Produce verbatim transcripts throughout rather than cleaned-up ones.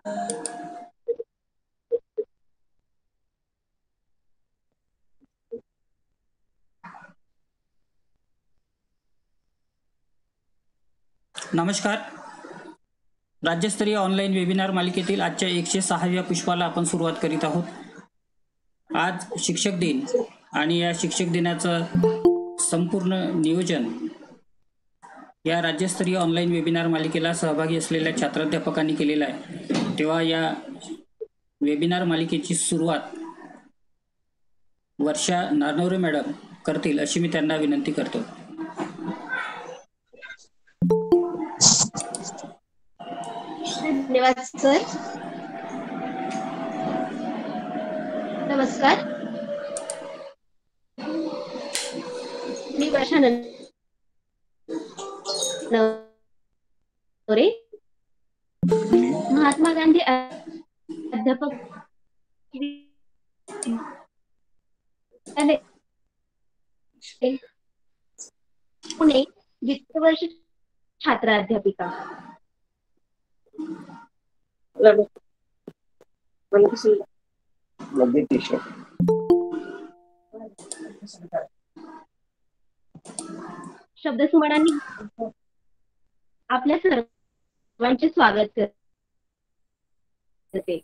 नमस्कार. राज्यस्तरीय online webinar मालिकेतील आजच्या एकशे सहाव्या पुष्पाला आपण सुरुवात करीत आहोत. आज शिक्षक दिन आणि या शिक्षक दिनाचं संपूर्ण नियोजन या राज्यस्तरीय ऑनलाईन वेबिनार मालिकेला सहभागी असलेल्या छात्राध्यापकांनी केलेला आहे. तेव्हा या वेबिनार मालिकेची सुरुवात वर्षा नारनवरे मॅडम करतील अशी मी त्यांना विनंती करतो. धन्यवाद सर. नमस्कार, मी वर्षा नारनवरे, महात्मा गांधी अध्यापक पुणे द्वितीय वर्ष छात्र अध्यापिका. शब्दसुमनांनी आपल्या सर्वांचे स्वागत करते.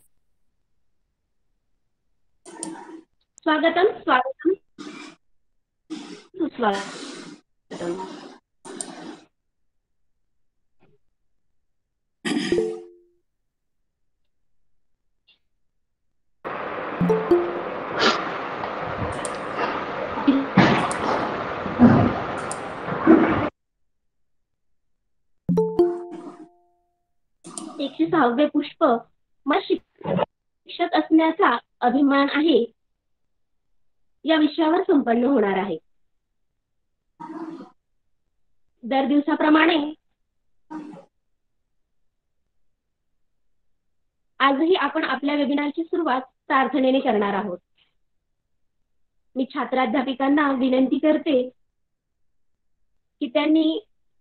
स्वागतम स्वागतम सुस्वागतम. एकशे सहावे पुष्प मला शिक्षक असण्याचा अभिमान आहे या विषयावर संपन्न होणार आहे. दर दिवसाप्रमाणे आजही आपण आपल्या वेबिनारची सुरुवात प्रार्थनेने करणार आहोत. मी छात्राध्यापिकांना विनंती करते की त्यांनी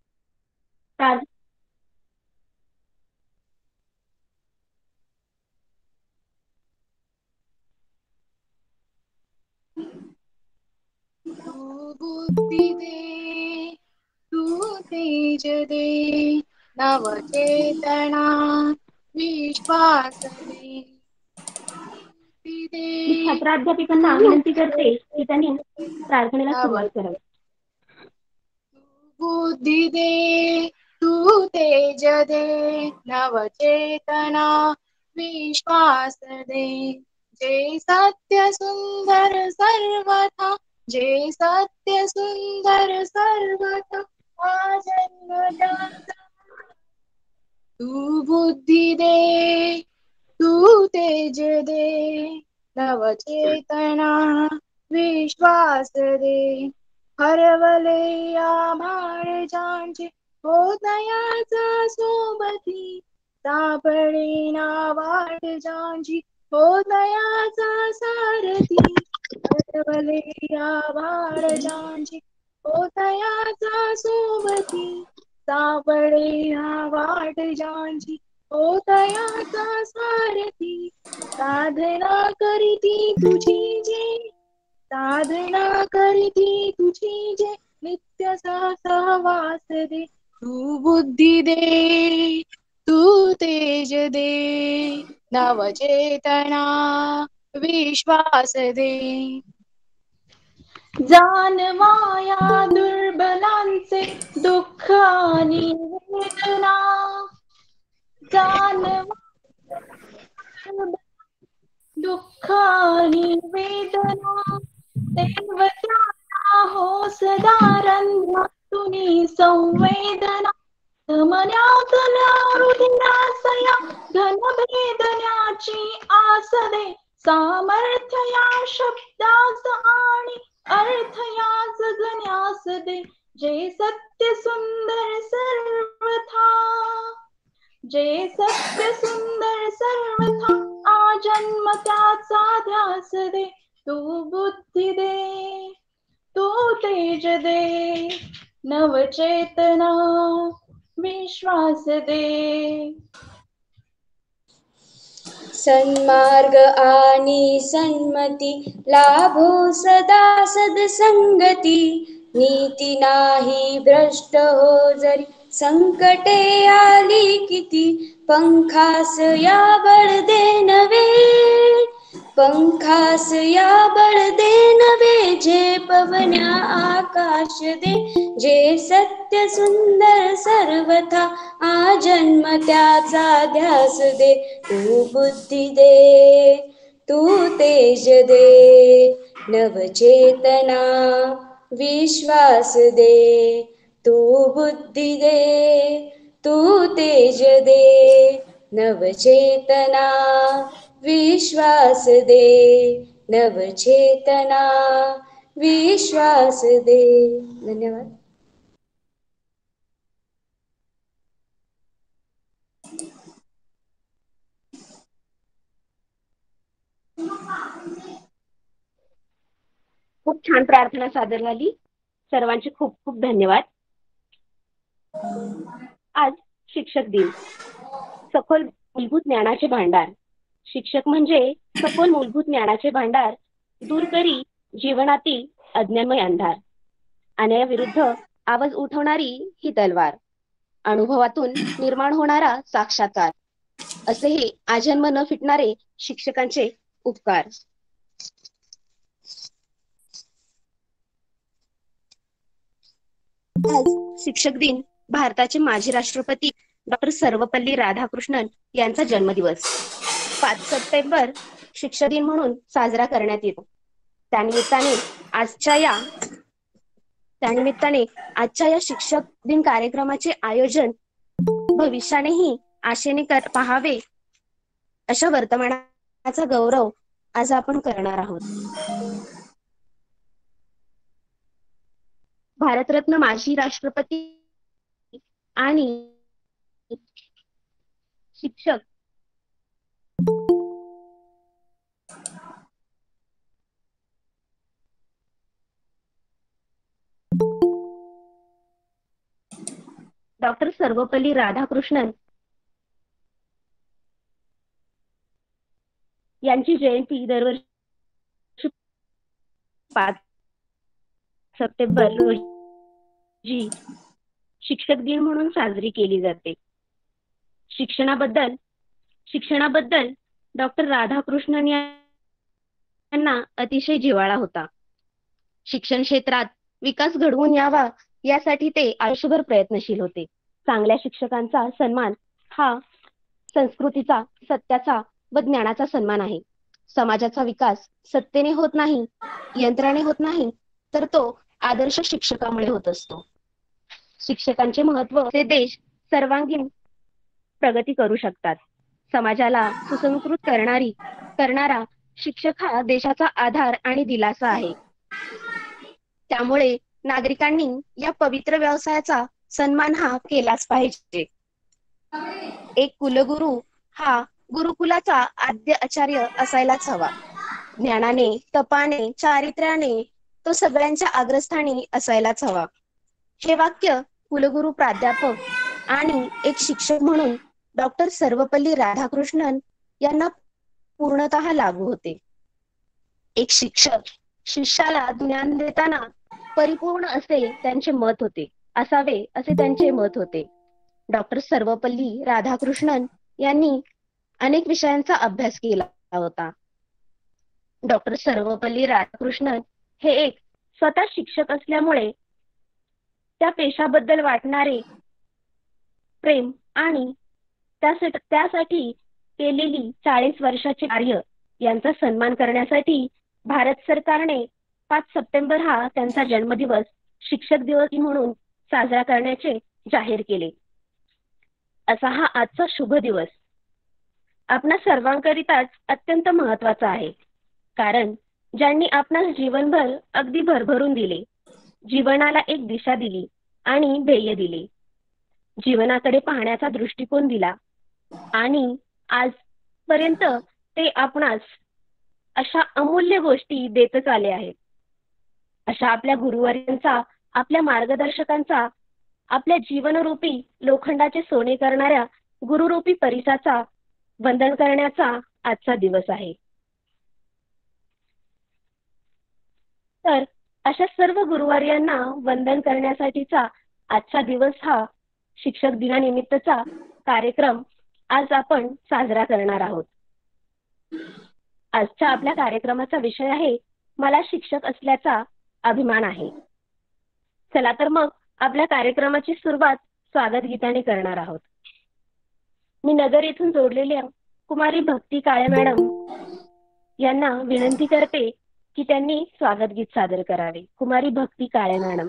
तू बुद्धी दे, तू तेज दे, नवचेतना विश्वास दे. मी छात्राध्यापिकांना विनंती करते की त्यांनी प्रार्थनेला सुरुवात करावी. बुद्धी दे, तू तेज दे, नवचेतना विश्वास दे. जे सत्य सुंदर सर्वथा, जे सत्य सुंदर सर्वथा हा जन्म त्याचा. तू बुद्धी दे, तू तेज दे, नवचेतना विश्वास दे. हरवले या भाळजांचे होतयाचा सोबती, सापडे ना वाटजांची होतयाचा सारथी. हरवले या भाळजांचे होतयाचा सोबती, सापडे या वाटजांची होतयाचा सारथी. साधना करीती तुझी जे, साधना करीती तुझी जे, नित्य सहवास दे. तू बुद्धी दे, तू तेज दे, नवचेतना विश्वास दे. जाणवाया दुर्बलांचे दुःख आणि वेदना, जाणवा दुःख आणि वेदना. देवत्याला हो सदा रंध्या तुनी संवेदना. मन्यातल्या हृदयासया घन भेदण्याची आस दे. सामर्थ्य या शब्दास आणि अर्थ या जगण्यास दे. जे सत्य सुंदर सर्वथा, जे सत्य सुंदर सर्वथा आजन्म त्याचा ध्यास दे. तू बुद्धी दे, तू तेज दे, नवचेतना विश्वास दे. सन्मार्ग आणि सन्मती लाभो सदा सदसंगती. नीती नाही भ्रष्ट हो जरी संकटे आली किती. पंखास या बळ दे नवे पंखास या बळ दे नवे. झेपवण्या आकाश दे जे सत्य सुंदर सर्वथा. आजन्म त्याचा ध्यास दे तू बुद्धी दे तू तेज दे नवचेतना विश्वास दे. तू बुद्धी दे तू तेज दे नवचेतना विश्वास दे नवचेतना विश्वास दे. धन्यवाद. खूप छान प्रार्थना सादर झाली. सर्वांचे खूप खूप धन्यवाद. आज शिक्षक दिन. सखोल मूलभूत ज्ञानाचे भांडार. शिक्षक म्हणजे सखोल मूलभूत ज्ञानाचे भांडार. दूर करी जीवनातील अज्ञानमय अंधार. अन्यायाविरुद्ध आवाज उठवणारी ही तलवार. अनुभवातून निर्माण होणारा साक्षात्कार. असे हे आजन्म न फिटणारे शिक्षकांचे उपकार. आज शिक्षक दिन भारताचे माजी राष्ट्रपती डॉक्टर सर्वपल्ली राधाकृष्णन यांचा जन्मदिवस. पाच सप्टेंबर शिक्षक दिन म्हणून साजरा करण्यात येतो. त्यानिमित्ताने आजच्या या त्यानिमित्ताने आजच्या या शिक्षक दिन कार्यक्रमाचे आयोजन भविष्यानेही आशेने कर पाहावे अशा वर्तमानाचा गौरव आज आपण करणार आहोत. भारतरत्न माजी राष्ट्रपती आणि शिक्षक डॉक्टर सर्वपल्ली राधाकृष्णन यांची जयंती दरवर्षी पाच सप्टेंबर रोजी शिक्षक दिन म्हणून साजरी केली जाते. शिक्षणाबद्दल शिक्षणाबद्दल डॉक्टर राधाकृष्णन यांना अतिशय जिव्हाळा होता. शिक्षण क्षेत्रात विकास घडवून यावा यासाठी ते आयुष्यभर प्रयत्नशील होते. चांगल्या शिक्षकांचा सन्मान हा संस्कृतीचा, सत्याचा व ज्ञानाचा सन्मान आहे. समाजाचा विकास सत्तेने होत नाही, यंत्राने होत नाही, तर तो आदर्श शिक्षकामुळे होत असतो. शिक्षकांचे महत्त्व ते देश सर्वांगीण प्रगती करू शकतात. समाजाला सुसंस्कृत करणारी करणारा शिक्षक हा देशाचा आधार आणि दिलासा आहे. त्यामुळे नागरिकांनी या पवित्र व्यवसायाचा सन्मान हा केलाच पाहिजे. एक कुलगुरू हा गुरुकुलाचा आद्य आचार्य असायलाच हवा. ज्ञानाने, तपाने, चारित्र्याने तो सगळ्यांच्या अग्रस्थानी असायलाच हवा. हे वाक्य कुलगुरू, प्राध्यापक आणि एक शिक्षक म्हणून डॉक्टर सर्वपल्ली राधाकृष्णन यांना पूर्णतः लागू होते. एक शिक्षक शिष्याला ज्ञान देताना परिपूर्ण असे त्यांचे मत होते असावे असे त्यांचे मत होते. डॉक्टर सर्वपल्ली राधाकृष्णन यांनी अनेक विषयांचा अभ्यास केला होता. डॉक्टर सर्वपल्ली राधाकृष्णन हे एक स्वतः शिक्षक असल्यामुळे त्या पेशाबद्दल वाटणारे प्रेम आणि त्यासाठी त्यासाठी केलेली चाळीस वर्षाचे कार्य यांचा सन्मान करण्यासाठी भारत सरकारने पाच सप्टेंबर हा त्यांचा जन्मदिवस शिक्षक दिवस म्हणून साजरा करण्याचे जाहीर केले. असा हा आजचा शुभ दिवस आपणा सर्वांकरिताच अत्यंत महत्वाचा आहे. कारण ज्यांनी आपणास जीवनभर अगदी भरभरून दिले, जीवनाला एक दिशा दिली आणि ध्येय दिले, जीवनाकडे पाहण्याचा दृष्टिकोन दिला आणि आजपर्यंत ते आपणास अशा अमूल्य गोष्टी देतच आले आहेत. अशा आपल्या गुरुवर्यांचा, आपल्या मार्गदर्शकांचा, आपल्या जीवनरूपी लोखंडाचे सोने करणाऱ्या गुरुरूपी परिसाचा वंदन करण्याचा आजचा दिवस आहे. तर अशा सर्व गुरुवार्यांना वंदन करण्यासाठीचा आजचा दिवस हा शिक्षक दिनानिमित्तचा कार्यक्रम आज आपण साजरा करणार आहोत. आजच्या आपल्या कार्यक्रमाचा विषय आहे मला शिक्षक असल्याचा अभिमान आहे. चला तर मग आपल्या कार्यक्रमाची सुरुवात स्वागत गीताने करणार आहोत. मी नगर येथून जोडलेल्या कुमारी भक्ती काळे मॅडम यांना विनंती करते की त्यांनी स्वागत गीत सादर करावे. कुमारी भक्ती काळे मॅडम.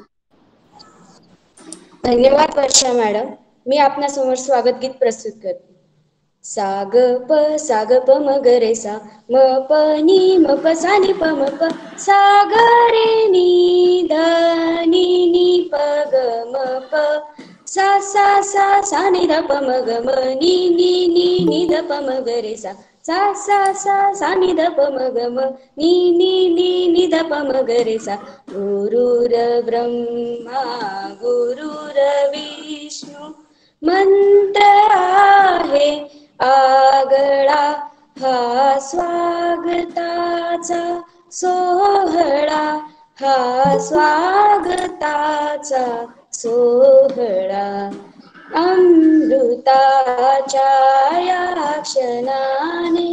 धन्यवाद वर्षा मॅडम. मी आपणासमोर स्वागत गीत प्रस्तुत करते. सा ग प सा ग प म ग रे सा म प नी म प सा नी प म प सा ग रे नी ध नी नी प ग म प सा सा सा सा नी ध प म ग म नी नी नी नी ध प म ग रे सा सा सा सा सा नी ध प म ग म नी नी नी नी ध प म ग रे सा. गुरुर ब्रह्मा गुरुर विष्णू मंत्र आहे आगळा हा स्वागताचा सोहळा हा स्वागताचा सोहळा. अमृताच्या या क्षणाने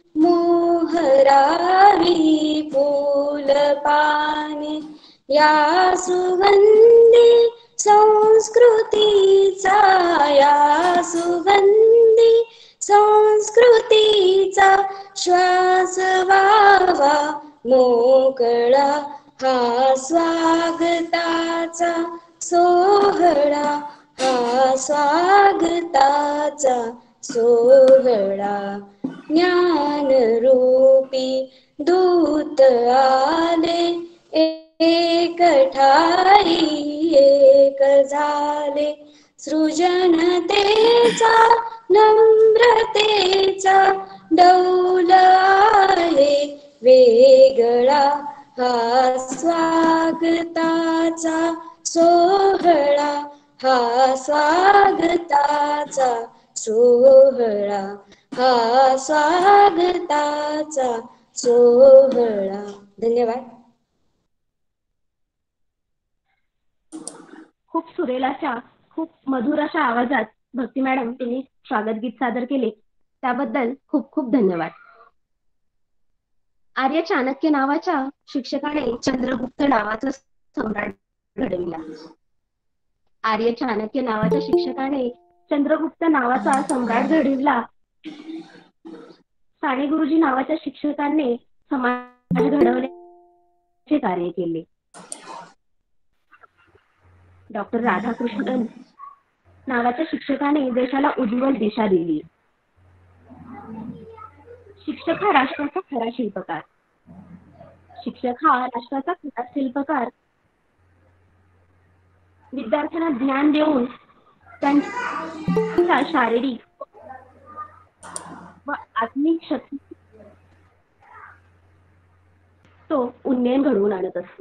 मोहरावी फुलपाने या सुगंधी संस्कृतीचा या सुगंधी संस्कृतीचा श्वास वावा मोकळा हा स्वागताचा सोहळा हा स्वागताचा सोहळा. ज्ञानरूपी दूत आले एक ठाई एक झाले सृजनतेचा नम्रतेचा डौल आहे वेगळा हा स्वागताचा सोहळा हा स्वागताचा सोहळा हा स्वागताचा सोहळा. धन्यवाद. खूप सुरेल अशा खूप मधुर अशा आवाजात भक्ती मॅडम तुम्ही स्वागत गीत सादर केले त्याबद्दल खूप खूप धन्यवाद. आर्य चाणक्य नावाच्या शिक्षकाने चंद्रगुप्त नावाचा सम्राट घडविला. आर्य चाणक्य नावाच्या शिक्षकाने चंद्रगुप्त नावाचा सम्राट घडविला. साने गुरुजी नावाच्या शिक्षकाने समाज घडवण्याचे कार्य केले. डॉक्टर राधाकृष्णन नावाच्या शिक्षकाने देशाला उज्ज्वल दिशा दिली. शिक्षक हा राष्ट्राचा खरा शिल्पकार. शिक्षक हा राष्ट्राचा खरा शिल्पकार विद्यार्थ्यांना ज्ञान देऊन त्यांच्या शारीरिक व आत्मिक शक्ती तो उन्नयन घडवून आणत असतो.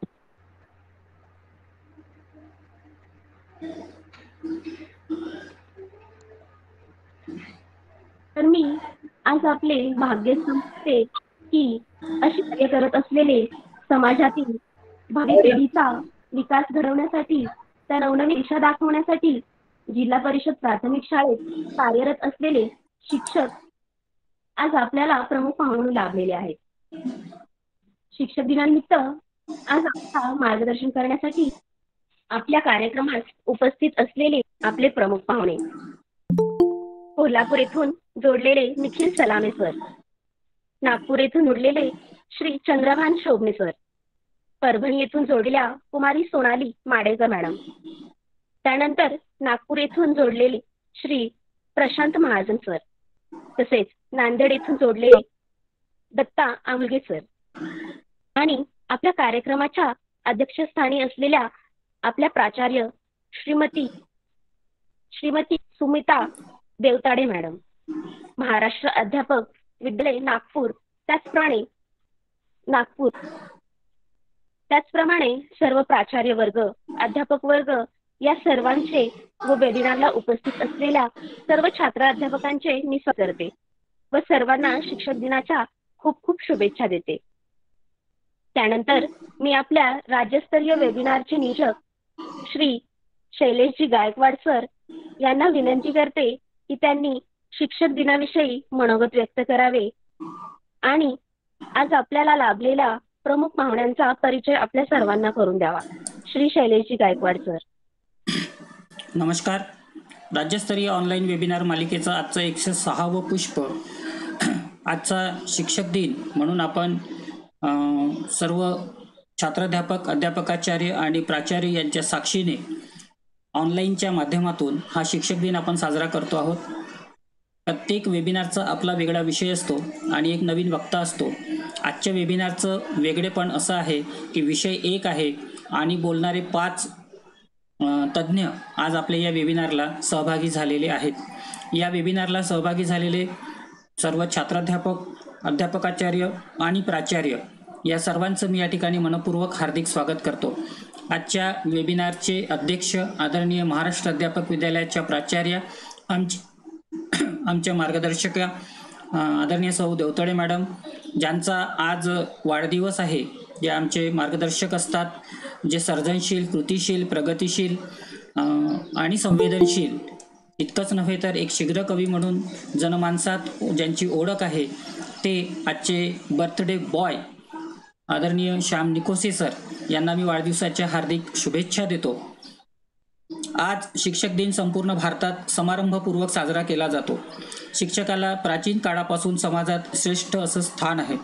तर मी आज आपले भाग्य समजते की अशी कार्य करत असलेले समाजातील भावी पिढीचा विकास घडवण्यासाठी त्या नवनवीन दिशा दाखवण्यासाठी जिल्हा परिषद प्राथमिक शाळेत कार्यरत असलेले शिक्षक आज आपल्याला प्रमुख पाहुणे लाभलेले आहेत. शिक्षक दिनानिमित्त आज आपल्याला मार्गदर्शन करण्यासाठी आपल्या कार्यक्रमात उपस्थित असलेले आपले प्रमुख पाहुणे कोल्हापूर येथून जोडलेले निखिल सलामे सर, नागपूर येथून जोडलेले श्री चंद्रभान शोभणे सर, परभणी येथून जोडलेल्या कुमारी सोनाली माडेकर मॅडम, त्यानंतर नागपूर येथून जोडलेले श्री प्रशांत महाजन सर, तसेच नांदेड येथून जोडलेले दत्ता आमगे सर आणि आपल्या कार्यक्रमाच्या अध्यक्षस्थानी असलेल्या आपल्या प्राचार्य श्रीमती श्रीमती सुमिता देवताडे मॅडम, महाराष्ट्र अध्यापक विद्यालय नागपूर, त्याचप्रमाणे नागपूर त्याचप्रमाणे सर्व प्राचार्य वर्ग, अध्यापक वर्ग या सर्वांचे व वेबिनारला उपस्थित असलेल्या सर्व छात्र अध्यापकांचे मी स्वागत करते व सर्वांना शिक्षक दिनाच्या खूप खूप शुभेच्छा देते. त्यानंतर मी आपल्या राज्यस्तरीय वेबिनारचे निरीक्षक श्री शैलेशजी गायकवाड सर यांना विनंती करते की त्यांनी शिक्षक दिनाविषयी मनोगत व्यक्त करावे आणि आज आपल्याला लाभलेल्या प्रमुख पाहुण्यांचा परिचय आपल्या सर्वांना करून द्यावा. श्री शैलेशजी गायकवाड सर. नमस्कार. राज्यस्तरीय ऑनलाईन वेबिनार मालिकेचं आजचं एकशे सहावं पुष्प. आजचा शिक्षक दिन म्हणून आपण अं, सर्व छात्राध्यापक, अध्यापकाचार्य आणि प्राचार्य यांच्या साक्षीने ऑनलाईनच्या माध्यमातून हा शिक्षक दिन आपण साजरा करतो आहोत. प्रत्येक वेबिनारचा आपला वेगळा विषय असतो आणि एक नवीन वक्ता असतो. आजच्या वेबिनारचं वेगळेपण असं आहे की विषय एक आहे आणि बोलणारे पाच तज्ज्ञ आज आपल्या या वेबिनारला सहभागी झालेले आहेत. या वेबिनारला सहभागी झालेले सर्व छात्राध्यापक, अध्यापकाचार्य आणि प्राचार्य या सर्वांचं मी या ठिकाणी मनपूर्वक हार्दिक स्वागत करतो. आजच्या वेबिनारचे अध्यक्ष आदरणीय महाराष्ट्र अध्यापक विद्यालयाच्या प्राचार्य आमची आमच्या मार्गदर्शक आदरणीय सौ देवतळे मॅडम, ज्यांचा आज वाढदिवस आहे, जे आमचे मार्गदर्शक असतात, जे सर्जनशील, कृतिशील, प्रगतिशील आणि संवेदनशील, इतकंच नव्हे तर एक शीघ्र कवी म्हणून जनमानसात ज्यांची ओळख आहे, ते आजचे बर्थडे बॉय आदरणीय श्याम निकोसे सर यांना मी वाढदिवसाच्या हार्दिक शुभेच्छा देतो. आज शिक्षक दिन संपूर्ण भारतात समारंभपूर्वक साजरा केला जातो. शिक्षकाला प्राचीन काळापासून समाजात श्रेष्ठ असं स्थान आहे.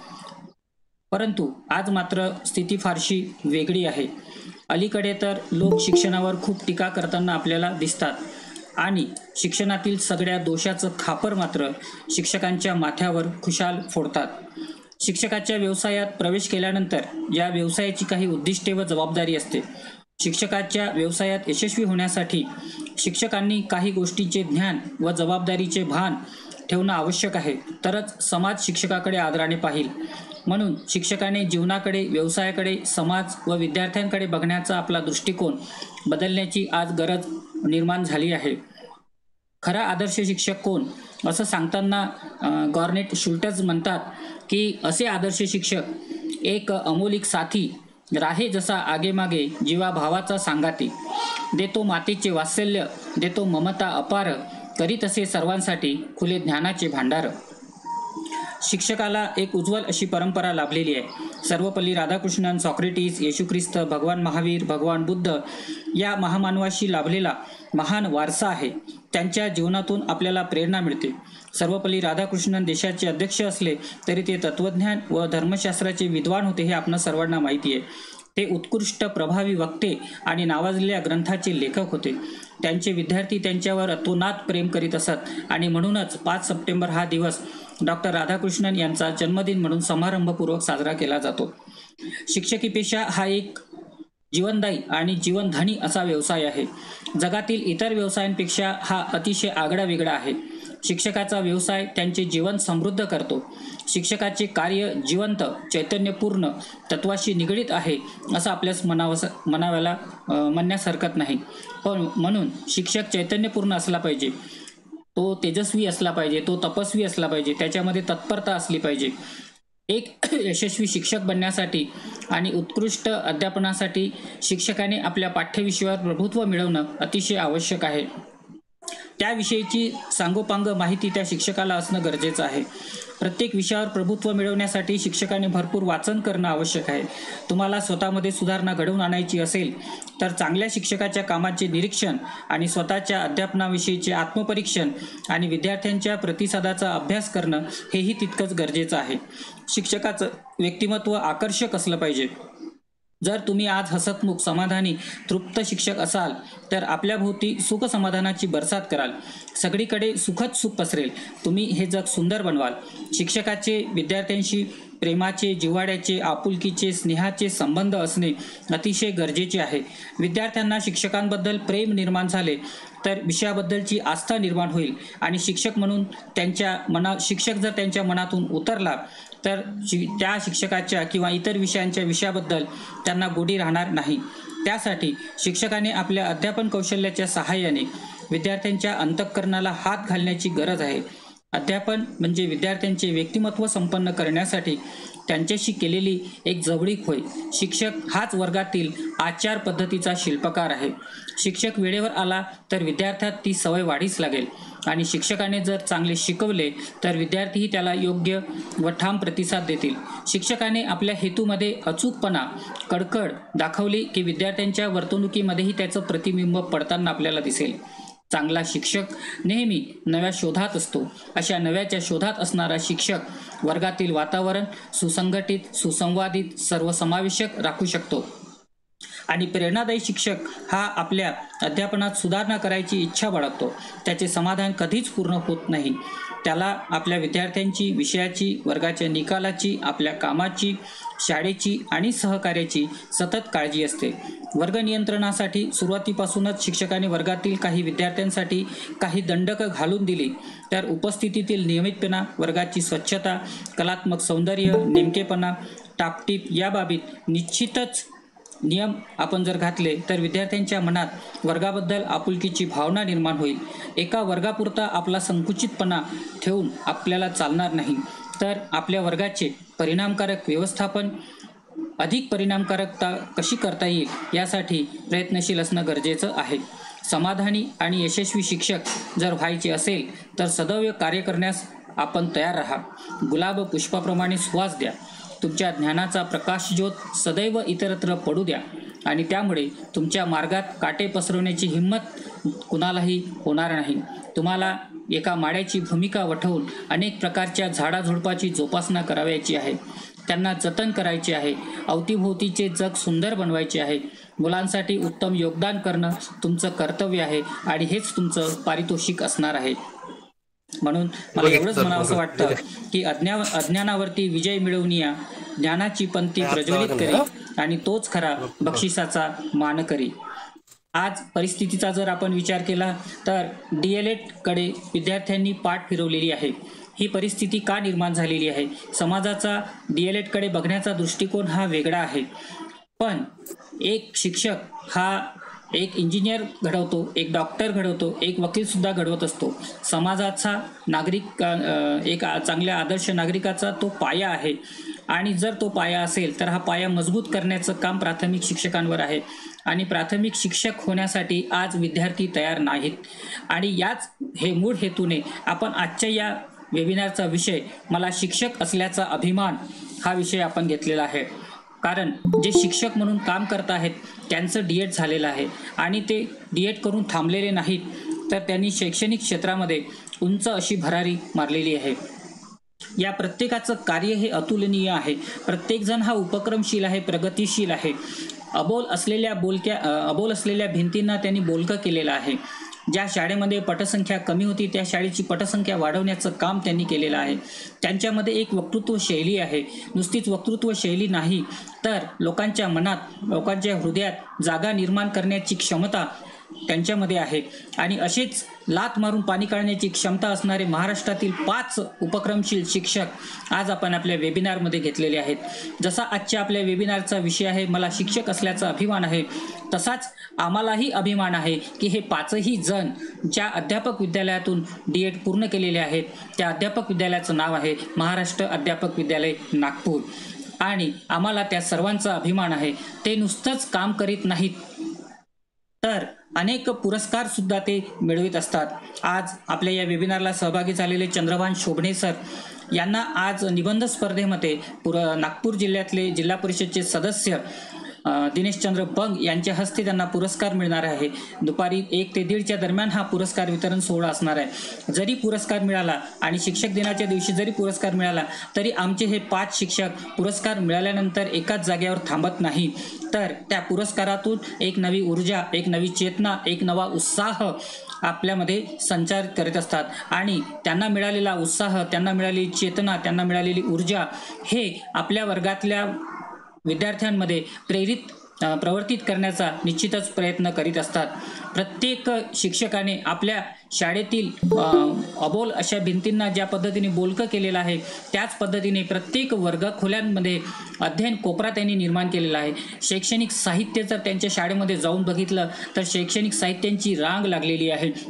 परंतु आज मात्र स्थिती फारशी वेगळी आहे. अलीकडे तर लोक शिक्षणावर खूप टीका करताना आपल्याला दिसतात आणि शिक्षणातील सगळ्या दोषाचं खापर मात्र शिक्षकांच्या माथ्यावर खुशाल फोडतात. शिक्षकाच्या व्यवसायात प्रवेश केल्यानंतर या व्यवसायाची काही उद्दिष्टे व जबाबदारी असते. शिक्षकाच्या व्यवसायात यशस्वी होण्यासाठी शिक्षकांनी काही गोष्टींचे ज्ञान व जबाबदारीचे भान ठेवणं आवश्यक आहे, तरच समाज शिक्षकाकडे आदराने पाहिल. म्हणून शिक्षकाने जीवनाकडे, व्यवसायाकडे, समाज व विद्यार्थ्यांकडे बघण्याचा आपला दृष्टिकोन बदलण्याची आज गरज निर्माण झाली आहे. खरा आदर्श शिक्षक कोण असं सांगताना गॉर्नेट शुल्टज म्हणतात की असे आदर्श शिक्षक एक अमोलिक साथी राहे जसा आगेमागे जीवा भावाचा सांगाती, देतो मातेचे वात्सल्य, देतो ममता अपार, करीत असे सर्वांसाठी खुले ज्ञानाचे भांडार. शिक्षकाला एक उज्ज्वल अशी परंपरा लाभलेली आहे. सर्वपल्ली राधाकृष्णन, सॉक्रेटिस, येशू ख्रिस्त, भगवान महावीर, भगवान बुद्ध या महामानवाशी लाभलेला महान वारसा आहे. त्यांच्या जीवनातून आपल्याला प्रेरणा मिळते. सर्वपल्ली राधाकृष्णन देशाचे अध्यक्ष असले तरी ते तत्वज्ञान व धर्मशास्त्राचे विद्वान होते, हे आपणा सर्वांना माहिती आहे. ते उत्कृष्ट प्रभावी वक्ते आणि नावाजलेल्या ग्रंथाचे लेखक होते. त्यांचे विद्यार्थी त्यांच्यावर अतोनात प्रेम करीत असत आणि म्हणूनच पाच सप्टेंबर हा दिवस डॉक्टर राधाकृष्णन यांचा जन्मदिन म्हणून समारंभपूर्वक साजरा केला जातो. शिक्षकी पेशा हा एक जीवनदायी आणि जीवनधनी असा व्यवसाय आहे. जगातील इतर व्यवसायांपेक्षा हा अतिशय आगळा वेगळा आहे. शिक्षकाचा व्यवसाय त्यांचे जीवन समृद्ध करतो. शिक्षकाचे कार्य जिवंत, चैतन्यपूर्ण, तत्वाशी निगडीत आहे असं आपल्यास म्हणावं म्हणाव्याला म्हणण्यास हरकत नाही. पण म्हणून शिक्षक चैतन्यपूर्ण असला पाहिजे, तो तेजस्वी असला पाहिजे, तो तपस्वी असला पाहिजे, त्याच्यामध्ये तत्परता असली पाहिजे. एक यशस्वी शिक्षक बनण्यासाठी आणि उत्कृष्ट अध्यापनासाठी शिक्षकाने आपल्या पाठ्यविषयावर प्रभुत्व मिळवणं अतिशय आवश्यक आहे. त्याविषयीची सांगोपांग माहिती त्या शिक्षकाला असणं गरजेचं आहे. प्रत्येक विषयावर प्रभुत्व मिळवण्यासाठी शिक्षकाने भरपूर वाचन करणं आवश्यक आहे. तुम्हाला स्वतःमध्ये सुधारणा घडवून आणायची असेल तर चांगल्या शिक्षकाच्या कामाचे निरीक्षण आणि स्वतःच्या अध्यापनाविषयीचे आत्मपरीक्षण आणि विद्यार्थ्यांच्या प्रतिसादाचा अभ्यास करणं हेही तितकंच गरजेचं आहे. शिक्षकाचं व्यक्तिमत्व आकर्षक असलं पाहिजे. जर तुम्ही आज हसतमुख, समाधानी, तृप्त शिक्षक असाल तर आपल्या भोवती सुख समाधानाची बरसात कराल. सगळीकडे सुखद सुख पसरेल. तुम्ही हे जग सुंदर बनवाल. शिक्षकाचे विद्यार्थ्यांशी प्रेमाचे, जिव्हाळ्याचे, आपुलकीचे, स्नेहाचे संबंध असणे अतिशय गरजेचे आहे. विद्यार्थ्यांना शिक्षकांबद्दल प्रेम निर्माण झाले तर विषयाबद्दलची आस्था निर्माण होईल आणि शिक्षक म्हणून त्यांच्या मना शिक्षक जर त्यांच्या मनातून उतरला तर त्या शिक्षकाच्या किंवा इतर विषयांच्या विषयाबद्दल त्यांना गोडी राहणार नाही. त्यासाठी शिक्षकाने आपल्या अध्यापन कौशल्याच्या सहाय्याने विद्यार्थ्यांच्या अंतःकरणाला हात घालण्याची गरज आहे. अध्यापन म्हणजे विद्यार्थ्यांचे व्यक्तिमत्व संपन्न करण्यासाठी त्यांच्याशी केलेली एक जवळीक होय. शिक्षक हाच वर्गातील आचार पद्धतीचा शिल्पकार आहे. शिक्षक वेळेवर आला तर विद्यार्थ्यात ती सवय वाढीच लागेल आणि शिक्षकाने जर चांगले शिकवले तर विद्यार्थीही त्याला योग्य व ठाम प्रतिसाद देतील. शिक्षकाने आपल्या हेतूमध्ये अचूकपणा, कडकड दाखवली की विद्यार्थ्यांच्या वर्तणुकीमध्येही त्याचं प्रतिबिंब पडताना आपल्याला दिसेल. चांगला शिक्षक नेहमी नव्या शोधात असतो. अशा नव्याच्या शोधात असणारा शिक्षक वर्गातील वातावरण सुसंघटित, सुसंवादित, सर्वसमावेशक राखू शकतो. आणि प्रेरणादायी शिक्षक हा आपल्या अध्यापनात सुधारणा करायची इच्छा बाळगतो. त्याचे समाधान कधीच पूर्ण होत नाही. त्याला आपल्या विद्यार्थ्यांची, विषयाची, वर्गाच्या निकालाची, आपल्या कामाची, शाळेची आणि सहकार्याची सतत काळजी असते. वर्ग नियंत्रणासाठी सुरुवातीपासूनच शिक्षकाने वर्गातील काही विद्यार्थ्यांसाठी काही दंडक घालून दिली तर उपस्थितीतील नियमितपणा, वर्गाची स्वच्छता, कलात्मक सौंदर्य, नेमकेपणा, टापटीप या बाबीत निश्चितच नियम आपण जर घातले तर विद्यार्थ्यांच्या मनात वर्गाबद्दल आपुलकीची भावना निर्माण होईल. एका वर्गापुरता आपला संकुचितपणा ठेवून आपल्याला चालणार नाही. तर आपल्या वर्गाचे परिणामकारक व्यवस्थापन, अधिक परिणामकारकता कशी करता येईल यासाठी प्रयत्नशील असणं गरजेचं आहे. समाधानी आणि यशस्वी शिक्षक जर व्हायचे असेल तर सदैव कार्य करण्यास आपण तयार राहा. गुलाब पुष्पाप्रमाणे सुवास द्या. तुमच्या ज्ञानाचा प्रकाशज्योत सदैव इतरत्र पडू द्या आणि त्यामुळे तुमच्या मार्गात काटे पसरवण्याची हिंमत कुणालाही होणार नाही. तुम्हाला एका माड्याची भूमिका वठवून अनेक प्रकारच्या झाडाझुडपाची जोपासना करावयाची आहे. त्यांना जतन करायचे आहे. अवतीभोवतीचे जग सुंदर बनवायचे आहे. मुलांसाठी उत्तम योगदान करणं तुमचं कर्तव्य आहे आणि हेच तुमचं पारितोषिक असणार आहे. म्हणून मला एवढंच म्हणावंसं वाटतं की अज्ञा अज्ञानावरती विजय मिळवून या, ज्ञानाची पंथी प्रज्वलित करी आणि तोच खरा बक्षिसाचा मान करी. आज परिस्थितीचा जर आपण विचार केला तर डी एल एड कडे विद्यार्थ्यांनी पाठ फिरवलेली आहे. ही परिस्थिती का निर्माण झालेली आहे? समाजाचा डी एल एड कडे बघण्याचा दृष्टिकोन हा वेगळा आहे. पण एक शिक्षक हा एक इंजिनियर घडवतो, एक डॉक्टर घडवतो, एक वकील सुद्धा घडवत असतो. समाजाचा नागरिक, एक चांगल्या आदर्श नागरिकाचा तो पाया आहे आणि जर तो पाया असेल तर हा पाया मजबूत करण्याचं काम प्राथमिक शिक्षकांवर आहे. आणि प्राथमिक शिक्षक होण्यासाठी आज विद्यार्थी तयार नाहीत आणि याच हे मूळ हेतूने आपण आजच्या या वेबिनारचा विषय मला शिक्षक असल्याचा अभिमान हा विषय आपण घेतलेला आहे. कारण जे शिक्षक म्हणून काम करत आहेत त्यांचं डी एड झालेलं आहे आणि ते डी एड करून थांबलेले नाहीत तर त्यांनी शैक्षणिक क्षेत्रामध्ये उंच अशी भरारी मारलेली आहे. या प्रत्येकाचं कार्य हे अतुलनीय आहे. प्रत्येकजण हा उपक्रमशील आहे, प्रगतिशील आहे. अबोल असलेल्या बोलक्या अबोल असलेल्या भिंतींना त्यांनी बोलकं केलेलं आहे. ज्या शाळेमध्ये पटसंख्या कमी होती त्या शाळेची पटसंख्या वाढवण्याचं काम त्यांनी केलेलं आहे. त्यांच्यामध्ये एक वक्तृत्व शैली आहे. नुसतीच वक्तृत्व शैली नाही तर लोकांच्या मनात, लोकांच्या हृदयात जागा निर्माण करण्याची क्षमता त्यांच्यामध्ये आहे. आणि असेच लात मारून पाणी काढण्याची क्षमता असणारे महाराष्ट्रातील पाच उपक्रमशील शिक्षक आज आपण आपल्या वेबिनारमध्ये घेतलेले आहेत. जसा आजच्या आपल्या वेबिनारचा विषय आहे मला शिक्षक असल्याचा अभिमान आहे, तसाच आम्हालाही अभिमान आहे की हे पाचही जण ज्या अध्यापक विद्यालयातून डी एड पूर्ण केलेले आहेत त्या अध्यापक विद्यालयाचं नाव आहे महाराष्ट्र अध्यापक विद्यालय नागपूर आणि आम्हाला त्या सर्वांचा अभिमान आहे. ते नुसतंच काम करीत नाहीत तर अनेक पुरस्कार सुद्धा ते मिळवित असतात. आज आपल्या या वेबिनारला सहभागी झालेले चंद्रभान शोभणे सर यांना आज निबंध स्पर्धेमध्ये पुर नागपूर जिल्ह्यातले जिल्हा परिषदचे सदस्य दिनेशचंद्र बंग यांच्या हस्ते त्यांना पुरस्कार मिळणार आहे. दुपारी एक ते दीडच्या दरम्यान हा पुरस्कार वितरण सोहळा असणार आहे. जरी पुरस्कार मिळाला आणि शिक्षक दिनाच्या दिवशी जरी पुरस्कार मिळाला तरी आमचे हे पाच शिक्षक पुरस्कार मिळाल्यानंतर एकाच जागेवर थांबत नाही तर त्या पुरस्कारातून एक नवी ऊर्जा, एक नवी चेतना, एक नवा उत्साह आपल्यामध्ये संचार करत असतात आणि त्यांना मिळालेला उत्साह, त्यांना मिळालेली चेतना, त्यांना मिळालेली ऊर्जा हे आपल्या वर्गातल्या विद्यार्थ्यांमध्ये प्रेरित प्रवर्तित करण्याचा निश्चितच प्रयत्न करीत असतात. प्रत्येक शिक्षकाने आपल्या शाळेतील अबोल अशा भिंतींना ज्या पद्धतीने बोलकं केलेलं आहे त्याच पद्धतीने प्रत्येक वर्गखोल्यांमध्ये अध्ययन कोपरा त्यांनी निर्माण केलेला आहे. शैक्षणिक साहित्य जर त्यांच्या शाळेमध्ये जाऊन बघितलं तर शैक्षणिक साहित्यांची रांग लागलेली आहे.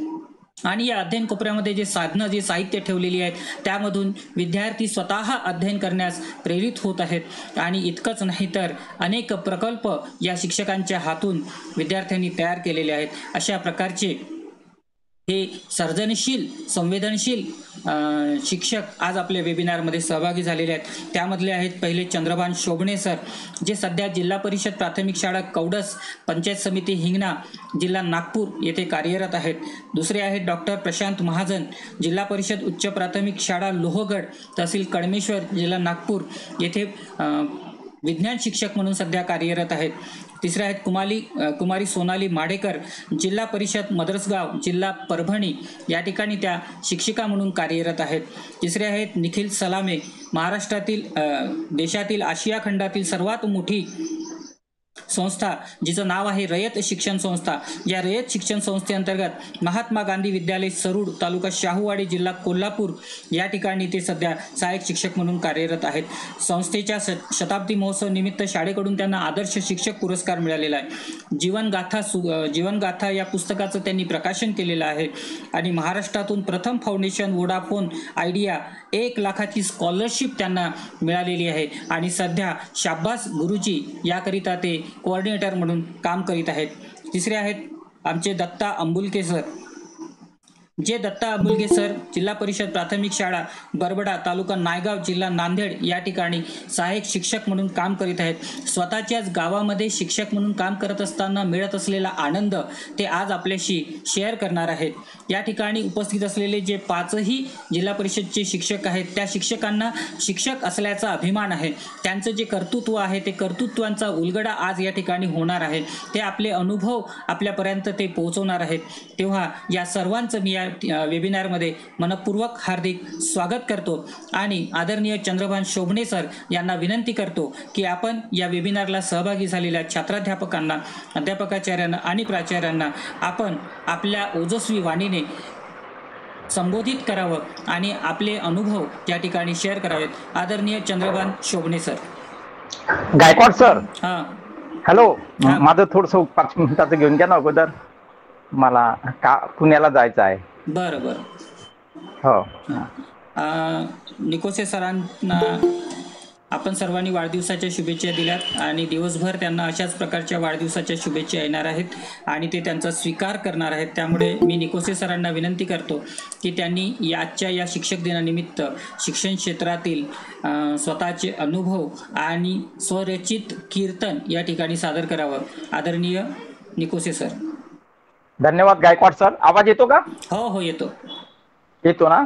आणि या अध्ययन कोपऱ्यामध्ये जे साधनं जे साहित्य ठेवलेली आहेत त्यामधून विद्यार्थी स्वतः अध्ययन करण्यास प्रेरित होत आहेत आणि इतकंच नाही तर अनेक प्रकल्प या शिक्षकांच्या हातून विद्यार्थ्यांनी तयार केलेले आहेत. अशा प्रकारचे हे सर्जनशील संवेदनशील शिक्षक आज आपल्या वेबिनारमध्ये सहभागी झालेले आहेत. त्यामधले आहेत पहिले चंद्रभान शोभणे सर, जे सध्या जिल्हा परिषद प्राथमिक शाळा कवडस, पंचायत समिती हिंगणा, जिल्हा नागपूर येथे कार्यरत आहेत. दुसरे आहेत डॉक्टर प्रशांत महाजन, जिल्हा परिषद उच्च प्राथमिक शाळा लोहगड, तहसील कळमेश्वर, जिल्हा नागपूर येथे विज्ञान शिक्षक म्हणून सध्या कार्यरत आहेत. तिसरे आहेत कुमारी कुमारी सोनाली माडेकर, जिल्हा परिषद मदरसगाव, जिल्हा परभणी या ठिकाणी त्या शिक्षिका म्हणून कार्यरत आहेत. तिसरे आहेत निखिल सलामे, महाराष्ट्रातील देशातील आशिया खंडातील सर्वात मोठी संस्था जिचं नाव आहे रयत शिक्षण संस्था. या रयत शिक्षण संस्थेअंतर्गत महात्मा गांधी विद्यालय सरूड, तालुका शाहूवाडी, जिल्हा कोल्हापूर या ठिकाणी ते सध्या सहाय्यक शिक्षक म्हणून कार्यरत आहेत. संस्थेच्या शताब्दी महोत्सव निमित्त शाळेकडून त्यांना आदर्श शिक्षक पुरस्कार मिळालेला आहे. जीवनगाथा सु जीवनगाथा या पुस्तकाचं त्यांनी प्रकाशन केलेलं आहे आणि महाराष्ट्रातून प्रथम फाउंडेशन वोडाफोन आयडिया एक लाखाची स्कॉलरशिप त्यांना मिळालेली आहे आणि सध्या शाब्बास गुरुजी याकरिता ते कोऑर्डिनेटर म्हणून काम करीत आहेत. तिसरे आहेत आमचे दत्ता अंबुलके सर, जे दत्ता अंबुलके सर जिल्हा परिषद प्राथमिक शाळा बरबडा, तालुका नायगाव, जिल्हा नांदेड या ठिकाणी सहाय्यक शिक्षक म्हणून काम करीत आहेत. स्वतःच्याच गावामध्ये शिक्षक म्हणून काम करत असताना मिळत असलेला आनंद ते आज आपल्याशी शेअर करणार आहेत. या ठिकाणी उपस्थित असलेले जे पाचही जिल्हा परिषदचे शिक्षक आहेत त्या शिक्षकांना शिक्षक असल्याचा अभिमान आहे. त्यांचं जे कर्तृत्व आहे ते कर्तृत्वांचा उलगडा आज या ठिकाणी होणार आहे. ते आपले अनुभव आपल्यापर्यंत ते पोहोचवणार आहेत. तेव्हा या सर्वांचं मी या वेबिनारमध्ये मनपूर्वक हार्दिक स्वागत करतो आणि आदरणीय चंद्रभान शोभणे सर यांना विनंती करतो की आपण या वेबिनारला सहभागी झालेल्या छात्राध्यापकांना, अध्यापकाचार्यांना आणि प्राचार्यांना आपण आपल्या ओजस्वी वाणीने संबोधित करावं आणि आपले अनुभव त्या ठिकाणी शेअर करावेत. आदरणीय चंद्रभान शोभणे सर. गायकवाड सर. हा हॅलो, माझं थोडस पाच मिनिटाचं घेऊन घ्या ना अगोदर, मला का पुण्याला जायचं आहे. बरं बरं. हो. निकोसे सरांना आपण सर्वांनी वाढदिवसाच्या शुभेच्छा दिल्यात आणि दिवसभर त्यांना अशाच प्रकारच्या वाढदिवसाच्या शुभेच्छा येणार आहेत आणि ते त्यांचा स्वीकार करणार आहेत. त्यामुळे मी निकोसे सरांना विनंती करतो की त्यांनी याच्या या शिक्षक दिनानिमित्त शिक्षण क्षेत्रातील स्वतःचे अनुभव आणि स्वरचित कीर्तन या ठिकाणी सादर करावं. आदरणीय निकोसे सर. धन्यवाद गायकवाड सर. आवाज येतो का? हो हो येतो. येतो ना.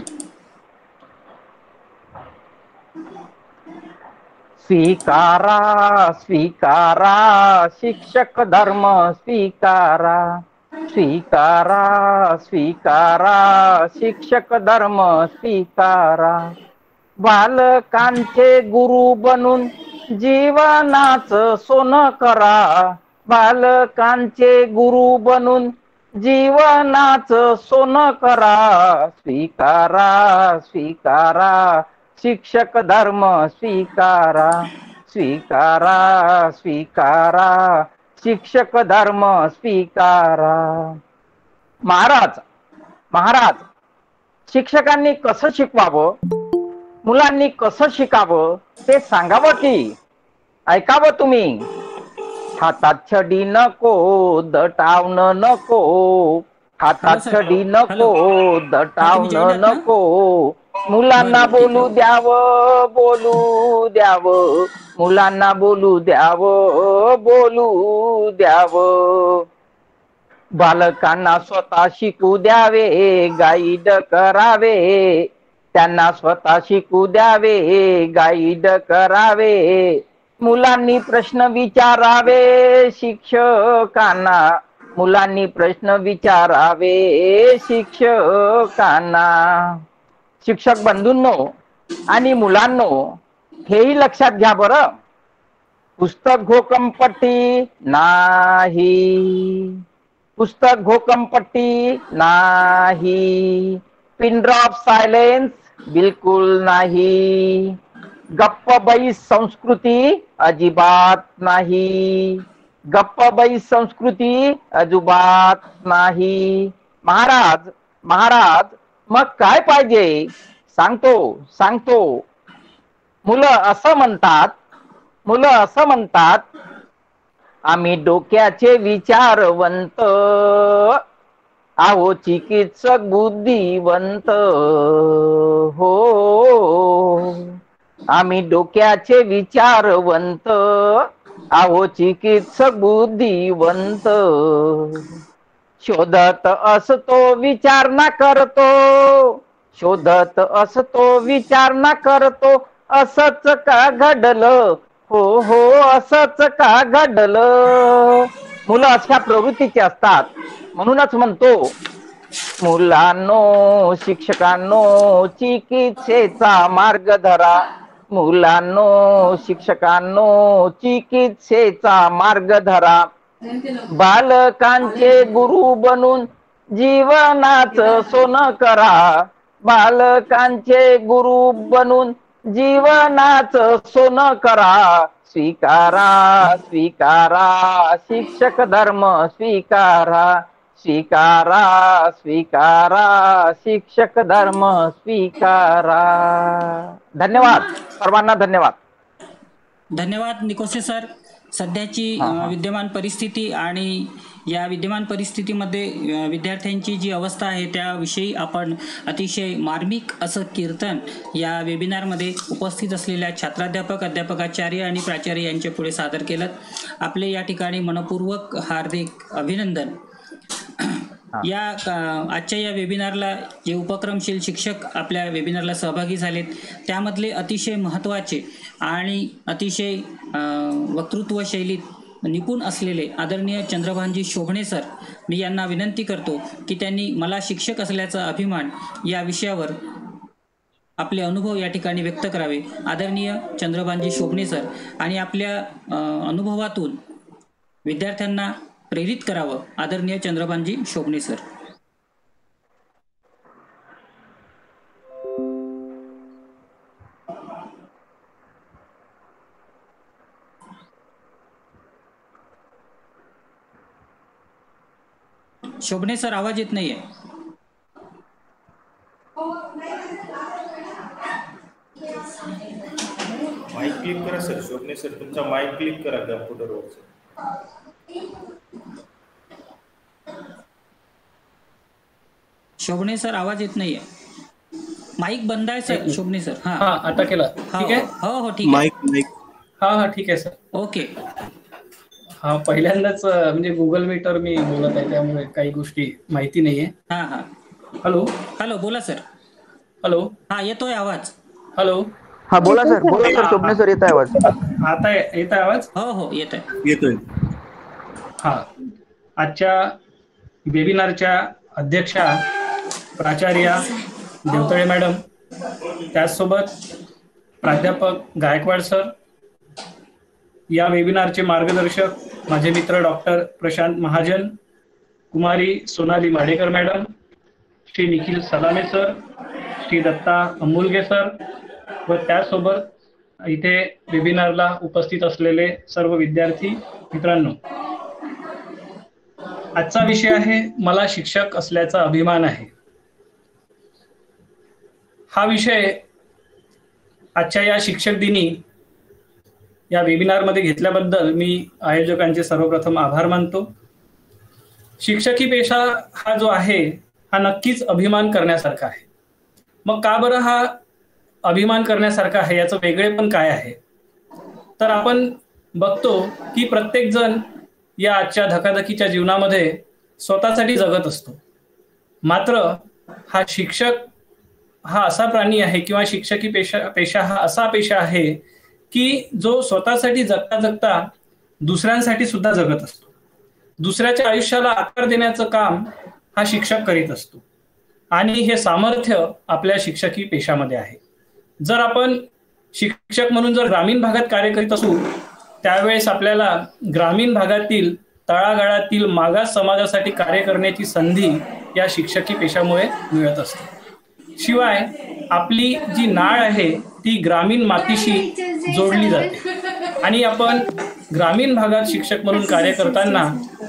स्वीकारा स्वीकारा शिक्षक धर्म स्वीकारा, स्वीकारा स्वीकारा शिक्षक धर्म स्वीकारा. बालकांचे गुरु बनून जीवनाचं सोनं करा, बालकांचे गुरु बनून जीवनाचं सोनं करा. स्वीकारा स्वीकारा शिक्षक धर्म स्वीकारा, स्वीकारा स्वीकारा शिक्षक धर्म स्वीकारा. महाराज महाराज शिक्षकांनी कसं शिकवावं, मुलांनी कसं शिकावं ते सांगावं की ऐकावं तुम्ही. हातात छडी नको, दटावणं नको, हातात छडी नको, दटावणं नको. मुलांना बोलू द्यावं, बोलू द्यावं, मुलांना बोलू द्यावं, बोलू द्यावं. बालकांना स्वतः शिकू द्यावे, गाईड करावे, त्यांना स्वतः शिकू द्यावे, गाईड करावे. मुलांनी प्रश्न विचारावे शिक्षकांना, मुलांनी प्रश्न विचारावे शिक्षकांना. शिक्षक बंधूंनो आणि मुलांनो, हेही लक्षात घ्या बरं, पुस्तक घोकंपट्टी नाही, पुस्तक घोकंपट्टी नाही, पिन ड्रॉप सायलेन्स बिलकुल नाही, गप्प बैस संस्कृती अजिबात नाही, गप्प बैस संस्कृती अजिबात नाही. महाराज महाराज मग काय पाहिजे सांगतो सांगतो. मुलं असं म्हणतात मुलं असं म्हणतात आम्ही डोक्याचे विचारवंत, आहो चिकित्सक बुद्धिवंत. हो आम्ही डोक्याचे विचारवंत, आहो चिकित्सक बुद्धिवंत. शोधत असतो विचार ना करतो, शोधत असतो विचार ना करतो. असंच का घडलं हो हो असंच का घडलं. मुलं अशा प्रवृत्तीचे असतात. म्हणूनच म्हणतो मुलांनो शिक्षकांनो चिकित्सेचा मार्ग धरा. मुलांनो शिक्षकांनो चिकित्सेचा मार्ग धरा. बालकांचे गुरु बनून जीवनाचं सोनं करा. बालकांचे गुरु बनून जीवनाचं सोनं करा. स्वीकारा स्वीकारा शिक्षक धर्म स्वीकारा. स्वीकारा स्वीकारा शिक्षक धर्म स्वीकारा. धन्यवाद सर्वांना. धन्यवाद. धन्यवाद निकोसे सर. सध्याची विद्यमान परिस्थिती आणि या विद्यमान परिस्थितीमध्ये विद्यार्थ्यांची जी अवस्था आहे त्याविषयी आपण अतिशय मार्मिक असं कीर्तन या वेबिनारमध्ये उपस्थित असलेल्या छात्राध्यापक, अध्यापकाचार्य आणि प्राचार्य यांच्या पुढे सादर केलं. आपले या ठिकाणी मनपूर्वक हार्दिक अभिनंदन. या आजच्या या वेबिनारला जे उपक्रमशील शिक्षक आपल्या वेबिनारला सहभागी झालेत त्यामधले अतिशय महत्त्वाचे आणि अतिशय वक्तृत्व शैलीत निपुण असलेले आदरणीय चंद्रभानजी शोभणे सर, मी यांना विनंती करतो की त्यांनी मला शिक्षक असल्याचा अभिमान या विषयावर आपले अनुभव या ठिकाणी व्यक्त करावे. आदरणीय चंद्रभानजी शोभणे सर आणि आपल्या अनुभवातून विद्यार्थ्यांना प्रेरित करावं. आदरणीय चंद्रभानजी शोभणे सर. शोभणे सर आवाज येत नाहीये. माईक क्लिक करा सर. शोभणे सर तुमचा माईक क्लिक करा कम्प्युटरवर. शोभणे सर आवाज येत नाहीये. माईक बंद आहे सर. शोभणे सर. हा हा आता केला. ठीक आहे. हो हो ठीक आहे. माईक माईक हा हा ठीक आहे सर. ओके. हा पहिल्यांदाच म्हणजे गुगल मीटर मी बोलत आहे त्यामुळे काही गोष्टी माहिती नाहीये. हा हा. हॅलो हॅलो बोला सर. हॅलो. हा येतोय आवाज. हॅलो. हा बोला सर. बोला सर. शोभणे सर येत आहे आवाज. आता येत आहे आवाज. हो हो येत आहे. येतोय. हा आजच्या वेबिनारच्या अध्यक्षा प्राचार्या देवतळे मॅडम, त्याचसोबत प्राध्यापक गायकवाड सर, या वेबिनारचे मार्गदर्शक माझे मित्र डॉक्टर प्रशांत महाजन, कुमारी Sonali Madekar madam, Shri Nikhil Salame sir, Shri Datta Amolge sir व त्याचसोबत इथे वेबिनारला उपस्थित असलेले सर्व विद्यार्थी मित्रांनो. आजचा विषय आहे मला शिक्षक असल्याचा अभिमान आहे. हा विषय आजच्या या शिक्षक दिनी या वेबिनारमध्ये घेतल्याबद्दल मी आयोजकांचे सर्वप्रथम आभार मानतो. शिक्षकी पेशा हा जो आहे हा नक्कीच अभिमान करण्यासारखा आहे. मग का बरं हा अभिमान करण्यासारखा आहे, याचं वेगळेपण काय आहे? तर आपण बघतो की प्रत्येक जण या आजच्या धकाधकीच्या जीवनामध्ये स्वतःसाठी जगत असतो. मात्र हा शिक्षक हा असा प्राणी आहे किंवा शिक्षकी पेशा पेशा हा असा पेशा आहे की जो स्वतःसाठी जगता जगता दुसऱ्यांसाठी सुद्धा जगत असतो. दुसऱ्याच्या आयुष्याला आकार देण्याचं काम हा शिक्षक करीत असतो आणि हे सामर्थ्य आपल्या शिक्षकी पेशामध्ये आहे. जर आपण शिक्षक म्हणून जर ग्रामीण भागात कार्य करीत असू त्यावेळेस आपल्याला ग्रामीण भागातील तळागाळातील मागास समाजासाठी कार्य करण्याची संधी या शिक्षकी पेशामुळे मिळत असते. शिवाय आपली जी नाळ आहे ती ग्रामीण मातीशी जोडली जाते आणि आपण ग्रामीण भागात शिक्षक म्हणून कार्य करताना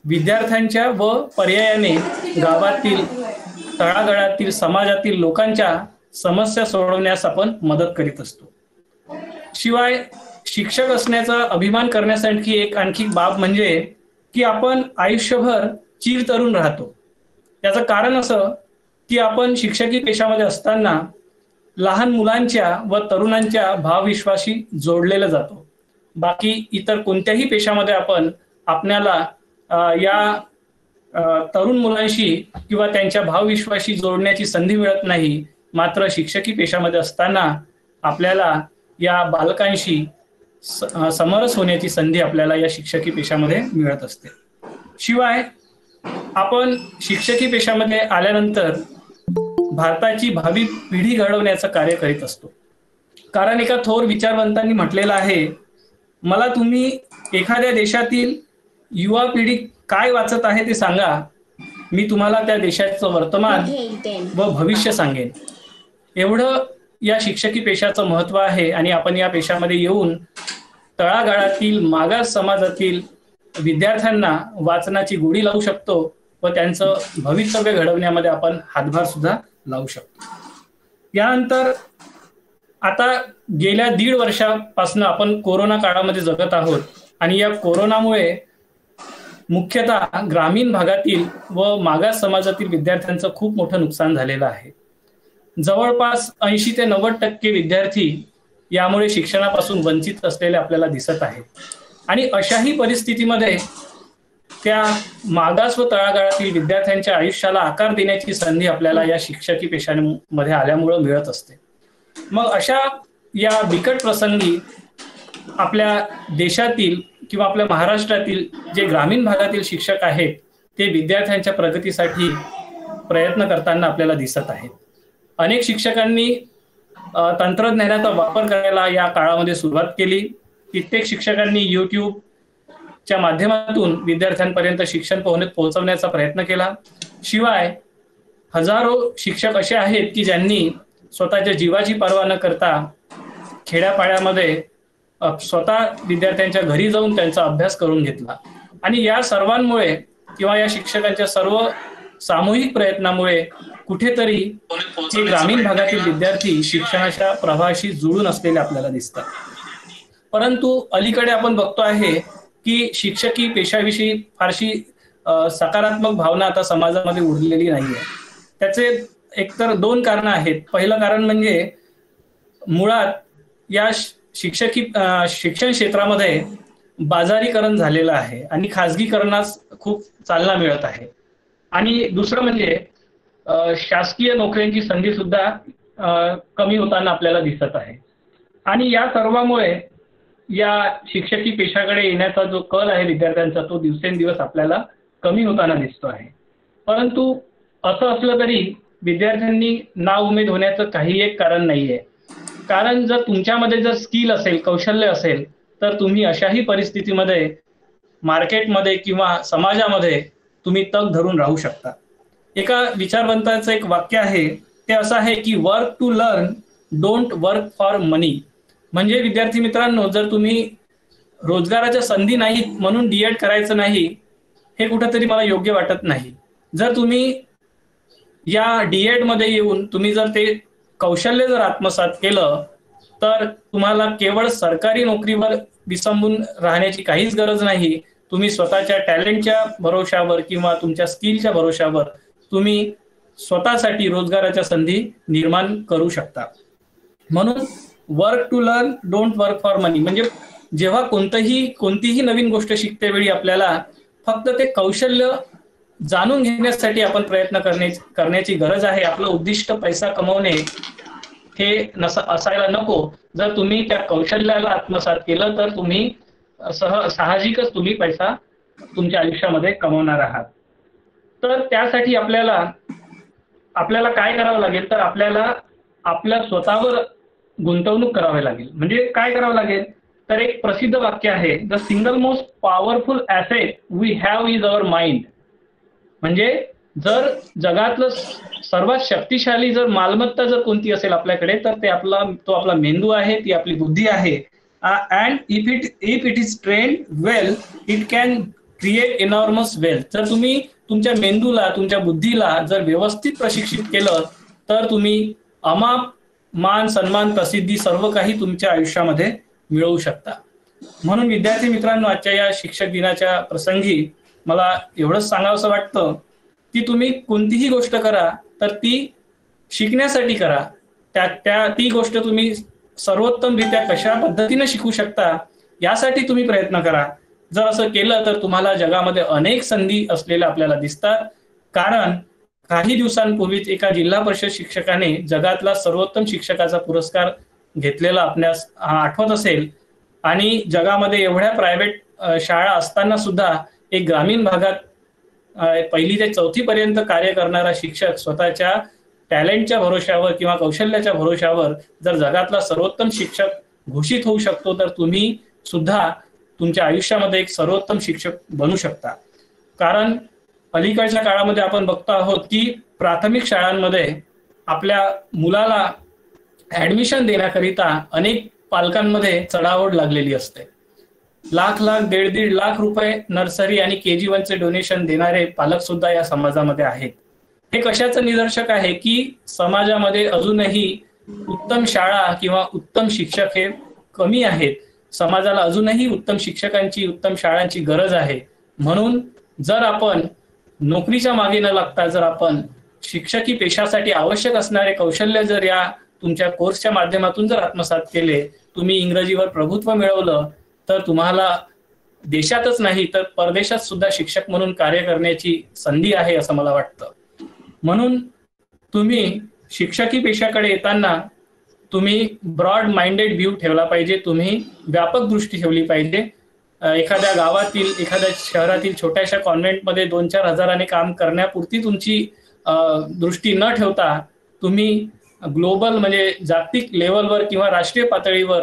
विद्यार्थ्यांच्या व पर्यायाने गावातील, तळागाळातील, समाजातील लोकांच्या समस्या सोडवण्यास आपण मदत करीत असतो. शिवाय शिक्षक असण्याचा अभिमान करण्यासाठी एक आणखी बाब म्हणजे की आपण आयुष्यभर चिरतरुण राहतो. त्याचं कारण असं की आपण शिक्षकी पेशामध्ये असताना लहान मुलांच्या व तरुणांच्या भावविश्वाशी जोडलेलं जातो. बाकी इतर कोणत्याही पेशामध्ये आपण आपल्याला या तरुण मुलांशी किंवा त्यांच्या भावविश्वाशी जोडण्याची संधी मिळत नाही. मात्र शिक्षकी पेशामध्ये असताना आपल्याला या बालकांशी समरस होण्याची संधी आपल्याला या शिक्षकी पेशामध्ये मिळत असते. शिवाय आपण शिक्षकी पेशामध्ये आल्यानंतर भारताची भावी पिढी घडवण्याचं कार्य करीत असतो. कारण एका थोर विचारवंतांनी म्हटलेलं आहे, मला तुम्ही एखाद्या देशातील युवा पिढी काय वाचत आहे ते सांगा, मी तुम्हाला त्या देशाचं वर्तमान व भविष्य सांगेन. एवढं या शिक्षकी पेशाचं महत्व आहे. आणि आपण या पेशामध्ये येऊन तळागाळातील, मागास समाजातील विद्यार्थ्यांना वाचनाची गोडी लावू शकतो व त्यांचं भवितव्य घडवण्यामध्ये आपण हातभार सुद्धा लावू शकतो. यानंतर आता गेल्या दीड वर्षापासून आपण कोरोना काळामध्ये जगत आहोत आणि या कोरोनामुळे मुख्यतः ग्रामीण भागातील व मागास समाजातील विद्यार्थ्यांचं खूप मोठं नुकसान झालेलं आहे. जवळपास ऐंशी ते नव्वद टक्के विद्यार्थी यामुळे शिक्षणापासून वंचित असलेले आपल्याला दिसत आहेत. आणि अशाही परिस्थितीमध्ये त्या मागास व तळागाळातील विद्यार्थ्यांच्या आयुष्याला आकार देण्याची संधी आपल्याला या शिक्षकी पेशामध्ये आल्यामुळे मिळत असते. मग अशा या बिकट प्रसंगी आपल्या देशातील किंवा आपल्या महाराष्ट्रातील जे ग्रामीण भागातील शिक्षक आहेत ते विद्यार्थ्यांच्या प्रगतीसाठी प्रयत्न करताना आपल्याला दिसत आहेत. अनेक शिक्षकांनी तंत्रज्ञानाचा वापर करायला या काळामध्ये सुरुवात केली. कित्येक शिक्षकांनी युट्यूबच्या माध्यमातून विद्यार्थ्यांपर्यंत शिक्षण पोहोचवण्याचा प्रयत्न केला. शिवाय हजारो शिक्षक असे आहेत की ज्यांनी स्वतःच्या जीवाची पर्वा न करता खेड्यापाड्यामध्ये स्वतः विद्यार्थ्यांच्या घरी जाऊन त्यांचा अभ्यास करून घेतला. आणि या सर्वांमुळे किंवा या शिक्षकांच्या सर्व सामूहिक प्रयत्नामुळे कुठेतरी हे ग्रामीण भागातील विद्यार्थी शिक्षणाच्या प्रवाहाशी जुळून असलेले आपल्याला दिसतात. परंतु अलीकडे आपण बघतो आहे की शिक्षकी पेशाविषयी फारशी सकारात्मक भावना आता समाजामध्ये उरलेली नाहीये. त्याचे एकतर दोन कारण आहेत. पहिलं कारण म्हणजे मुळात या शिक्षकी शिक्षण क्षेत्रामध्ये बाजारीकरण झालेलं आहे आणि खाजगीकरणास खूप चालना मिळत आहे. आणि दुसरं म्हणजे शासकीय नोकऱ्यांची संधी सुद्धा कमी होताना आपल्याला दिसत आहे. आणि या सर्वामुळे या शिक्षकी पेशाकडे येण्याचा जो कल आहे विद्यार्थ्यांचा तो दिवसेंदिवस आपल्याला कमी होताना दिसतो आहे. परंतु असं असलं तरी विद्यार्थ्यांनी नाउमेद होण्याचं काही एक कारण नाहीये. कारण जर तुमच्यामध्ये जर स्किल असेल, कौशल्य असेल तर तुम्ही अशाही परिस्थितीमध्ये मार्केटमध्ये किंवा समाजामध्ये तुम्ही तग धरून राहू शकता. एका विचारवंताचं एक वाक्य आहे ते असं आहे की work to learn, don't work for money. म्हणजे विद्यार्थी मित्रांनो, जर तुम्ही रोजगाराच्या संधी नाहीत म्हणून डीएड करायचं नाही हे कुठेतरी मला योग्य वाटत नाही. जर तुम्ही या डीएड मध्ये येऊन तुम्ही जर ते कौशल्य जर आत्मसात केलं तर तुम्हाला केवळ सरकारी नोकरीवर विसंबून राहण्याची काहीच गरज नाही. तुम्ही स्वतःच्या टॅलेंटच्या भरोशावर किंवा तुमच्या स्किलच्या भरोशावर तुम्ही स्वतःसाठी रोजगाराच्या संधी निर्माण करू शकता. म्हणून work to learn, don't work for money. म्हणजे जेव्हा कोणतंही कोणतीही नवीन गोष्ट शिकते वेळी आपल्याला फक्त ते कौशल्य जाणून घेण्यासाठी आपण प्रयत्न करणे करण्याची गरज आहे. आपलं उद्दिष्ट पैसा कमवणे हे नस असायला नको. जर तुम्ही त्या कौशल्याला आत्मसात केलं तर तुम्ही सह साहजिकच तुम्ही पैसा तुमच्या आयुष्यामध्ये कमवणार आहात. तर त्यासाठी आपल्याला आपल्याला काय करावं लागेल तर आपल्याला आपल्या स्वतःवर गुंतवणूक करावी लागेल. म्हणजे काय करावं लागेल तर एक प्रसिद्ध वाक्य आहे, the single most powerful asset we have is our mind. म्हणजे जर जगातलं सर्वात शक्तिशाली जर मालमत्ता जर कोणती असेल आपल्याकडे तर ते आपला तो आपला मेंदू आहे, ती आपली बुद्धी आहे. And if it if it is trained well it can create enormous wealth. जर तुम्ही तुमच्या मेंदूला, तुमच्या बुद्धीला जर व्यवस्थित प्रशिक्षित केलं तर तुम्ही अमाप मान, सन्मान, प्रसिद्धी सर्व काही तुमच्या आयुष्यामध्ये मिळवू शकता. म्हणून विद्यार्थी मित्रांनो, आजच्या या शिक्षक दिनाच्या प्रसंगी मला एवढंच सांगावंसं वाटतं की तुम्ही कोणतीही गोष्ट करा तर ती शिकण्यासाठी करा. त्या त्या ती गोष्ट तुम्ही सर्वोत्तमरित्या कशा पद्धतीने शिकू शकता यासाठी तुम्ही प्रयत्न करा. जर असं केलं तर तुम्हाला जगामध्ये अनेक संधी असलेल्या आपल्याला दिसतात. कारण काही दिवसांपूर्वीच एका जिल्हा परिषद शिक्षकाने जगातला सर्वोत्तम शिक्षकाचा पुरस्कार घेतलेला आपल्यास आठवत असेल. आणि जगामध्ये एवढ्या प्रायव्हेट शाळा असताना सुद्धा एक ग्रामीण भागात पहिली ते चौथी पर्यंत कार्य करणारा शिक्षक स्वतःच्या टॅलेंटच्या भरोश्यावर किंवा कौशल्याच्या भरोश्यावर जर जगातला सर्वोत्तम शिक्षक घोषित होऊ शकतो तर तुम्ही सुद्धा तुमच्या आयुष्यामध्ये एक सर्वोत्तम शिक्षक बनू शकता. कारण अलीकडच्या काळामध्ये आपण बघतो आहोत की प्राथमिक शाळांमध्ये आपल्या मुलाला ऍडमिशन देण्याकरिता अनेक पालकांमध्ये चढाओढ लागलेली असते. लाख लाख दीड दीड लाख रुपये नर्सरी आणि के जी वनचे डोनेशन देणारे पालक सुद्धा या समाजामध्ये आहेत. हे कशाचं निदर्शक आहे की समाजामध्ये अजूनही उत्तम शाळा किंवा उत्तम शिक्षक हे कमी आहेत. समाजाला अजूनही उत्तम शिक्षकांची, उत्तम शाळांची गरज आहे. म्हणून जर आपण नोकरीच्या मागे न लागता जर आपण शिक्षकी पेशासाठी आवश्यक असणारे कौशल्य जर या तुमच्या कोर्सच्या माध्यमातून जर आत्मसात केले, तुम्ही इंग्रजीवर प्रभुत्व मिळवलं तर तुम्हाला देशातच नाही तर परदेशात सुद्धा शिक्षक म्हणून कार्य करण्याची संधी आहे असं मला वाटतं. म्हणून तुम्ही शिक्षकी पेशाकडे येताना तुम्ही ब्रॉड माइंडेड व्ह्यू ठेवला पाहिजे. तुम्ही व्यापक दृष्टी ठेवली पाहिजे. एखाद्या गावातील, एखाद्या शहरातील छोट्याशा कॉन्व्हेंटमध्ये दोन चार हजाराने काम करण्यापुरती तुमची दृष्टी न ठेवता तुम्ही ग्लोबल म्हणजे जागतिक लेवलवर किंवा राष्ट्रीय पातळीवर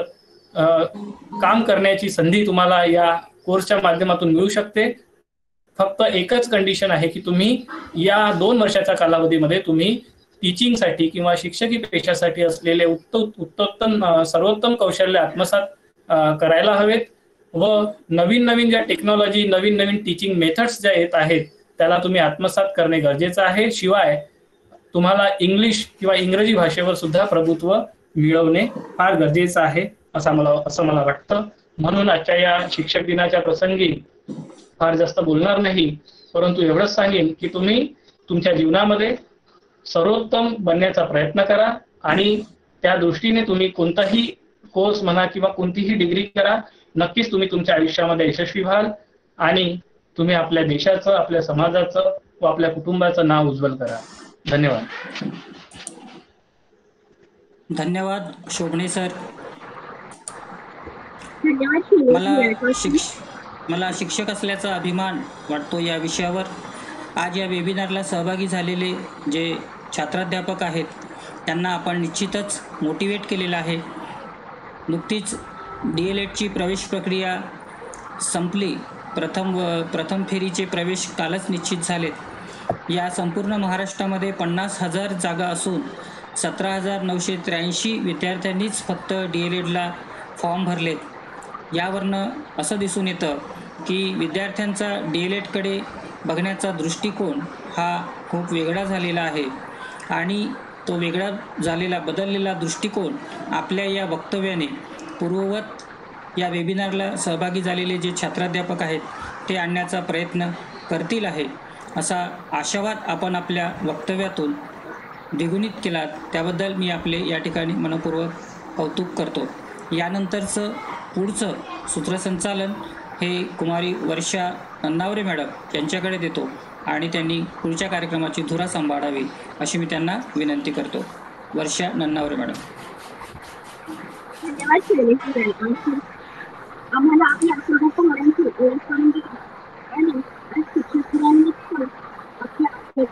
काम करण्याची संधी तुम्हाला या कोर्सच्या माध्यमातून मिळू शकते. फक्त एकच कंडिशन आहे की तुम्ही या दोन वर्षाच्या कालावधीमध्ये तुम्ही टीचिंगसाठी किंवा शिक्षकी पेशासाठी असलेले उत्तम सर्वोत्तम कौशल्य आत्मसात करायला हवेत व नवीन नवीन ज्या टेक्नॉलॉजी, नवीन नवीन टीचिंग मेथड्स ज्या येत आहेत त्याला तुम्ही आत्मसात करणे गरजेचं आहे. शिवाय तुम्हाला इंग्लिश किंवा इंग्रजी भाषेवर सुद्धा प्रभुत्व मिळवणे फार गरजेचं आहे असं मला असं मला वाटतं. म्हणून आजच्या या शिक्षक दिनाच्या प्रसंगी फार जास्त बोलणार नाही, परंतु एवढंच सांगेन की तुम्ही तुमच्या जीवनामध्ये सर्वोत्तम बनण्याचा प्रयत्न करा आणि त्या दृष्टीने तुम्ही कोणताही कोर्स म्हणा किंवा कोणतीही डिग्री करा, नक्कीच तुम्ही तुमच्या आयुष्यामध्ये यशस्वी व्हाल आणि तुम्ही आपल्या देशाचं, आपल्या समाजाचं व आपल्या कुटुंबाचं नाव उज्ज्वल करा. धन्यवाद. धन्यवाद शोभणे सर. मला शिक्ष मला शिक्षक असल्याचा अभिमान वाटतो या विषयावर. आज या वेबिनारला सहभागी झालेले जे छात्राध्यापक आहेत त्यांना आपण निश्चितच मोटिवेट केलेलं आहे. नुकतीच डी एल एडची प्रवेश प्रक्रिया संपली. प्रथम व प्रथम फेरीचे प्रवेश कालच निश्चित झालेत. या संपूर्ण महाराष्ट्रामध्ये पन्नास हजार जागा असून सतरा हजार नऊशे त्र्याऐंशी विद्यार्थ्यांनीच फक्त डी एल एडला फॉर्म भरलेत. यावरनं असं दिसून येतं की विद्यार्थ्यांचा डी एल एडकडे बघण्याचा दृष्टिकोन हा खूप वेगळा झालेला आहे आणि तो वेगळा झालेला बदललेला दृष्टिकोन आपल्या या वक्तव्याने पूर्ववत या वेबिनारला सहभागी झालेले जे छात्राध्यापक आहेत ते आणण्याचा प्रयत्न करतील आहे असा आशावाद आपण आपल्या वक्तव्यातून द्विगुणित केलात. त्याबद्दल मी आपले या ठिकाणी मनपूर्वक कौतुक करतो. यानंतरचं पुढचं सूत्रसंचालन हे कुमारी वर्षा नन्नावरे मॅडम यांच्याकडे देतो आणि त्यांनी पुढच्या कार्यक्रमाची धुरा सांभाळावी अशी मी त्यांना विनंती करतो. वर्षा नन्नावरे मॅडम. आम्हाला आपल्या सर्वोत्तमांची ओळख करून दिली आणि शिक्षकांनी आपल्या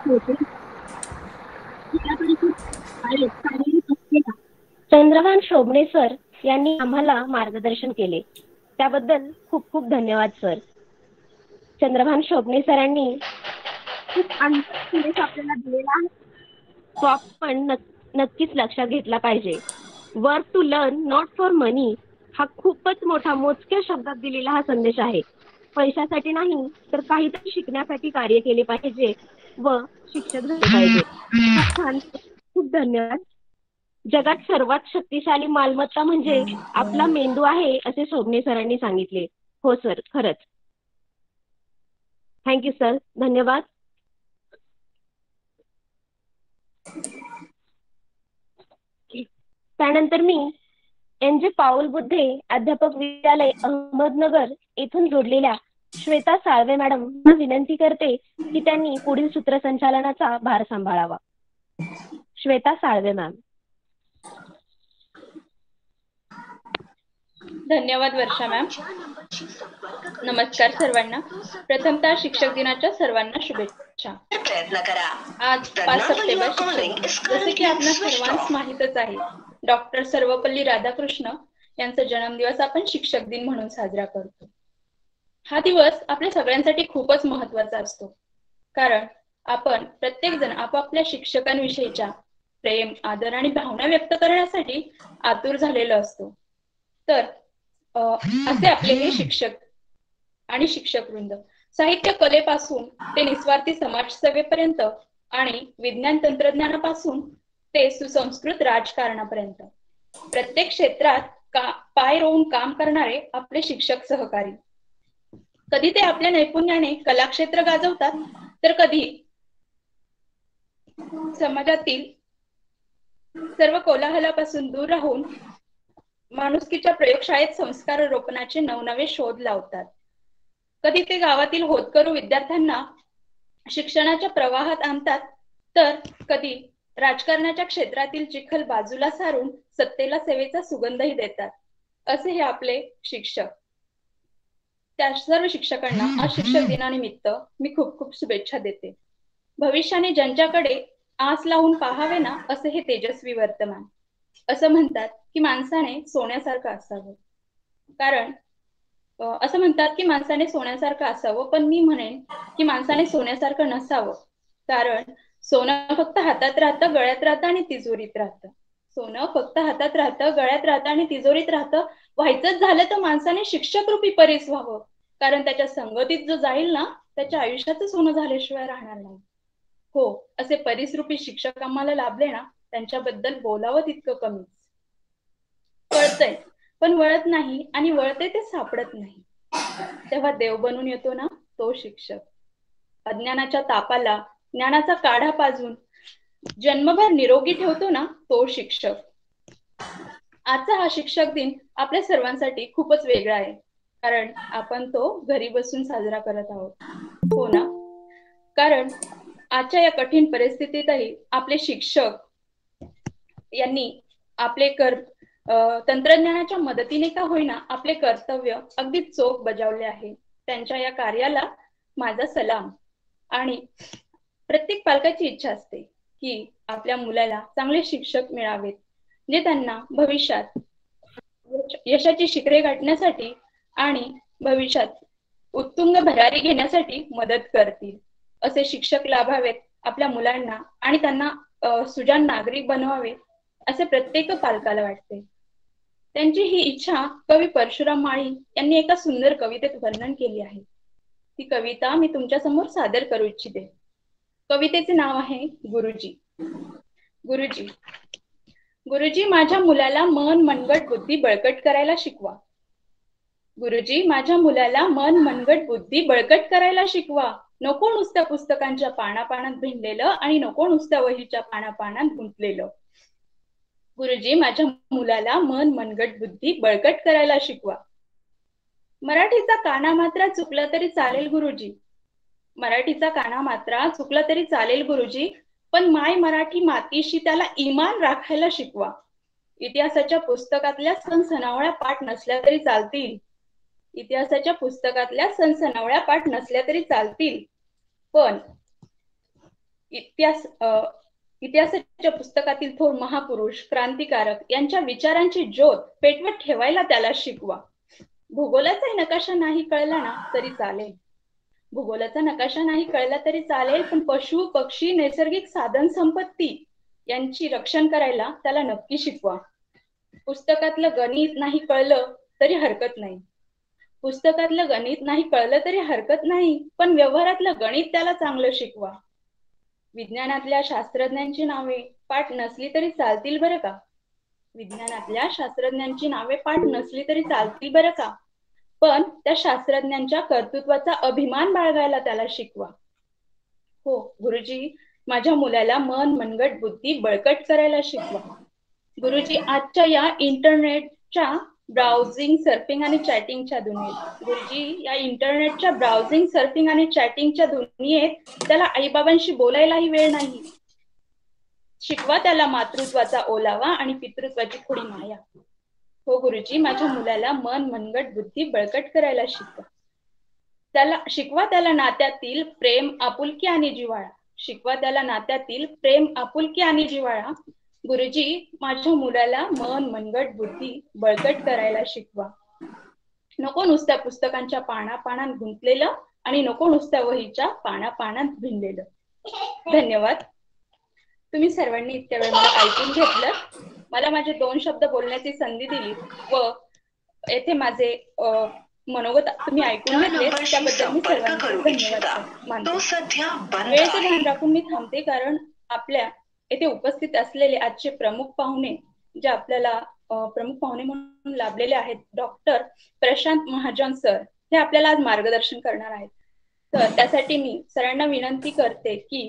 चंद्रभान शोभणे सर यांनी आम्हाला मार्गदर्शन केले. त्याबद्दल खूप खूप धन्यवाद सर. चंद्रभान शोभणे सरांनी खूप अंतर आपल्याला दिलेला आहे तो आपण नक्कीच लक्षात घेतला पाहिजे. Work to learn not for money हा खूपच मोठा मोजक्या शब्दात दिलेला हा संदेश आहे. पैशासाठी नाही तर काहीतरी शिकण्यासाठी कार्य केले पाहिजे व शिक्षक झाले पाहिजे. खूप छान, खूप धन्यवाद. जगात सर्वात शक्तिशाली मालमत्ता म्हणजे आपला मेंदू आहे असे सोबणे सरांनी सांगितले. हो सर, खरंच. थँक्यू सर, धन्यवाद. त्यानंतर मी एन जे पाऊल बुद्धे अध्यापक विद्यालय अहमदनगर येथून जोडलेल्या श्वेता साळवे मॅडम विनंती करते की त्यांनी पुढील सूत्रसंचालनाचा भार सांभाळावा. श्वेता साळवे मॅम. धन्यवाद वर्षा मॅम. नमस्कार सर्वांना. प्रथमतः शिक्षक दिनाच्या सर्वांना शुभेच्छा. आज पाच सप्टेंबर शिक्षक दिन. जसे की आपल्या सर्वांस माहीतच आहे, डॉक्टर सर्वपल्ली राधाकृष्ण यांचा जन्मदिवस आपण शिक्षक दिन म्हणून साजरा करतो. हा दिवस आपल्या सगळ्यांसाठी खूपच महत्त्वाचा असतो, कारण आपण प्रत्येक जण आपापल्या शिक्षकांविषयीच्या प्रेम, आदर आणि भावना व्यक्त करण्यासाठी आतुर झालेला असतो. तर असे आपले हे शिक्षक आणि शिक्षक वृंद साहित्य कलेपासून ते निस्वार्थी समाजसेवेपर्यंत आणि विज्ञान तंत्रज्ञानापासून ते सुसंस्कृत राजकारणापर्यंत प्रत्येक क्षेत्रात का पाय रोवून काम करणारे आपले शिक्षक सहकारी. कधी ते आपल्या नैपुण्याने कलाक्षेत्र गाजवतात, तर कधी समाजातील सर्व कोलाहलापासून दूर राहून माणुसकीच्या प्रयोगशाळेत संस्कार रोपणाचे नवनवे शोध लावतात. कधी ते गावातील होतकरू विद्यार्थ्यांना शिक्षणाच्या प्रवाहात आणतात, तर कधी राजकारणाच्या क्षेत्रातील चिखल बाजूला सारून सत्तेला सेवेचा सुगंधही देतात. असे हे आपले शिक्षक. त्या सर्व शिक्षकांना आज शिक्षक दिनानिमित्त मी खूप खूप शुभेच्छा देते. भविष्याने ज्यांच्याकडे आस लावून पाहावे ना, असे हे तेजस्वी वर्तमान. असं म्हणतात की माणसाने सोन्यासारखं असावं, कारण असं म्हणतात की माणसाने सोन्यासारखं असावं, पण मी म्हणेन की माणसाने सोन्यासारखं नसावं, कारण सोनं फक्त हातात राहतं, गळ्यात राहतं आणि तिजोरीत राहतं. सोनं फक्त हातात राहतं, गळ्यात राहतं आणि तिजोरीत राहतं. व्हायचंच झालं तर माणसाने शिक्षक रूपी परीस व्हावं, कारण त्याच्या संगतीत जो जाईल ना, त्याच्या आयुष्याचं सोनं झाल्याशिवाय राहणार नाही. हो, असे परीसरूपी शिक्षक आम्हाला लाभले ना, त्यांच्याबद्दल बोलावं तितकं कमीच. कळतंय पण वळत नाही, आणि वळते ते सापडत नाही. तेव्हा देव बनून येतो ना, तो शिक्षक. अज्ञानाच्या तापाला ज्ञानाचा काढा पाजून जन्मभर निरोगी ठेवतो ना, तो शिक्षक. आजचा हा शिक्षक दिन आपल्या सर्वांसाठी खूपच वेगळा आहे, कारण आपण तो घरी बसून साजरा करत आहोत. हो ना, कारण आजच्या या कठीण परिस्थितीतही आपले शिक्षक यांनी आपले कर तंत्रज्ञानाच्या मदतीने का होईना आपले कर्तव्य अगदी चोख बजावले आहे. त्यांच्या या कार्याला माझा सलाम. आणि प्रत्येक पालकाची इच्छा असते की आपल्या मुलाला चांगले शिक्षक मिळावेत, जे त्यांना भविष्यात यशाची शिखरे गाठण्यासाठी आणि भविष्यात उत्तुंग भरारी घेण्यासाठी मदत करतील. असे शिक्षक लाभावेत आपल्या मुलांना, आणि त्यांना सुजाण नागरिक बनवावे असे प्रत्येक पालकाला वाटते. त्यांची ही इच्छा कवी परशुराम माळी यांनी एका सुंदर कवितेत वर्णन केली आहे. ती कविता मी तुमच्या समोर सादर करू इच्छिते. कवितेचे नाव आहे गुरुजी. गुरुजी गुरुजी माझ्या मुलाला मन, मनगट, बुद्धी बळकट करायला शिकवा. गुरुजी माझ्या मुलाला मन, मनगट, बुद्धी बळकट करायला शिकवा. नको नुसत्या पुस्तकांच्या पानापानात भिनलेलं, आणि नको नुसत्या वहीच्या पानापानात गुंतलेलं. गुरुजी माझ्या मुलाला मन, मनगट, बुद्धी बळकट करायला शिकवा. मराठीचा काना मात्रा चुकला तरी चालेल गुरुजी. मराठीचा काना मात्रा चुकला तरी चालेल गुरुजी, पण माय मराठी मातीशी त्याला इमान राखायला शिकवा. इतिहासाच्या पुस्तकातल्या सणसणावळ्या पाठ नसल्या तरी चालतील. इतिहासाच्या पुस्तकातल्या सणसणावळ्या पाठ नसल्या तरी चालतील, पण इतिहास इतिहासाच्या पुस्तकातील थोर महापुरुष, क्रांतिकारक यांच्या विचारांची ज्योत पेटवत ठेवायला त्याला शिकवा. भूगोलाचा नकाशा नाही कळला ना तरी चालेल. भूगोलाचा नकाशा नाही कळला तरी चालेल, पण पशु, पक्षी, नैसर्गिक साधन संपत्ती यांची रक्षण करायला त्याला नक्की शिकवा. पुस्तकातलं गणित नाही कळलं तरी हरकत नाही, पुस्तकातलं गणित नाही कळलं तरी हरकत नाही, पण व्यवहारातलं गणित त्याला चांगलं शिकवा. विज्ञानातल्या शास्त्रज्ञांची नावे पाठ नसली तरी चालतील बरं का. विज्ञानातल्या शास्त्रज्ञांची नावे पाठ नसली तरी चालतील बरं का, पण त्या शास्त्रज्ञांच्या कर्तृत्वाचा अभिमान बाळगायला त्याला शिकवा. हो गुरुजी, माझ्या मुलाला मन, मनगट, बुद्धी बळकट करायला शिकवा. गुरुजी, आजच्या या इंटरनेटच्या ब्राउझिंग, सर्फिंग आणि चॅटिंगच्या दुनियेत गुरुजी या इंटरनेटच्या ब्राउझिंग, सर्फिंग आणि चॅटिंगच्या दुनियेत त्याला आईबाबांशी बोलायलाही वेळ नाही. शिकवा त्याला मातृत्वाचा ओलावा आणि पितृत्वाची थोडी माया. हो गुरुजी, माझ्या मुलाला मन, मनगट, बुद्धी बळकट करायला शिकवा. त्याला शिकवा त्याला नात्यातील प्रेम, आपुलकी आणि जिव्हाळा. शिकवा त्याला नात्यातील प्रेम, आपुलकी आणि जिव्हाळा. गुरुजी, माझ्या मुलाला मन, मनगट, बुद्धी बळकट करायला शिकवा. नको नुसत्या पुस्तकांच्या पाना पानात गुंतलेलं आणि नको नुसत्या वहीच्या पाना पानात भिनलेलं. धन्यवाद. तुम्ही सर्वांनी इतक्या वेळ मला ऐकून घेतलं, मला माझे दोन शब्द बोलण्याची संधी दिली व येथे माझे अ, मनोगत तुम्ही ऐकून घेतले त्याबद्दल मी सर्वांचे धन्यवाद मानते. वेळेचे ध्यान राखून मी थांबते, कारण आपल्या येथे उपस्थित असलेले आजचे प्रमुख पाहुणे जे आपल्याला अ, प्रमुख पाहुणे म्हणून लाभलेले आहेत, डॉक्टर प्रशांत महाजन सर, हे आपल्याला आज मार्गदर्शन करणार आहेत. तर त्यासाठी मी सरांना विनंती करते की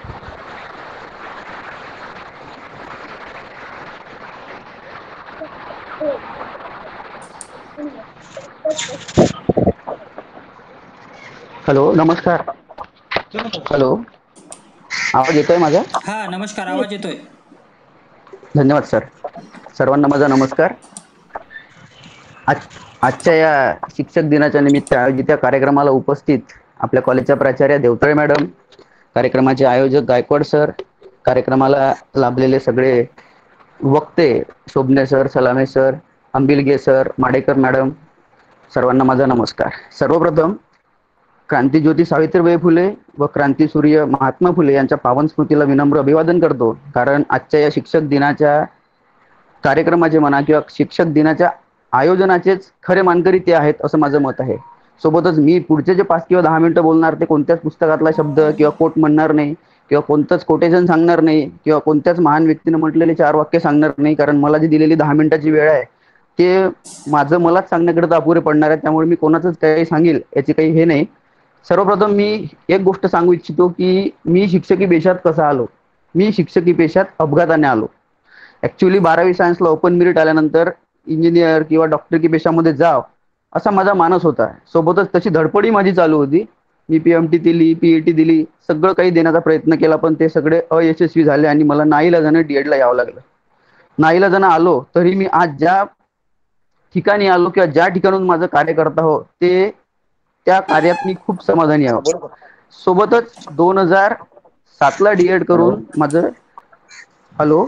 हॅलो, नमस्कार. हॅलो, आवाज येतोय माझा? हा नमस्कार, आवाज येतोय. धन्यवाद सर. सर्वांना माझा नमस्कार. आज आजच्या या शिक्षक दिनाच्या निमित्त आयोजित या कार्यक्रमाला उपस्थित आपल्या कॉलेजच्या प्राचार्य देवतळे मॅडम, कार्यक्रमाचे आयोजक गायकवाड सर, कार्यक्रमाला लाभलेले सगळे वक्ते Shobhane sir, Salame sir, Ambilge sir, Madekar madam, सर्वांना माझा नमस्कार. सर्वप्रथम क्रांतीज्योती सावित्रीबाई फुले व क्रांतीसूर्य महात्मा फुले यांच्या पावन स्मृतीला विनम्र अभिवादन करतो. कारण आजच्या या शिक्षक दिनाच्या कार्यक्रमाचे म्हणा किंवा शिक्षक दिनाच्या आयोजनाचेच खरे मानकरी ते आहेत असं माझं मत आहे. सोबतच मी पुढचे जे पाच किंवा दहा मिनिटं बोलणार ते कोणत्याच पुस्तकातला शब्द किंवा कोट म्हणणार नाही किंवा कोणतंच कोटेशन सांगणार नाही किंवा कोणत्याच महान व्यक्तीने म्हटलेले चार वाक्य सांगणार नाही, कारण मला जी दिलेली दहा मिनिटाची वेळ आहे ते माझं मलाच सांगण्याकरता अपुरे पडणार आहे. त्यामुळे मी कोणाचंच काही सांगेल याची काही हे नाही. सर्वप्रथम मी एक गोष्ट सांगू इच्छितो की मी शिक्षकी पेशात कसा आलो. मी शिक्षकी पेशात अपघाताने आलो. ऍक्च्युली बारावी सायन्सला ओपन मेरिट आल्यानंतर इंजिनियर किंवा डॉक्टरकी पेशामध्ये जाव असा माझा मानस होता. सोबतच तशी धडपडी माझी चालू होती. मी पी एम टी दिली, पीईटी दिली, सगळं काही देण्याचा प्रयत्न केला, पण ते सगळे अयशस्वी झाले आणि मला नाईलाजाने डीएडला यावं लागलं. नाईलाजाने आलो तरी मी आज ज्या ठिकाणी आलो किंवा ज्या ठिकाणून माझं कार्य करत आहो ते त्या कार्यात मी खूप समाधानी आहो. सोबतच दोन हजार सातला डीएड करून माझं हॅलो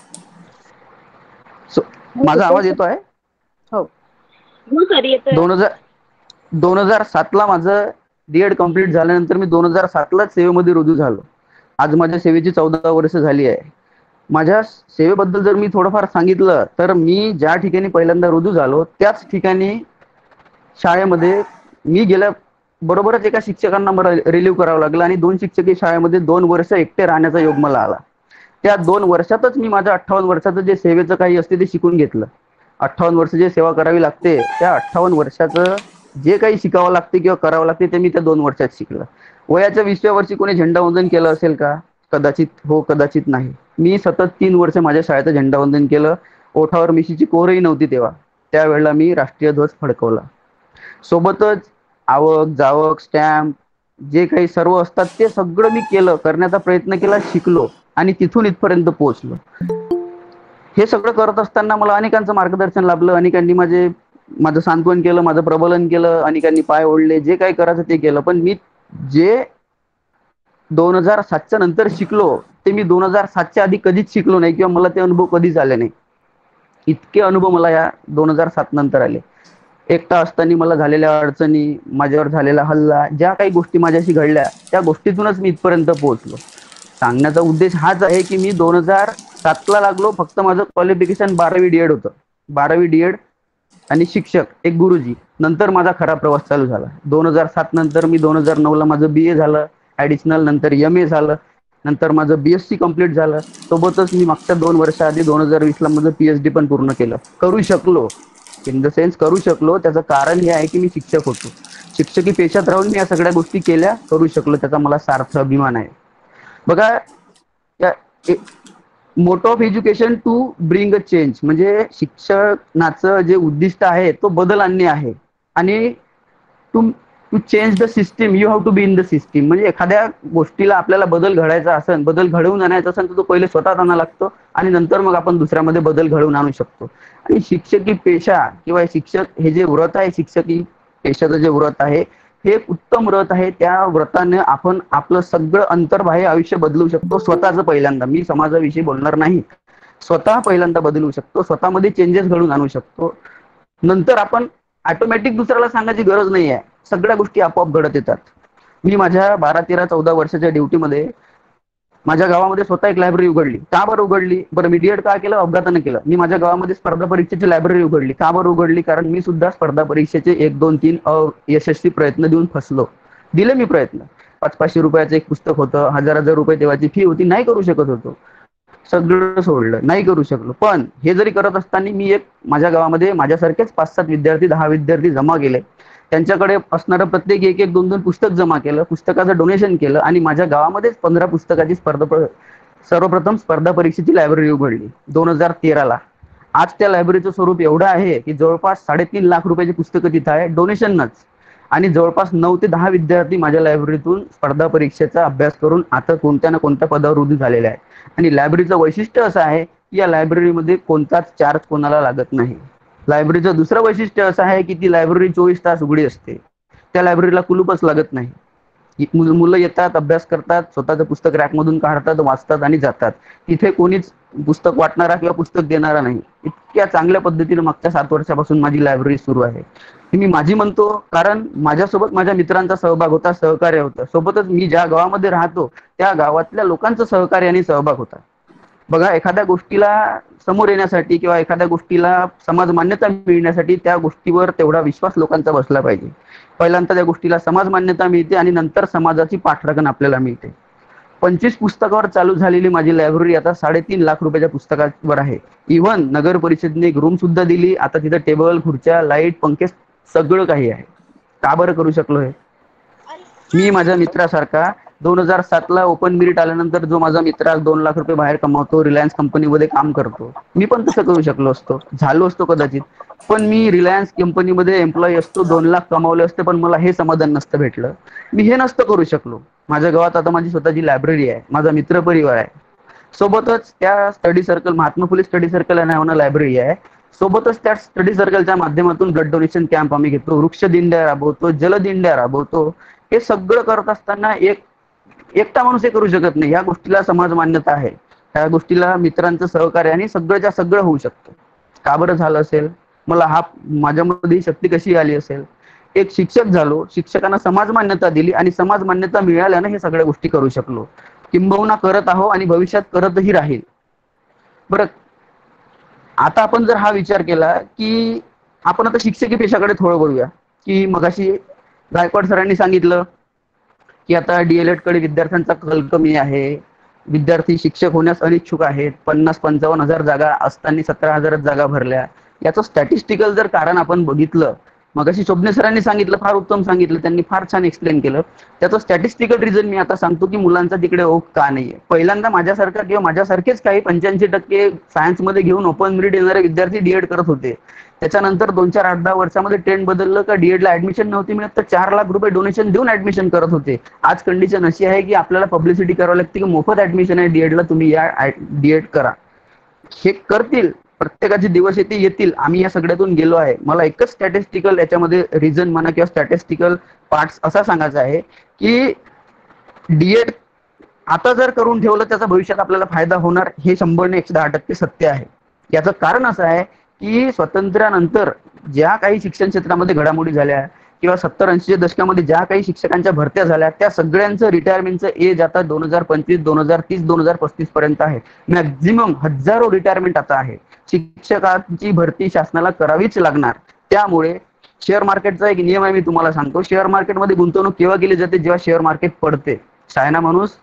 माझा आवाज येतो आहे? हो. दोन हजार दोन हजार सातला माझं डीएड कम्प्लीट झाल्यानंतर मी दोन हजार सातलाच सेवेमध्ये रुजू झालो. आज माझ्या सेवेची चौदा वर्ष झाली आहे. माझ्या सेवेबद्दल जर मी थोडंफार सांगितलं तर मी ज्या ठिकाणी पहिल्यांदा रुजू झालो त्याच ठिकाणी शाळेमध्ये मी गेल्या बरोबरच एका शिक्षकांना मला रिलीव्ह करावं लागलं आणि दोन शिक्षकी शाळेमध्ये दोन वर्ष एकटे राहण्याचा योग मला आला. त्या दोन वर्षातच मी माझ्या अठ्ठावन्न वर्षाचं जे सेवेचं काही असते ते शिकून घेतलं. अठ्ठावन्न वर्ष जे सेवा करावी लागते त्या अठ्ठावन्न वर्षाचं जे काही शिकावं लागते किंवा करावं लागते ते मी त्या दोन वर्षात शिकलं. वयाच्या वीसव्या वर्षी कोणी झेंडावंदन केलं असेल का? कदाचित हो, कदाचित नाही. मी सतत तीन वर्ष माझ्या शाळेचं झेंडावंदन केलं. ओठावर मिशीची कोरही नव्हती तेव्हा. त्यावेळेला मी राष्ट्रीय ध्वज फडकवला. सोबतच आवक जावक स्टॅम्प जे काही सर्व असतात ते सगळं मी केलं, करण्याचा प्रयत्न केला, शिकलो आणि तिथून इथपर्यंत पोहोचलो. हे सगळं करत असताना मला अनेकांचं मार्गदर्शन लाभलं. अनेकांनी माझे माझं सांत्वन केलं, माझं प्रबोधन केलं, अनेकांनी पाय ओढले, जे काही करायचं ते केलं. पण मी जे दोन हजार सातच्या नंतर शिकलो ते मी दोन हजार सातच्या आधी कधीच शिकलो नाही किंवा मला ते अनुभव कधीच आले नाही. इतके अनुभव मला या दोन हजार सात नंतर आले. एकटा असताना मला झालेल्या अडचणी, माझ्यावर झालेला हल्ला, ज्या काही गोष्टी माझ्याशी घडल्या त्या गोष्टीतूनच मी इथपर्यंत पोहोचलो. सांगण्याचा उद्देश हाच आहे की मी दोन हजार सातला लागलो, फक्त माझं क्वालिफिकेशन बारावी डीएड होतं. बारावी डीएड आणि शिक्षक एक गुरुजी. नंतर माझा खरा प्रवास चालू झाला. दोन हजार सात नंतर मी दोन हजार नऊ ला माझं बी ए झालं ऍडिशनल, नंतर एम ए झालं, नंतर माझं बीएससी कम्प्लीट झालं. सोबतच मी मागच्या दोन वर्षाआधी दोन हजार वीस ला माझं पीएचडी पण पूर्ण केलं. करू शकलो इन द सेन्स करू शकलो त्याचं कारण हे आहे की मी शिक्षक होतो. शिक्षकी पेशात राहून मी या सगळ्या गोष्टी केल्या, करू शकलो, त्याचा मला सार्थ अभिमान आहे. बघा, motto of education to bring a change, म्हणजे शिक्षणाचं जे उद्दिष्ट आहे तो बदल आणणे आहे. आणि to to change the system you have to be in the system. म्हणजे एखाद्या गोष्टीला आपल्याला बदल घडायचा असेल, बदल घडवून आणायचा असेल तर तो पहिले स्वतःत आणावा लागतो आणि नंतर मग आपण दुसऱ्यामध्ये बदल घडवून आणू शकतो. आणि शिक्षकी पेशा किंवा शिक्षक हे जे व्रत आहे, शिक्षकी पेशाचं जे व्रत आहे हे उत्तम व्रत आहे. त्या व्रताने आपण आपलं सगळं अंतर्बाह्य आयुष्य बदलू शकतो. स्वतःचं पहिल्यांदा, मी समाजाविषयी बोलणार नाही, स्वतः पहिल्यांदा बदलू शकतो, स्वतःमध्ये चेंजेस घडवून आणू शकतो. नंतर आपण ऑटोमॅटिक दुसऱ्याला सांगायची गरज नाही आहे, सगळ्या गोष्टी आपोआप घडत येतात. मी माझ्या बारा तेरा चौदा वर्षाच्या ड्युटीमध्ये माझ्या गावामध्ये स्वतः एक लायब्ररी उघडली. का बरं उघडली? बरं, मी डीएड का केलं? अपघाताने केलं. मी माझ्या गावामध्ये स्पर्धा परीक्षेची लायब्ररी उघडली. का बरं उघडली? कारण मी सुद्धा स्पर्धा परीक्षेचे एक दोन तीन यशस्वी प्रयत्न देऊन फसलो. दिले मी प्रयत्न. पाच पाचशे रुपयाचं एक पुस्तक होतं, हजार हजार रुपये तेव्हाची फी होती, नाही करू शकत होतो, सगळं सोडलं, नाही करू शकलो. पण हे जरी करत असताना मी एक माझ्या गावामध्ये माझ्यासारखेच पाच सात विद्यार्थी दहा विद्यार्थी जमा केले, त्यांच्याकडे असणारं प्रत्येक एक एक दोन दोन पुस्तक जमा केलं, पुस्तकाचं डोनेशन केलं आणि माझ्या गावामध्येच पंधरा पुस्तकाची स्पर्धा सर्वप्रथम स्पर्धा परीक्षेची लायब्ररी उघडली दोन हजार तेराला. आज त्या लायब्ररीचं स्वरूप एवढं आहे की जवळपास साडेतीन लाख रुपयाची पुस्तकं तिथं आहे डोनेशनच. आणि जवळपास नऊ ते दहा विद्यार्थी माझ्या लायब्ररीतून स्पर्धा परीक्षेचा अभ्यास करून आता कोणत्या ना कोणत्या पदावर रुजू झालेले आहे. आणि लायब्ररीचं वैशिष्ट्य असं आहे की या लायब्ररीमध्ये कोणताच चार्ज कोणाला लागत नाही. लायब्ररीचं दुसरं वैशिष्ट्य असं आहे की ती लायब्ररी चोवीस तास उघडी असते. त्या लायब्ररीला कुलूपच लागत नाही. मुलं येतात, अभ्यास करतात, स्वतःचं पुस्तक रॅकमधून काढतात, वाचतात आणि जातात. तिथे कोणीच पुस्तक वाटणारा किंवा पुस्तक देणारा नाही. इतक्या चांगल्या पद्धतीने मागच्या सात वर्षापासून माझी लायब्ररी सुरू आहे. मी माझी म्हणतो कारण माझ्यासोबत माझ्या मित्रांचा सहभाग होता, सहकार्य होतं. सोबतच मी ज्या गावामध्ये राहतो त्या गावातल्या लोकांचं सहकार्य आणि सहभाग होता. बघा, एखाद्या गोष्टीला समोर येण्यासाठी किंवा एखाद्या गोष्टीला समाज मान्यता मिळण्यासाठी त्या गोष्टीवर तेवढा विश्वास लोकांचा बसला पाहिजे. पहिल्यांदा त्या गोष्टीला समाज मान्यता मिळते आणि नंतर समाजाची पाठराखण आपल्याला मिळते. पंचवीस पुस्तकावर चालू झालेली माझी लायब्ररी आता साडेतीन लाख रुपयाच्या पुस्तकावर आहे. इव्हन नगर परिषदेने एक रूम सुद्धा दिली. आता तिथं टेबल, खुर्च्या, लाईट, पंखे सगळं काही आहे. का बरं करू शकलो हे? मी माझ्या मित्रासारखा दोन हजार सात ला ओपन मेरिट आल्यानंतर जो माझा मित्र आज दोन लाख रुपये बाहेर कमावतो, रिलायन्स कंपनीमध्ये काम करतो, मी पण तसं करू शकलो असतो, झालो असतो कदाचित. पण मी रिलायन्स कंपनीमध्ये एम्प्लॉई असतो, दोन लाख कमावले असते, पण मला हे समाधान नसतं भेटलं. मी हे नसतं करू शकलो. माझ्या गावात आता माझी स्वतःची लायब्ररी आहे, माझा मित्र परिवार आहे, सोबतच त्या study circle, Mahatma Phule study circle या नावानं लायब्ररी आहे. सोबतच त्या स्टडी सर्कलच्या माध्यमातून ब्लड डोनेशन कॅम्प आम्ही घेतो, वृक्ष दिंड्या राबवतो, जलदिंड्या राबवतो. हे सगळं करत असताना एक एकटा माणूस हे करू शकत नाही. या गोष्टीला समाज मान्यता आहे, त्या गोष्टीला मित्रांचं सहकार्य आणि सगळंच्या सगळं होऊ शकतं. का बरं झालं असेल? मला हा माझ्यामध्ये शक्ती कशी आली असेल? एक शिक्षक झालो, शिक्षकांना समाज मान्यता दिली आणि समाज मान्यता मिळाल्यानं हे सगळ्या गोष्टी करू शकलो. किंबहुना करत आहो आणि भविष्यात करतही राहील. बरं, आता आपण जर हा विचार केला की आपण आता शिक्षकी पेशाकडे थोडं बोलूया. की मगाशी गायकवाड सरांनी सांगितलं की आता डीएलएड कडे विद्यार्थ्यांचा कल कमी आहे, विद्यार्थी शिक्षक होण्यास अनिच्छुक आहेत, पन्नास पंचावन्न हजार जागा असताना सतरा हजार जागा भरल्या. याचं स्टॅटिस्टिकल जर कारण आपण बघितलं, मगाशी शोभने सरांनी सांगितलं, फार उत्तम सांगितलं, त्यांनी फार छान एक्सप्लेन केलं. त्याचं स्टॅटिस्टिकल रिझन मी आता सांगतो की मुलांचा तिकडे ओघ का नाहीये. पहिल्यांदा माझ्यासारखा किंवा माझ्यासारखेच काही पंच्याऐंशी टक्के सायन्समध्ये घेऊन ओपन मेरिट येणारे विद्यार्थी डीएड करत होते. त्याच्यानंतर दोन चार आठ दहा वर्षामध्ये ट्रेंड बदललं का डीएडला ऍडमिशन नव्हती मिळत तर चार लाख रुपये डोनेशन देऊन ऍडमिशन करत होते. आज कंडिशन अशी आहे की आपल्याला पब्लिसिटी करावी लागते की मोफत ऍडमिशन आहे डीएडला, तुम्ही या डीएड करा. हे करतील, प्रत्येकाचे दिवस येते येतील. आम्ही या सगळ्यातून गेलो आहे. मला एकच स्टॅटिस्टिकल याच्यामध्ये रिझन म्हणा किंवा स्टॅटिस्टिकल पार्ट्स असा सांगायचा आहे की डीएड आता जर करून ठेवलं त्याचा भविष्यात आपल्याला फायदा होणार, हे शंभर ने एकशे दहा टक्के सत्य आहे. याचं कारण असं आहे की स्वातंत्र्यानंतर ज्या काही शिक्षण क्षेत्रामध्ये घडामोडी झाल्या किंवा सत्तर ऐंशीच्या दशकामध्ये ज्या काही शिक्षकांच्या भरत्या झाल्या त्या सगळ्यांचं रिटायरमेंटचं एज आता दोन हजार पंचवीस दोन हजार तीस दोन हजार पस्तीस पर्यंत आहे. मॅक्झिमम हजारो रिटायरमेंट आता आहे. शिक्षकांची भरती शासनाला करावीच लागणार. त्यामुळे शेअर मार्केटचा एक नियम आहे, मी तुम्हाला सांगतो. शेअर मार्केटमध्ये गुंतवणूक केव्हा केली जाते? जेव्हा शेअर मार्केट पडते. सायना माणूस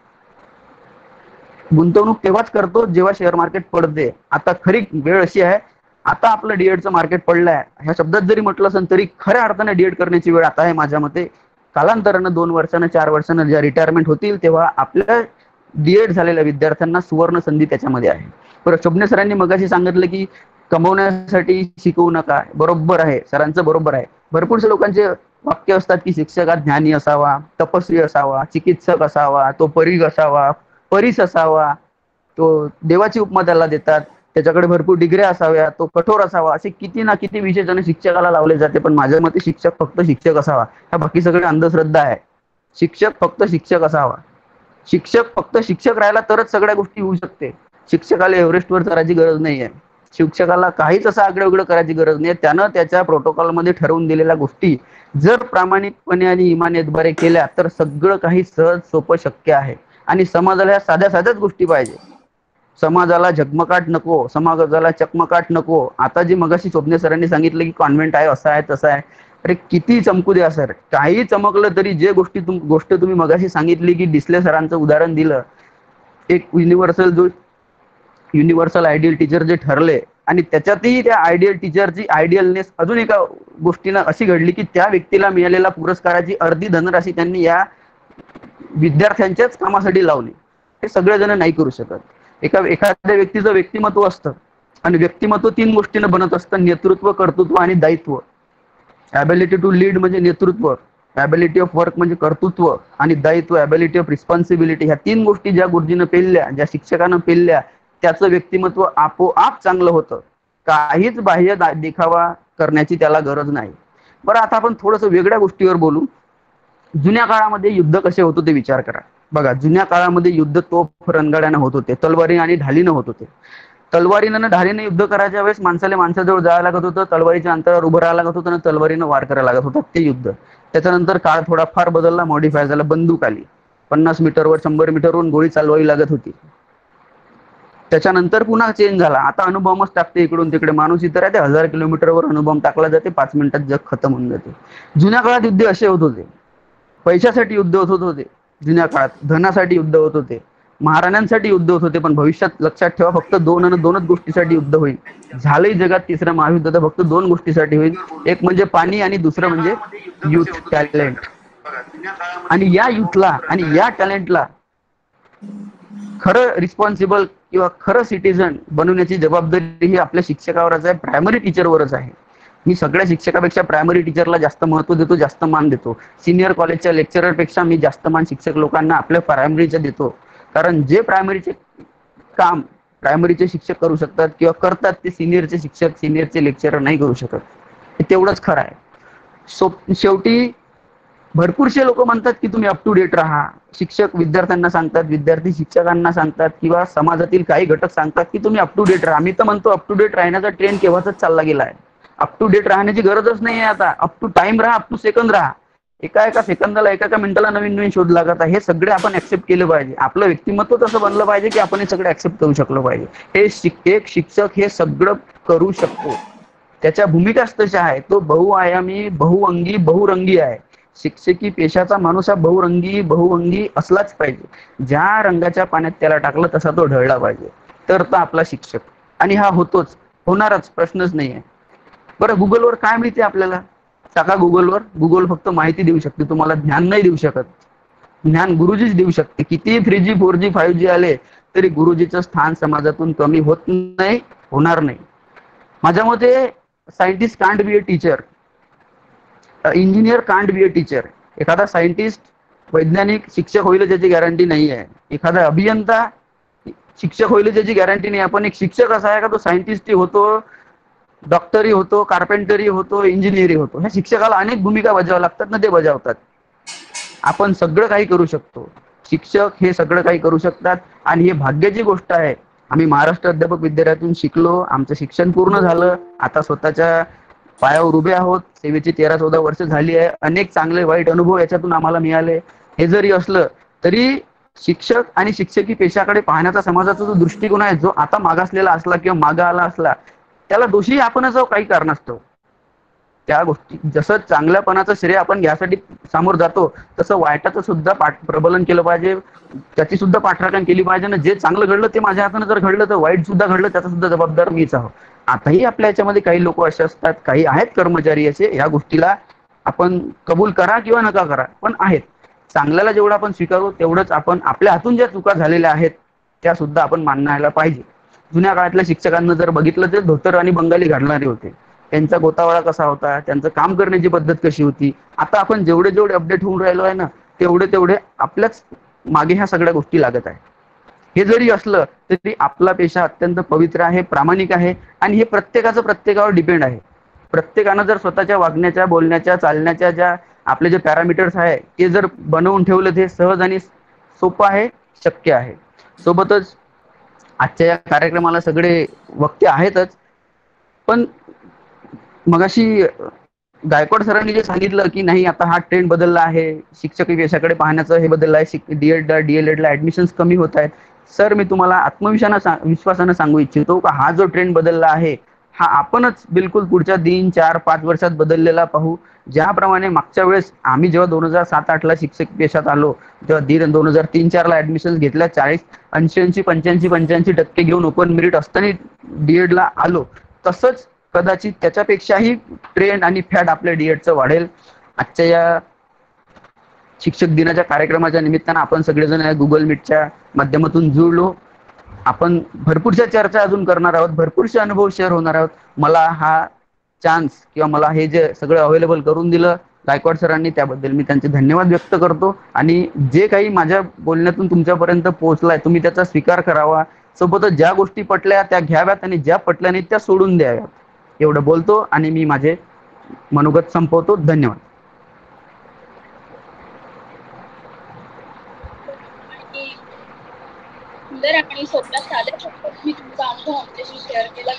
गुंतवणूक तेव्हाच करतो जेव्हा शेअर मार्केट पडते. आता खरी वेळ अशी आहे, आता आपलं डीएडचं मार्केट पडलं आहे, ह्या शब्दात जरी म्हटलं असेल तरी खऱ्या अर्थाने डीएड करण्याची वेळ आता आहे माझ्या मते. कालांतरानं दोन वर्षानं चार वर्षानं ज्या रिटायरमेंट होतील तेव्हा आपल्या डीएड झालेल्या विद्यार्थ्यांना सुवर्ण संधी त्याच्यामध्ये आहे. बरं, शोभने सरांनी मगाशी सांगितलं की कमवण्यासाठी शिकवू नका. बरोबर आहे, सरांचं बरोबर आहे. भरपूरशा लोकांचे वाक्य असतात की शिक्षक हा ज्ञानी असावा, तपस्वी असावा, चिकित्सक असावा, तो परीघ असावा, परीस असावा, तो देवाची उपमा त्याला देतात, त्याच्याकडे भरपूर डिग्र्या असाव्या, तो कठोर असावा, असे किती ना किती विशेषण शिक्षकाला लावले जाते. पण माझ्या मते शिक्षक फक्त शिक्षक असावा. ह्या बाकी सगळे अंधश्रद्धा आहे. शिक्षक फक्त शिक्षक असावा. शिक्षक फक्त शिक्षक राहिला तरच सगळ्या गोष्टी होऊ शकते. शिक्षकाला एव्हरेस्टवर चढायची गरज नाही आहे. शिक्षकाला काहीच असं आगळं वेगळं करायची गरज नाही. त्यानं त्याच्या प्रोटोकॉलमध्ये ठरवून दिलेल्या गोष्टी जर प्रामाणिकपणे आणि इमानीतद्वारे केल्या तर सगळं काही सहज सोपं शक्य आहे. आणि समाजाला ह्या साध्या साध्याच गोष्टी पाहिजे. समाजाला झगमगाट नको, समाजाला चकमकाट नको. आता जी मगाशी शोभने सरांनी सांगितलं की कॉन्व्हेंट आहे, असं आहे तसं आहे, अरे किती चमकू द्या सर, काही चमकलं तरी जे गोष्टी तुम गोष्ट तुम्ही मगाशी सांगितली की डिसले सरांचं उदाहरण दिलं, एक युनिव्हर्सल जो युनिव्हर्सल आयडियल टीचर जे ठरले आणि त्याच्यातही त्या आयडियल टीचरची आयडियलनेस अजून एका गोष्टीनं अशी घडली की त्या व्यक्तीला मिळालेल्या पुरस्काराची अर्धी धनराशी त्यांनी या विद्यार्थ्यांच्याच कामासाठी लावली. हे सगळेजण नाही करू शकत. एका एखाद्या व्यक्तीचं व्यक्तिमत्व असतं आणि व्यक्तिमत्व तीन गोष्टीनं बनत असतं: नेतृत्व, कर्तृत्व आणि दायित्व. ॲबिलिटी टू लीड म्हणजे नेतृत्व, ॲबिलिटी ऑफ वर्क म्हणजे कर्तृत्व आणि दायित्व ॲबिलिटी ऑफ रिस्पॉन्सिबिलिटी. ह्या तीन गोष्टी ज्या गुरुजीनं पेलल्या, ज्या शिक्षकानं पेलल्या, त्याचं व्यक्तिमत्व आपोआप चांगलं होतं. काहीच बाह्य देखावा करण्याची त्याला गरज नाही. बरं, आता आपण थोडंसं वेगळ्या गोष्टीवर बोलू. जुन्या काळामध्ये युद्ध कसे होत होते विचार करा. बघा, जुन्या काळामध्ये युद्ध तोफ रणगाड्यानं होत होते, तलवारी आणि ढालीनं होत होते. तलवारीनं ढालीनं युद्ध करायच्या वेळेस माणसाला माणसाजवळ जायला लागत होतं, तलवारीच्या अंतरावर उभं राहायला लागत होतं आणि तलवारीनं वार करायला लागत होतं. ते युद्ध. त्याच्यानंतर काळ थोडा फार बदलला, मॉडिफाय झाला, बंदूक आली. पन्नास मीटरवर शंभर मीटरवरून गोळी चालवावी लागत होती. त्याच्यानंतर पुन्हा चेंज झाला. आता अणुबॉम्बच टाकते इकडून तिकडे. माणूस इतर आहे ते हजार किलोमीटरवर अणुबॉम्ब टाकला जाते, पाच मिनिटात जग खतम होऊन जाते. जुन्या काळात युद्ध असे होत होते. पैशासाठी युद्ध होत होते जुन्या काळात, धनासाठी युद्ध होत होते, महाराण्यांसाठी युद्ध होत होते. पण भविष्यात लक्षात ठेवा, फक्त दोन आणि दोनच गोष्टीसाठी युद्ध होईल. झालंही जगात तिसरं महायुद्ध तर फक्त दोन गोष्टीसाठी होईल. एक म्हणजे पाणी आणि दुसरं म्हणजे युथ, टॅलेंट. आणि या युथला आणि या टॅलेंटला खरं रिस्पॉन्सिबल किंवा खरं सिटीजन बनवण्याची जबाबदारी ही आपल्या शिक्षकावरच आहे, प्रायमरी टीचरवरच आहे. मी सगळ्या शिक्षकापेक्षा प्रायमरी टीचरला जास्त महत्व देतो, जास्त मान देतो. सिनियर कॉलेजच्या लेक्चररपेक्षा मी जास्त मान शिक्षक लोकांना आपल्या प्रायमरीच्या देतो. कारण जे प्रायमरीचे काम प्रायमरीचे शिक्षक करू शकतात किंवा करतात ते सिनियरचे शिक्षक, सिनियरचे लेक्चरर नाही करू शकत. हे तेवढंच खरं आहे. सो शेवटी भरपूरशे लोक म्हणतात की तुम्ही अप टू डेट राहा. शिक्षक विद्यार्थ्यांना सांगतात, विद्यार्थी शिक्षकांना सांगतात किंवा समाजातील काही घटक सांगतात की तुम्ही अप टू डेट राहा. मी तर म्हणतो अप टू डेट राहण्याचा ट्रेंड केव्हाच चालला गेला आहे. अप टू डेट राहण्याची गरजच नाही आहे आता. अप टू टाइम राहा, अप टू सेकंद राहा. एका एका सेकंदाला, एका एका मिनिटाला नवीन नवीन शोध लागत आहे. हे सगळे आपण ऍक्सेप्ट केलं पाहिजे. आपलं व्यक्तिमत्व तसं बनलं पाहिजे की आपण हे सगळं ऍक्सेप्ट करू शकलो पाहिजे. हे एक शिक्षक हे सगळं करू शकतो. त्याच्या भूमिकाच तशा आहे. तो बहुआयामी, बहुअंगी, बहुरंगी आहे. शिक्षकी पेशाचा माणूस हा बहुरंगी, बहुअंगी असलाच पाहिजे. ज्या रंगाच्या पाण्यात त्याला टाकलं तसा तो ढळला पाहिजे, तर तो आपला शिक्षक. आणि हा होतोच, होणारच, प्रश्नच नाही आहे. बरं, गुगलवर काय मिळते आपल्याला? टाका गुगलवर. गुगल फक्त माहिती देऊ शकते, तुम्हाला ज्ञान नाही देऊ शकत. ज्ञान गुरुजीच देऊ शकते. किती three G four G five G आले तरी गुरुजीचं स्थान समाजातून कमी होत नाही, होणार नाही. माझ्या मते scientist can't be a teacher, engineer can't be a teacher. एखादा सायंटिस्ट, वैज्ञानिक शिक्षक होईल ज्याची गॅरंटी नाही आहे. एखादा अभियंता शिक्षक होईल ज्याची गॅरंटी नाही. आपण एक शिक्षक असा आहे का तो सायंटिस्टही होतो, डॉक्टरही होतो, कार्पेंटरही होतो, इंजिनियरही होतो. ह्या शिक्षकाला अनेक भूमिका बजावाव्या लागतात ना, ते बजावतात. आपण सगळं काही करू शकतो. शिक्षक हे सगळं काही करू शकतात आणि हे भाग्याची गोष्ट आहे. आम्ही महाराष्ट्र अध्यापक विद्यालयातून शिकलो, आमचं शिक्षण पूर्ण झालं, आता स्वतःच्या पायावर उभे आहोत. सेवेची तेरा चौदा वर्ष झाली आहे. अनेक चांगले वाईट अनुभव याच्यातून आम्हाला मिळाले. हे जरी असलं तरी शिक्षक आणि शिक्षकी पेशाकडे पाहण्याचा समाजाचा जो दृष्टिकोन आहे, जो आता मागासलेला असला किंवा मागा आला असला, त्याला दोषी आपणच आहोत काही कारणास्तव. त्या गोष्टी जसं चांगल्यापणाचं श्रेय आपण घ्यासाठी समोर जातो तसं वाईटाचं सुद्धा पाठ प्रबलन केलं पाहिजे, त्याची सुद्धा पाठराखण केली पाहिजे ना. जे चांगलं घडलं ते माझ्या हाताने जर घडलं तर वाईट सुद्धा घडलं त्याचा सुद्धा जबाबदार मीच आहो. आताही आपल्या याच्यामध्ये काही लोक असे असतात, काही आहेत कर्मचारी असे, या गोष्टीला आपण कबूल करा किंवा नका करा, पण आहेत. चांगल्याला जेवढं आपण स्वीकारू तेवढंच आपण आपल्या हातून ज्या चुका झालेल्या आहेत त्या सुद्धा आपण मानायला पाहिजे. जुन्या काळातल्या शिक्षकांना जर बघितलं तर धोतर आणि बंगाली घालणारे होते, त्यांचा गोतावळा कसा होता, त्यांचं काम करण्याची पद्धत कशी होती. आता आपण जेवढे जेवढे अपडेट होऊन राहिलो आहे ना तेवढे तेवढे आपल्याच मागे ह्या सगळ्या गोष्टी लागत आहेत. हे जरी असलं तरी आपला पेशा अत्यंत पवित्र आहे, प्रामाणिक आहे आणि हे प्रत्येकाचं प्रत्येकावर डिपेंड आहे. प्रत्येकानं जर स्वतःच्या वागण्याच्या, बोलण्याच्या, चालण्याच्या ज्या आपले जे पॅरामीटर्स आहे ते जर बनवून ठेवलं ते सहज आणि सोपं आहे, शक्य आहे. सोबतच आजच्या या कार्यक्रमाला सगळे वक्ते आहेतच, पण मगाशी गायकवाड सरांनी जे सांगितलं की नाही आता हा ट्रेंड बदलला आहे, शिक्षक पेशाकडे पाहण्याचं हे बदललं आहे, डीएड डीएलएडला ऍडमिशन्स कमी होत आहेत. सर मी तुम्हाला आत्मविश्वासानं विश्वासानं सांगू इच्छितो का हा जो ट्रेंड बदलला आहे हा आपणच बिलकुल पुढच्या तीन चार पाच वर्षात बदललेला पाहू. ज्याप्रमाणे मागच्या वेळेस आम्ही जेव्हा दोन हजार सात आठला शिक्षक पेशात आलो तेव्हा दीड दोन हजार तीन चारला ऍडमिशन घेतल्या, चाळीस ऐंशी ऐंशी पंच्याऐंशी पंच्याऐंशी टक्के घेऊन ओपन मेरिट असताना डीएडला आलो. तसंच कदाचित त्याच्यापेक्षाही ट्रेंड आणि फॅट आपल्या डीएडचं वाढेल. आजच्या या शिक्षक दिनाच्या कार्यक्रमाच्या निमित्तानं आपण सगळेजण या गुगल मीटच्या माध्यमातून जुळलो. आपण भरपूरशा चर्चा अजून करणार आहोत, भरपूरशे अनुभव शेअर होणार आहोत. मला हा चान्स किंवा मला हे जे सगळं अवेलेबल करून दिलं गायकवाड सरांनी त्याबद्दल मी त्यांचे धन्यवाद व्यक्त करतो. आणि जे काही माझ्या बोलण्यातून तुमच्यापर्यंत पोहोचलाय तुम्ही त्याचा स्वीकार करावा. सोबतच ज्या गोष्टी पटल्या त्या घ्याव्यात आणि ज्या पटल्या नाहीत त्या सोडून द्याव्यात. एवढं बोलतो आणि मी माझे मनोगत संपवतो. धन्यवाद. सुंदर आणि सोप्या साध्या शब्दात मी तुमचा अनुभव आमच्याशी शेअर केला.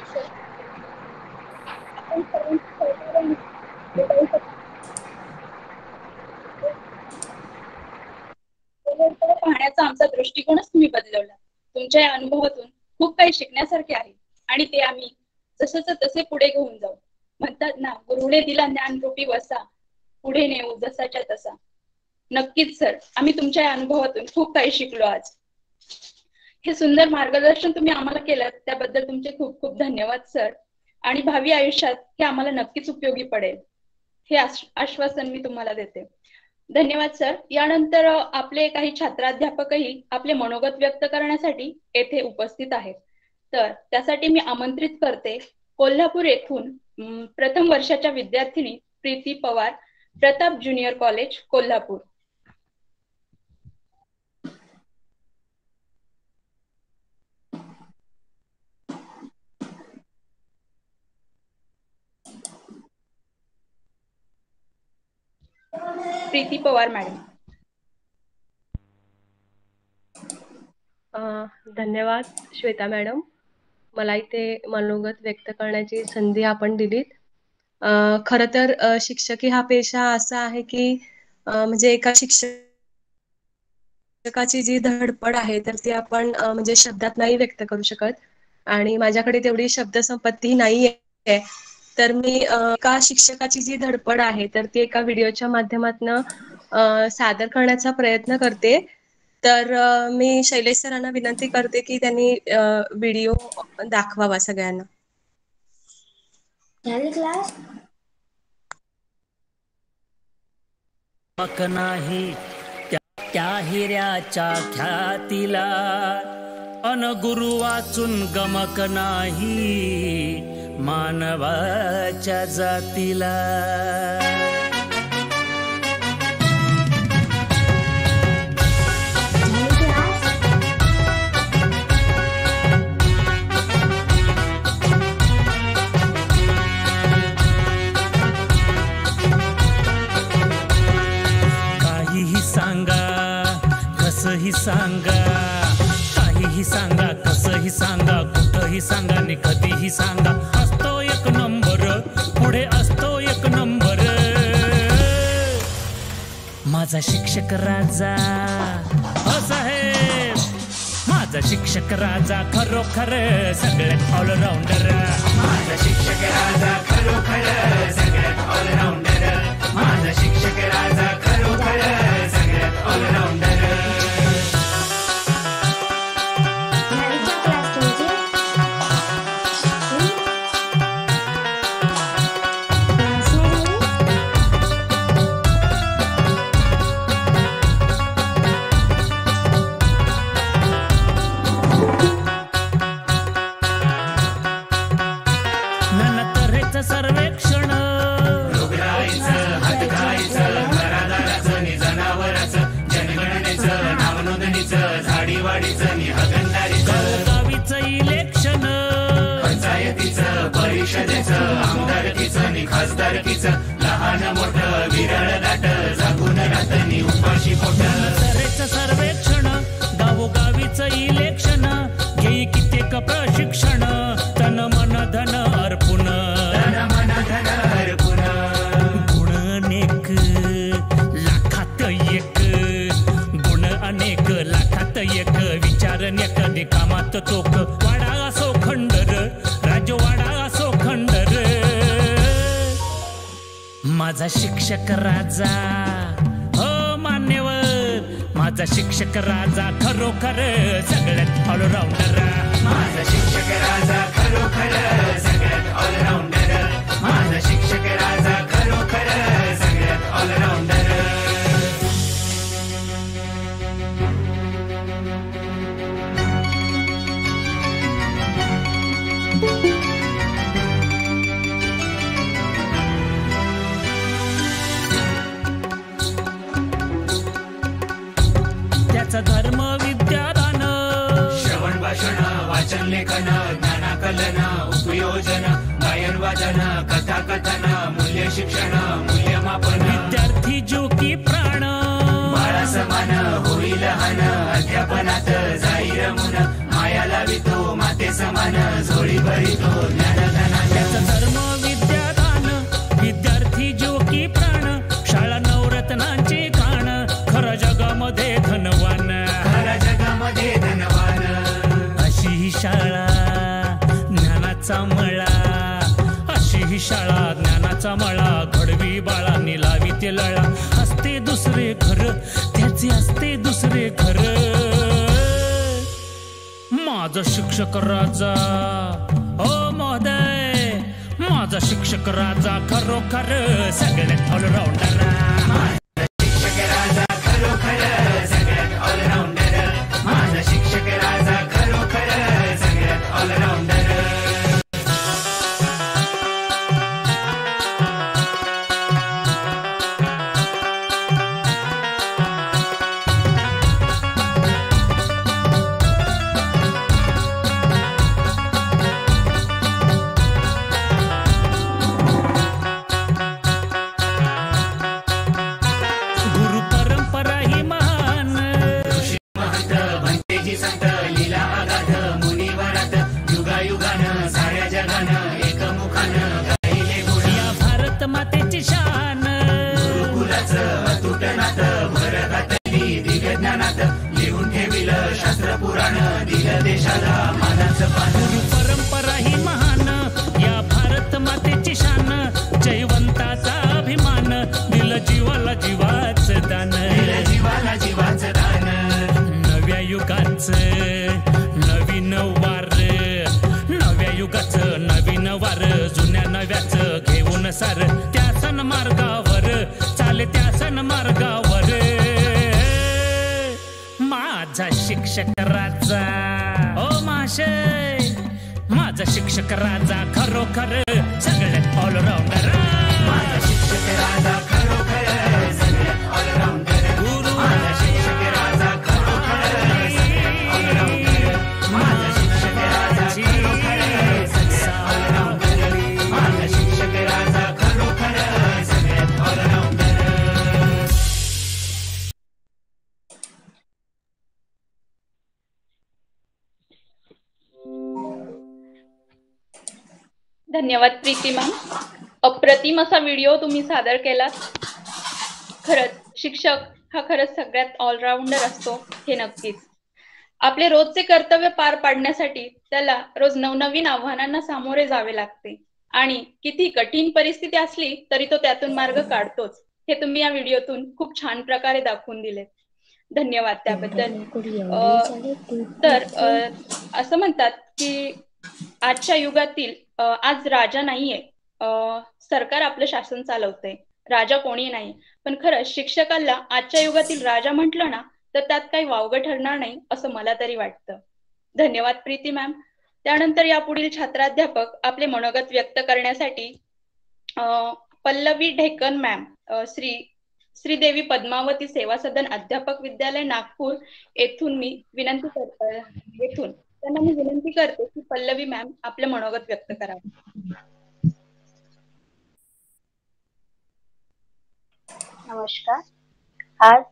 पाहण्याचा आमचा दृष्टिकोनच तुम्ही बदलवला. तुमच्या या अनुभवातून खूप काही शिकण्यासारखे आहे आणि ते आम्ही जसंच तसे पुढे घेऊन जाऊ. म्हणतात ना, गुरुने दिला ज्ञानरूपी वसा, पुढे नेऊ जसाच्या तसा. नक्कीच सर, आम्ही तुमच्या या अनुभवातून खूप काही शिकलो आज. हे सुंदर मार्गदर्शन तुम्ही आम्हाला केलं त्याबद्दल तुमचे खूप खूप धन्यवाद सर. आणि भावी आयुष्यात हे आम्हाला नक्कीच उपयोगी पडेल हे आश्वासन मी तुम्हाला देते. धन्यवाद सर. यानंतर आपले काही छात्राध्यापकही आपले मनोगत व्यक्त करण्यासाठी येथे उपस्थित आहेत. तर त्यासाठी मी आमंत्रित करते कोल्हापूर येथून प्रथम वर्षाच्या विद्यार्थिनी Preeti Pawar, Pratap junior college Kolhapur. Preeti Pawar madam. धन्यवाद श्वेता मॅडम, मला इथे मनोगत व्यक्त करण्याची संधी आपण दिलीत. खरं तर शिक्षकी हा पेशा असा आहे की म्हणजे एका शिक्षकाची जी धडपड आहे तर ती आपण म्हणजे शब्दात नाही व्यक्त करू शकत आणि माझ्याकडे तेवढी शब्दसंपत्ती नाही आहे. तर मी एका शिक्षकाची जी धडपड आहे तर ती एका व्हिडिओच्या माध्यमातून सादर करण्याचा प्रयत्न करते. तर मी शैलेश सरांना विनंती करते की त्यांनी व्हिडिओ दाखवावा सगळ्यांना. मक नाही त्या हिऱ्याच्या ख्यातीला, अन गुरु वाचून गमक नाही मानवाच्या जातीला. काहीही सांगा कसंही सांगा, काहीही सांगा कसंही सांगा, कुठंही सांगा आणि कधीही सांगा, असतो एक नंबर पुढे असतो एक नंबर. माझा शिक्षक राजा हो साहेब, माझा माझा शिक्षक राजा खरोखर सगळ्यात ऑलराऊंडर. माझा शिक्षक राजा खरोखर सगळ्यात ऑलराऊंडर. माझा शिक्षक राजा खरोखर सगळ्यात ऑलराऊंडर. सर्वेक्षण रोगराईचं हातघाईचं घरादाराचं नि जनावराचं जनगणनेचं नावनोंदणीचं झाडीवाडीचं नि हगणदारीचं गावीचं इलेक्शन पंचायतीचं परिषदेचं आमदारकीचं नि खासदारकीचं लहान मोठं विरळ दाट जागून रातनी उपाशी पोट. तऱ्हेचं सर्वेक्षण गावोगावीचं इलेक्शन घेई कित्येक प्रशिक्षण तन मन धन अर्पुन. गुण अनेक लाखात एक गुण अनेक लाखात एक विचार नेक निकामात तोक. वाडा असो खंडर राजवाडा असो खंडर. माझा शिक्षक राजा हो मान्यवर. माझा शिक्षक राजा खरोखर सगळ्यात ऑलराऊंडर. माझा शिक्षक राजा खरोखर सगळ्यात ऑलराऊंडर. माझा शिक्षक राजा खरोखर सगळ्यात ऑलराऊंडर. त्याचा धर्म विद्यादान श्रवण भाषण वाचन लेखन ज्ञानाकलन उपयोजन गायन वादन कथा कथन मूल्य शिक्षण मूल्यमापन. विद्यार्थी जोकी प्राण बाळा समान होईल लहान अध्यापनात जाई रमून माया लावितो माते समान झोळी भरितो ज्ञानदाना. त्याचा धर्म विद्यादान विद्यार्थी जोकी प्राण शाळा नवरत्नांची खाण खरं जगामध्ये धनवान. खरं जगामध्ये धनवान. अशी ही शाळा ज्ञानाचा मळा. अशी ही शाळा ज्ञानाचा मळा घडवी बाळांनी लावी ते लळा. असते दुसरे घर त्याचे असते दुसरे घर. माझा शिक्षक राजा ओ महोदय. माझा शिक्षक राजा खरोखर सगळ्यात ऑलराऊंडर. माझा शिक्षक राजा खरोखर सगळ्यात ऑलराऊंडर. माझा शिक्षक राजा खरोखर सगळ्यात ऑलराऊंडर. मातेची शान गुरुकुलाचं अतूट नातं भरतातली दिव्य ज्ञानात लिहून ठेविलं शास्त्र पुराण दिलं देशाला मानाचं पान. परंपरा ही महान या भारत मातेची शान जयवंताचा अभिमान दिलं जीवाला जीवाचं दान. दिलं जीवाला जीवाचं दान. नव्या युगाचं नवीन वार नव्या युगाचं नवीन वार जुन्या नव्याचं घेऊन सार त्या सन मार्गावर चाले त्या सन मार्गावर. माझा शिक्षक राजा ओ महाशय. माझा शिक्षक राजा खरोखर सगळ्यात ऑलराऊंडर. माझा शिक्षक राजा खरोखर सगळ्यात ऑलराऊंडर. गुरु माझा शिक्षक राजा खरोखर सगळ्यात ऑलराऊंडर. माझा शिक्षक राजा खरोखर सगळ्यात ऑलराऊंडर. माझा शिक्षक राजा खरोखर सगळ्यात ऑलराऊंडर. धन्यवाद प्रीती मॅम. अप्रतिम असा व्हिडिओ तुम्ही सादर केलात. खरंच शिक्षक हा खरंच सगळ्यात ऑलराऊंडर असतो हे नक्कीच. आपले रोजचे कर्तव्य पार पाडण्यासाठी त्याला रोज नवनवीन आव्हानांना सामोरे जावे लागते आणि किती कठीण परिस्थिती असली तरी तो त्यातून मार्ग काढतोच. हे तुम्ही या व्हिडिओतून खूप छान प्रकारे दाखवून दिले. धन्यवाद त्याबद्दल. तर असं म्हणतात की आजच्या युगातील आज राजा नाहीये, सरकार आपलं शासन चालवतंय, राजा कोणी नाही. पण खरं शिक्षकाला आजच्या युगातील राजा म्हटलं ना तर त्यात काही वावगं ठरणार नाही असं मला तरी वाटतं. धन्यवाद प्रीती मॅम. त्यानंतर यापुढील छात्राध्यापक आपले मनोगत व्यक्त करण्यासाठी पल्लवी ढेकन मॅम, श्री श्रीदेवी पद्मावती सेवा सदन अध्यापक विद्यालय नागपूर येथून मी विनंती करते येथून त्यांना मी विनंती करते की पल्लवी मॅम आपले मनोगत व्यक्त करावे. नमस्कार. आज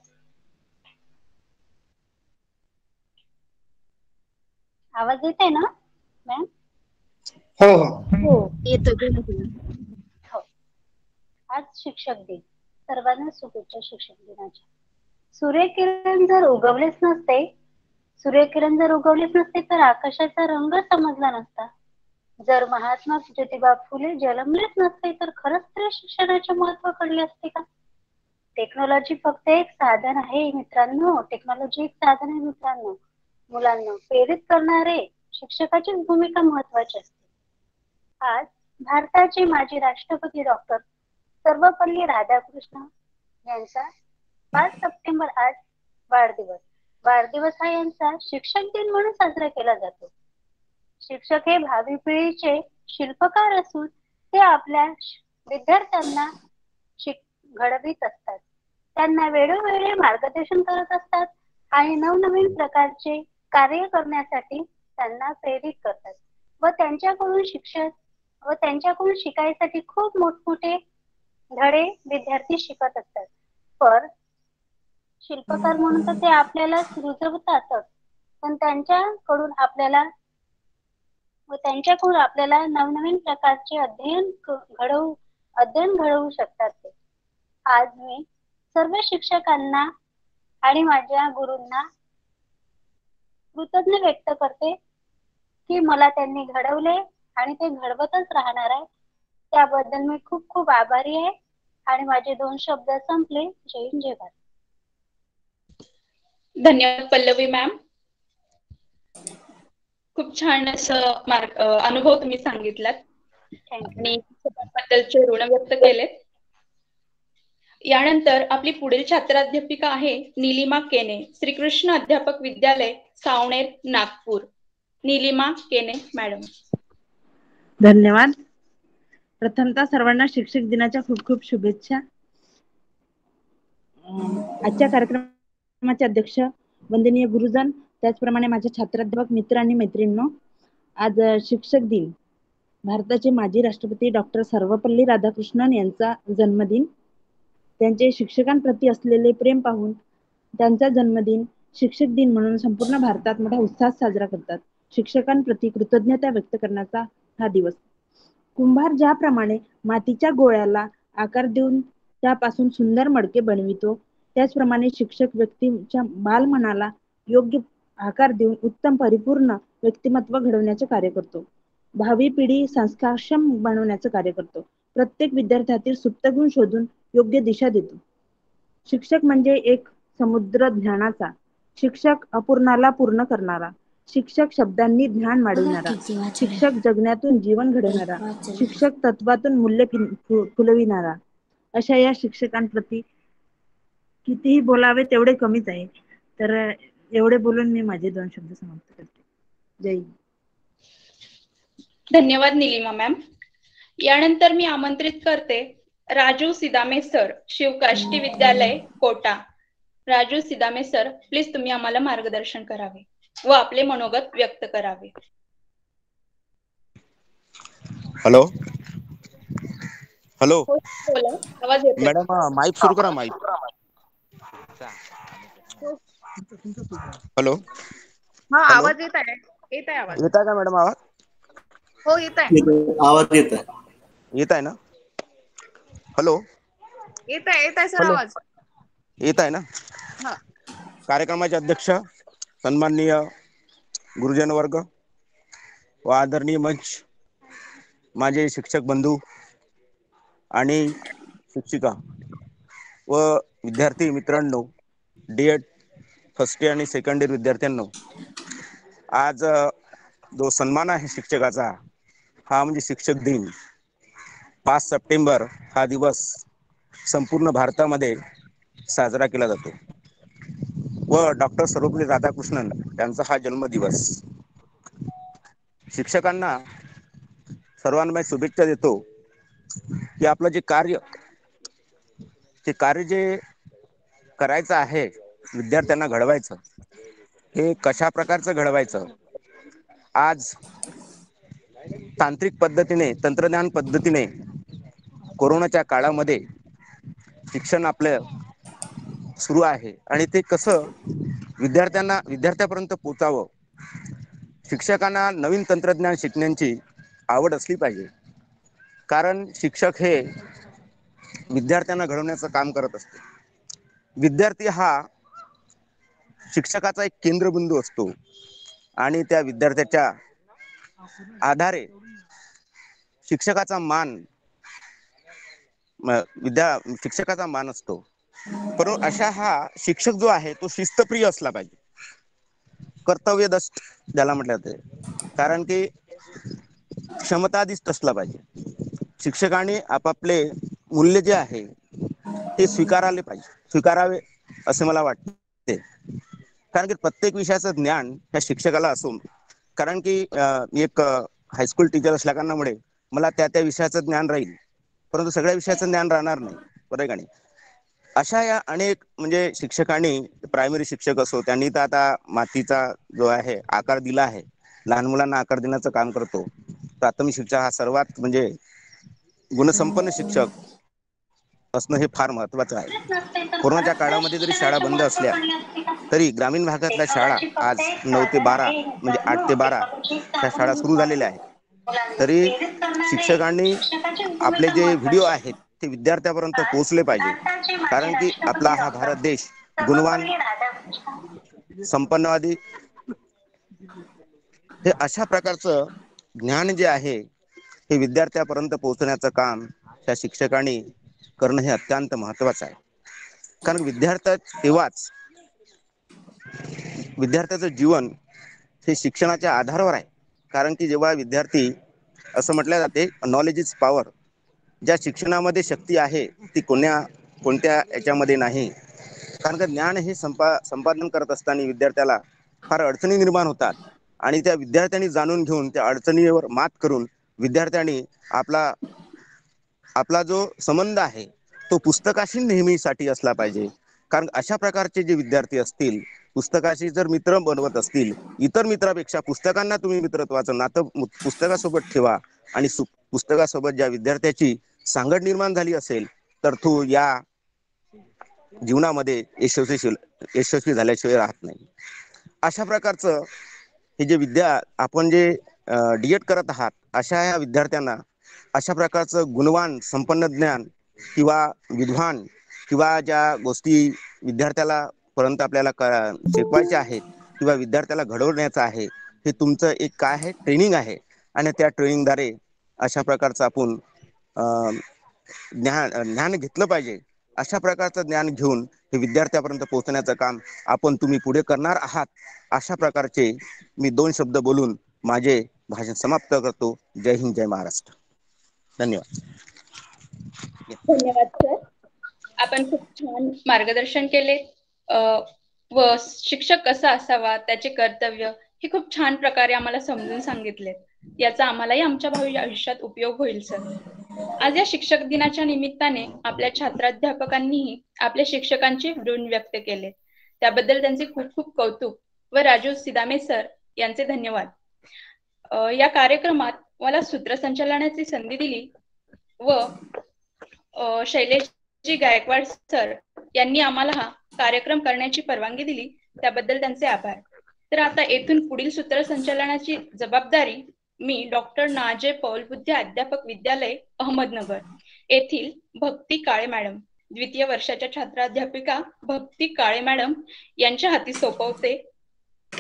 आवाज येत आहे ना मॅम? हो हो हो येतो. हो, आज शिक्षक दिन. सर्वांना शुभेच्छा शिक्षक दिनाच्या. सूर्यकिरण जर उगवलेच नसते सूर्यकिरण जर उगवलेच नसते तर आकाशाचा रंग समजला नसता. जर महात्मा ज्योतिबा फुले जन्मलेच नसते तर खरंच तरी शिक्षणाचे महत्व कळले असते का? टेक्नॉलॉजी फक्त एक साधन आहे मित्रांनो. टेक्नॉलॉजी एक साधन आहे मित्रांनो. मुलांना प्रेरित करणारे शिक्षकाचीच भूमिका महत्वाची असते. आज भारताचे माजी राष्ट्रपती डॉक्टर सर्वपल्ली राधाकृष्ण यांचा पाच सप्टेंबर आज वाढदिवस. वाढदिवस हा यांचा शिक्षक दिन म्हणून साजरा केला जातो. शिक्षक हे भावी पिढीचे शिल्पकार असून ते आपल्या विद्यार्थ्यांना घडवीत असतात. त्यांना वेळोवेळी मार्गदर्शन करत असतात आणि नवनवीन प्रकारचे कार्य करण्यासाठी त्यांना प्रेरित करतात व त्यांच्याकडून शिक्षक व त्यांच्याकडून शिकायसाठी खूप मोठमोठे धडे विद्यार्थी शिकत असतात. पर शिल्पकार म्हणून तर ते आपल्याला रुजवतातच, पण त्यांच्याकडून आपल्याला व त्यांच्याकडून आपल्याला नवनवीन प्रकारचे अध्ययन घडवू अध्ययन घडवू शकतात ते. आज मी सर्व शिक्षकांना आणि माझ्या गुरूंना कृतज्ञ व्यक्त करते की मला त्यांनी घडवले आणि ते घडवतच राहणार आहे. त्याबद्दल मी खूप खूप आभारी आहे आणि माझे दोन शब्द संपले. जय हिंद जय भारत. धन्यवाद पल्लवी मॅम. खूप छान असं मार्ग अनुभव तुम्ही सांगितलात आणि बद्दलचे ऋण व्यक्त केलेत. यानंतर आपली पुढील छात्राध्यापिका आहे निलिमा केने, श्रीकृष्ण अध्यापक विद्यालय सावनेर नागपूर. निलिमा केने मॅडम. धन्यवाद. प्रथमतः सर्वांना शिक्षक दिनाच्या खूप खूप शुभेच्छा. आजच्या कार्यक्रमाचे अध्यक्ष वंदनीय गुरुजन, त्याचप्रमाणे माझे छात्राध्यापक मित्र आणि मैत्रिणींनो, आज शिक्षक दिन, भारताचे माजी राष्ट्रपती डॉक्टर सर्वपल्ली राधाकृष्णन यांचा जन्मदिन. त्यांचे शिक्षकांप्रती असलेले प्रेम पाहून त्यांचा जन्मदिन शिक्षक दिन म्हणून संपूर्ण भारतात मोठ्या उत्साहात साजरा करतात. शिक्षकांप्रती कृतज्ञता व्यक्त करण्याचा हा दिवस. कुंभार ज्याप्रमाणे मातीच्या गोळ्याला आकार देऊन त्यापासून सुंदर मडके बनवितो, त्याचप्रमाणे शिक्षक व्यक्तीच्या बालमनाला योग्य आकार देऊन उत्तम परिपूर्ण व्यक्तिमत्व घडवण्याचे कार्य करतो. भावी पिढी संस्कारक्षम बनवण्याचे कार्य करतो. प्रत्येक विद्यार्थ्यातील सुप्त गुण शोधून योग्य दिशा देतो. शिक्षक म्हणजे एक समुद्र ज्ञानाचा. शिक्षक अपूर्णाला पूर्ण करणारा. शिक्षक शब्दांनी ज्ञान वाढविणारा. शिक्षक जगण्यातून जीवन घडवणारा. शिक्षक तत्वातून मूल्य फुलविणारा. अशा या शिक्षकांप्रती कितीही बोलावे तेवढे कमीच आहे. तर एवढे बोलून मी माझे दोन शब्द समाप्त करते. जय हिंद. धन्यवाद निलिमा मॅम. यानंतर मी आमंत्रित करते राजू सिदामे सर, शिवकाष्टी विद्यालय कोटा. राजू सिदामे सर, प्लीज तुम्ही आम्हाला मार्गदर्शन करावे व आपले मनोगत व्यक्त करावे. हॅलो हॅलो बोला, आवाज येतो मॅडम. माईक सुरू करा. माईक. हॅलो. हा, आवाज येत आहे. येत आहे आवाज. येत आहे का मॅडम आवाज? हो येत आहे. आवाज येत आहे. येत आहे ना? हॅलो. येत आहे येत आहे सर आवाज. येत आहे ना? हा. कार्यक्रमाचे अध्यक्ष सन्माननीय गुरुजन वर्ग व आदरणीय मंच, माझे शिक्षक बंधू आणि शिक्षिका व विद्यार्थी मित्रांनो, डीएड फर्स्ट इयर आणि सेकंड इयर विद्यार्थ्यांनो, आज जो सन्मान आहे शिक्षकाचा, हा म्हणजे शिक्षक दिन. पाच सप्टेंबर हा दिवस संपूर्ण भारतामध्ये साजरा केला जातो व डॉक्टर सर्वपल्ली राधाकृष्णन यांचा हा जन्मदिवस. शिक्षकांना सर्वांना मी शुभेच्छा देतो की आपलं जे कार्य ते कार्य जे करायचं आहे, विद्यार्थ्यांना घडवायचं, हे कशा प्रकारचं घडवायचं. आज तांत्रिक पद्धतीने, तंत्रज्ञान पद्धतीने कोरोनाच्या काळामध्ये शिक्षण आपलं सुरू आहे आणि ते कसं विद्यार्थ्यांना विद्यार्थ्यापर्यंत पोहोचावं. शिक्षकांना नवीन तंत्रज्ञान शिकण्याची आवड असली पाहिजे, कारण शिक्षक हे विद्यार्थ्यांना घडवण्याचं काम करत असते. विद्यार्थी हा शिक्षकाचा एक केंद्रबिंदू असतो आणि त्या विद्यार्थ्याच्या आधारे शिक्षकाचा मान विद्या शिक्षकाचा मान असतो. परंतु अशा हा शिक्षक जो आहे तो शिस्तप्रिय असला पाहिजे, कर्तव्यदष्ट ज्याला म्हटलं जाते, कारण की क्षमताधीष्ट असला पाहिजे. शिक्षकाने आपापले मूल्य जे आहे ते स्वीकारायला पाहिजे, स्वीकारावे असे मला वाटते. कारण की प्रत्येक विषयाचं ज्ञान ह्या शिक्षकाला असो, कारण की एक हायस्कूल टीचर असल्या कारणामुळे मला त्या त्या विषयाचं ज्ञान राहील, परंतु सगळ्या विषयाचं ज्ञान राहणार नाही, बरोबर आहे का नाही. अशा या अनेक म्हणजे शिक्षकांनी, प्रायमरी शिक्षक असो, त्यांनी तर आता मातीचा जो आहे आकार दिला आहे, लहान मुलांना आकार देण्याचं काम करतो. प्राथमिक शिक्षक हा सर्वात म्हणजे गुणसंपन्न शिक्षक असणं हे फार महत्वाचं आहे. कोरोनाच्या काळामध्ये जरी शाळा बंद असल्या तरी ग्रामीण भागातल्या शाळा आज नऊ ते बारा म्हणजे आठ ते बारा ह्या शाळा सुरू झालेल्या आहेत. तरी शिक्षकांनी आपले जे व्हिडिओ आहेत ते विद्यार्थ्यापर्यंत पोहोचले पाहिजे, कारण की आपला हा भारत देश गुणवान, संपन्नवादी, हे अशा प्रकारचं ज्ञान जे आहे हे विद्यार्थ्यापर्यंत पोहोचण्याचं काम त्या शिक्षकांनी करणं हे अत्यंत महत्वाचं आहे. कारण विद्यार्थी तेव्हाच विद्यार्थ्याचं जीवन हे शिक्षणाच्या आधारावर आहे. कारण की जेव्हा विद्यार्थी, असं म्हटलं जाते नॉलेज इज पॉवर, ज्या शिक्षणामध्ये शक्ती आहे ती कोण्या कोणत्या याच्यामध्ये नाही. कारण का ज्ञान हे संपा संपादन करत असताना विद्यार्थ्याला फार अडचणी निर्माण होतात आणि त्या विद्यार्थ्यांनी जाणून घेऊन त्या अडचणीवर मात करून विद्यार्थ्यांनी आपला आपला जो संबंध आहे तो पुस्तकाशी नेहमीसाठी असला पाहिजे. कारण अशा प्रकारचे जे विद्यार्थी असतील, पुस्तकाशी जर मित्र बनवत असतील, इतर मित्रापेक्षा पुस्तकांना तुम्ही मित्रत्वाचं नातं पुस्तकासोबत ठेवा आणि पुस्तकासोबत ज्या विद्यार्थ्याची सांगड निर्माण झाली असेल तर तो या जीवनामध्ये यशस्वी यशस्वी झाल्याशिवाय राहत नाही. अशा प्रकारचं हे जे विद्या आपण जे डीएड करत आहात, अशा या विद्यार्थ्यांना अशा प्रकारचं गुणवान, संपन्न ज्ञान किंवा विद्वान किंवा ज्या गोष्टी विद्यार्थ्याला पर्यंत आपल्याला शिकवायच्या आहेत किंवा विद्यार्थ्याला घडवण्याचं आहे, हे तुमचं एक काय आहे ट्रेनिंग आहे आणि त्या ट्रेनिंगद्वारे अशा प्रकारचं आपण ज्ञान ज्ञान घेतलं पाहिजे. अशा प्रकारचं ज्ञान घेऊन हे विद्यार्थ्यापर्यंत पोहोचण्याचं काम आपण तुम्ही पुढे करणार आहात. अशा प्रकारचे मी दोन शब्द बोलून माझे भाषण समाप्त करतो. जय हिंद, जय महाराष्ट्र. धन्यवाद. धन्यवाद सर, आपण खूप छान मार्गदर्शन केले व शिक्षक कसा असावा, त्याचे कर्तव्य हे खूप छान प्रकारे आम्हाला समजून सांगितले. याचा आम्हालाही आमच्या भावी आयुष्यात उपयोग होईल सर. आज या शिक्षक दिनाच्या निमित्ताने आपल्या छात्राध्यापकांनीही आपल्या शिक्षकांचे ऋण व्यक्त केले, त्याबद्दल त्यांचे खूप खूप कौतुक व राजू सिदामे सर यांचे धन्यवाद. या कार्यक्रमात मला सूत्रसंचालनाची संधी दिली व शैलेशजी गायकवाड सर यांनी आम्हाला हा कार्यक्रम करण्याची परवानगी दिली, त्याबद्दल त्यांचे आभार. तर आता येथून पुढील सूत्रसंचालनाची जबाबदारी मी डॉक्टर नाजे पौल बुद्धे अध्यापक विद्यालय अहमदनगर येथील भक्ती काळे मॅडम, द्वितीय वर्षाच्या छात्राध्यापिका भक्ती काळे मॅडम यांच्या हाती सोपवते.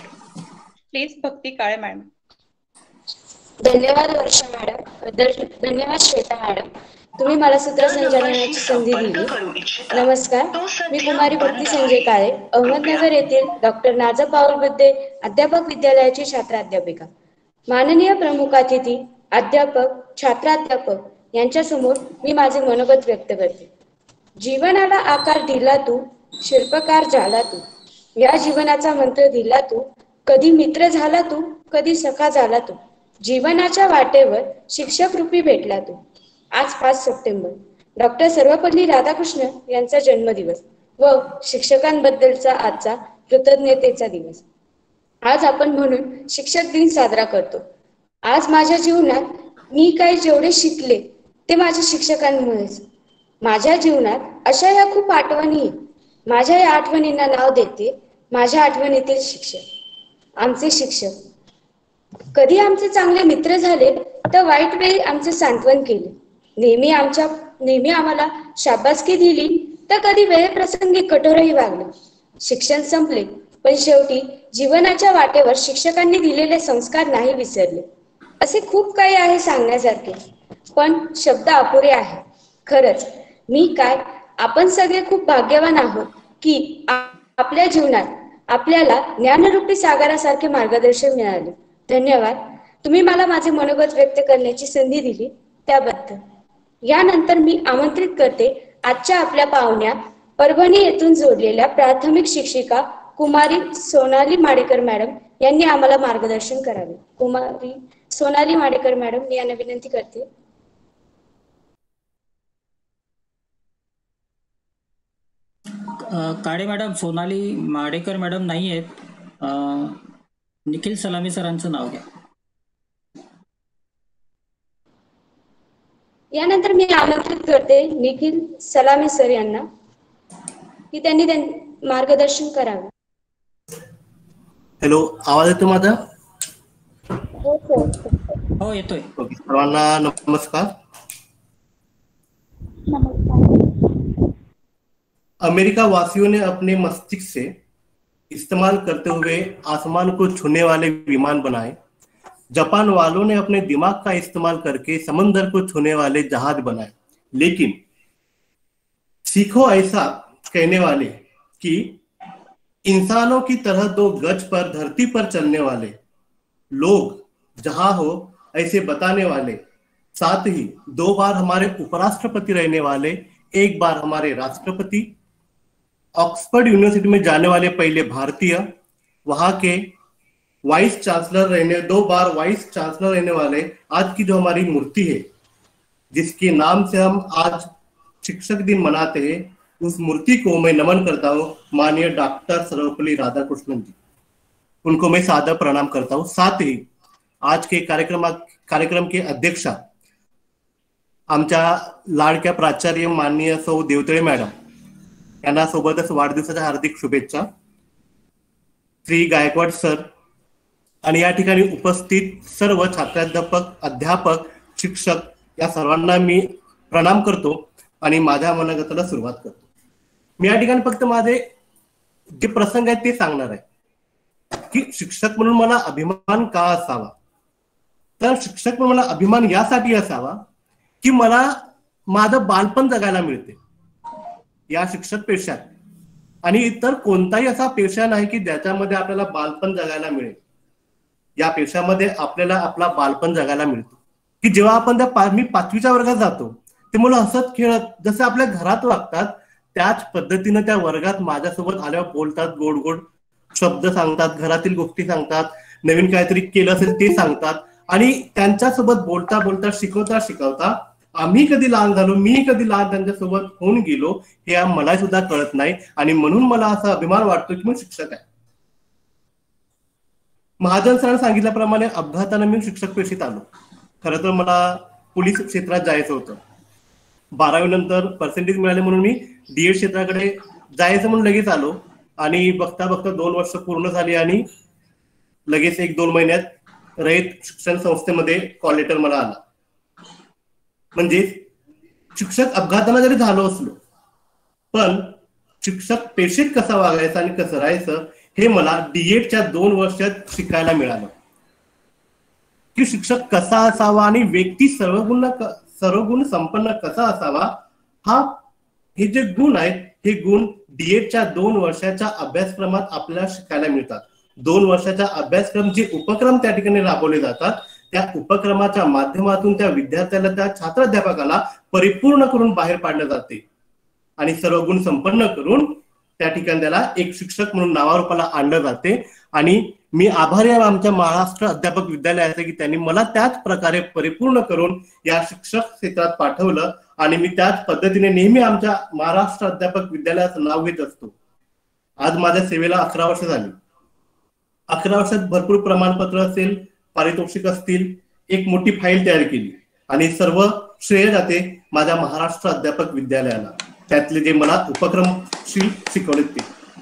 Please Bhakti Kale madam. धन्यवाद वर्षा मॅडम. धन्यवाद श्वेता मॅडम, तुम्ही मला सूत्रसंचालनाची संधी दिली. नमस्कार, मी कुमारी भक्ती संजय काळे, अहमदनगर येथील डॉक्टर नाझा पाऊलबुद्धे अध्यापक विद्यालयाची छात्राध्यापिका. माननीय प्रमुख अतिथी, अध्यापक, छात्राध्यापक यांच्या समोर मी माझे मनोगत व्यक्त करते. जीवनाला आकार दिला तू, शिल्पकार झाला तू, या जीवनाचा मंत्र दिला तू, कधी मित्र झाला तू, कधी सखा झाला तू, जीवनाच्या वाटेवर शिक्षक रूपी भेटला तू. आज पाच सप्टेंबर डॉक्टर सर्वपल्ली राधाकृष्ण यांचा जन्मदिवस व शिक्षकांबद्दलचा आजचा कृतज्ञतेचा दिवस. आज आपण म्हणून शिक्षक दिन साजरा करतो. आज माझ्या जीवनात मी काही जेवढे शिकले ते माझ्या शिक्षकांमुळेच. माझ्या जीवनात अशा या खूप आठवणी आहेत. माझ्या या आठवणींना नाव देते माझ्या आठवणीतील शिक्षक. आमचे शिक्षक कधी आमचे चांगले मित्र झाले तर वाईट वेळी आमचे सांत्वन केले. नेहमी आमच्या नेहमी आम्हाला शाबासकी दिली तर कधी वेळेप्रसंगी कठोरही वागले. शिक्षण संपले पण शेवटी जीवनाच्या वाटेवर शिक्षकांनी दिलेले संस्कार नाही विसरले. असे खूप काही आहे सांगण्यासारखे, पण शब्द अपुरे आहे. खरंच मी काय आपण सगळे खूप भाग्यवान आहोत की आपल्या जीवनात आपल्याला ज्ञानरूपी सागरासारखे मार्गदर्शन मिळाले. धन्यवाद, तुम्ही मला माझे मनोगत व्यक्त करण्याची संधी दिली त्याबद्दल. यानंतर मी आमंत्रित करते आजच्या आपल्या पाहुण्या, परभणी येथून जोडलेल्या प्राथमिक शिक्षिका कुमारी सोनाली माडेकर मॅडम यांनी आम्हाला मार्गदर्शन करावे. कुमारी सोनाली माडेकर मॅडम, मी यांना विनंती करते. काळे मॅडम, सोनाली माडेकर मॅडम नाही आहेत. निखिल सलामी सरांचं नाव घ्या. यानंतर मी आमंत्रित करते निखिल सलामी सर यांना की त्यांनी मार्गदर्शन करावे. हॅलो, आवाज येतो माझा? हो सर. हो येतोय. सर्वांना नमस्कार. अमेरिका वासियों ने अपने मस्तिष्क से इस्तेमाल करते हुए आसमान को छूने वाले विमान बनाए. जापान वालों ने अपने दिमाग का इस्तेमाल करके समंदर को छूने वाले जहाज बनाए. लेकिन सीखो ऐसा कहने वाले कि इंसानों की तरह दो गज पर धरती पर चलने वाले लोग जहां हो ऐसे बताने वाले, साथ ही दो बार हमारे उपराष्ट्रपति रहने वाले, एक बार हमारे राष्ट्रपति, ऑक्सफोर्ड यूनिवर्सिटी में जाने वाले पहले भारतीय, वहां के वाइस चांसलर रहने दो बार वाइस चांसलर रहने वाले, आज की जो हमारी मूर्ति है जिसके नाम से हम आज शिक्षक दिन मनाते हैं, उस मूर्ति को मैं नमन करता हूं. माननीय डॉक्टर सर्वपल्ली राधाकृष्णन जी, उनको मैं सादर प्रणाम करता हूं. साथ ही आज के कार्यक्रम कार्यक्रम के अध्यक्षा आमच्या लाडक्या प्राचार्य माननीय सौ देवतळे मॅडम यांना सोबतच वाढदिवसाच्या हार्दिक शुभेच्छा. श्री गायकवाड सर आणि या ठिकाणी उपस्थित सर्व छात्राध्यापक, अध्यापक, शिक्षक या सर्वांना मी प्रणाम करतो आणि माझ्या मनोगताला सुरुवात करतो. मी या ठिकाणी फक्त माझे जे प्रसंग आहेत ते सांगणार आहे की शिक्षक म्हणून मला अभिमान का असावा. तर शिक्षक म्हणून मला अभिमान यासाठी असावा की मला माझं बालपण जगायला मिळते या शिक्षक पेशात. आणि इतर कोणताही असा पेशा नाही की ज्याच्यामध्ये आपल्याला बालपण जगायला मिळेल. या पेशामध्ये आपल्याला आपला बालपण जगायला मिळतो की जेव्हा आपण त्या मी पाचवीच्या वर्गात जातो ते मुलं हसत खेळत जसे आपल्या घरात वागतात त्याच पद्धतीनं त्या वर्गात माझ्यासोबत आल्यावर बोलतात, गोड गोड शब्द सांगतात, घरातील गोष्टी सांगतात, नवीन काहीतरी केलं असेल ते सांगतात. आणि त्यांच्यासोबत बोलता बोलता, शिकवता शिकवता आम्ही कधी लहान झालो, मी कधी लहान त्यांच्यासोबत होऊन गेलो हे मला सुद्धा कळत नाही. आणि म्हणून मला असा अभिमान वाटतो की मी शिक्षक आहे. महाजन सरांनी सांगितल्याप्रमाणे अपघाताने मी शिक्षक पेशीत आलो. खरं तर मला पोलीस क्षेत्रात जायचं होतं. बारावी नंतर पर्सेंटेज मिळाले म्हणून मी डीएड क्षेत्राकडे जायचं म्हणून लगेच आलो. आणि बघता बघता दोन वर्ष पूर्ण झाली आणि लगेच एक दोन महिन्यात रयत शिक्षण संस्थेमध्ये कॉल लेटर मला आला. म्हणजे शिक्षक अपघाताने जरी झालो असलो पण शिक्षक पेशीत कसा वागायचा आणि कसं राहायचं हे मला डीएडच्या दोन वर्षात शिकायला मिळालं की शिक्षक कसा असावा आणि व्यक्ती सर्वगुण सर्वगुण संपन्न कसा असावा. हा हे जे गुण आहेत हे गुण डीएडच्या दोन वर्षाच्या अभ्यासक्रमात आपल्याला शिकायला मिळतात. दोन वर्षाचा अभ्यासक्रम जे उपक्रम त्या ठिकाणी राबवले जातात त्या उपक्रमाच्या माध्यमातून त्या विद्यार्थ्याला त्या छात्राध्यापकाला परिपूर्ण करून बाहेर पाडले जाते आणि सर्व गुण संपन्न करून त्या ठिकाणी त्याला एक शिक्षक म्हणून नावारूपाला आणलं जाते. आणि मी आभारी आहे आमच्या महाराष्ट्र अध्यापक विद्यालयाचे की त्यांनी मला त्याच प्रकारे परिपूर्ण करून या शिक्षक क्षेत्रात पाठवलं आणि मी त्याच पद्धतीने नेहमी आमच्या महाराष्ट्र अध्यापक विद्यालयाचं नाव घेत असतो. आज माझ्या सेवेला अकरा वर्ष झाली. अकरा वर्षात भरपूर प्रमाणपत्र असेल, पारितोषिक असतील, एक मोठी फाईल तयार केली आणि सर्व श्रेय जाते माझ्या महाराष्ट्र अध्यापक विद्यालयाला. त्यातले जे मला उपक्रमशील शिकवले ते.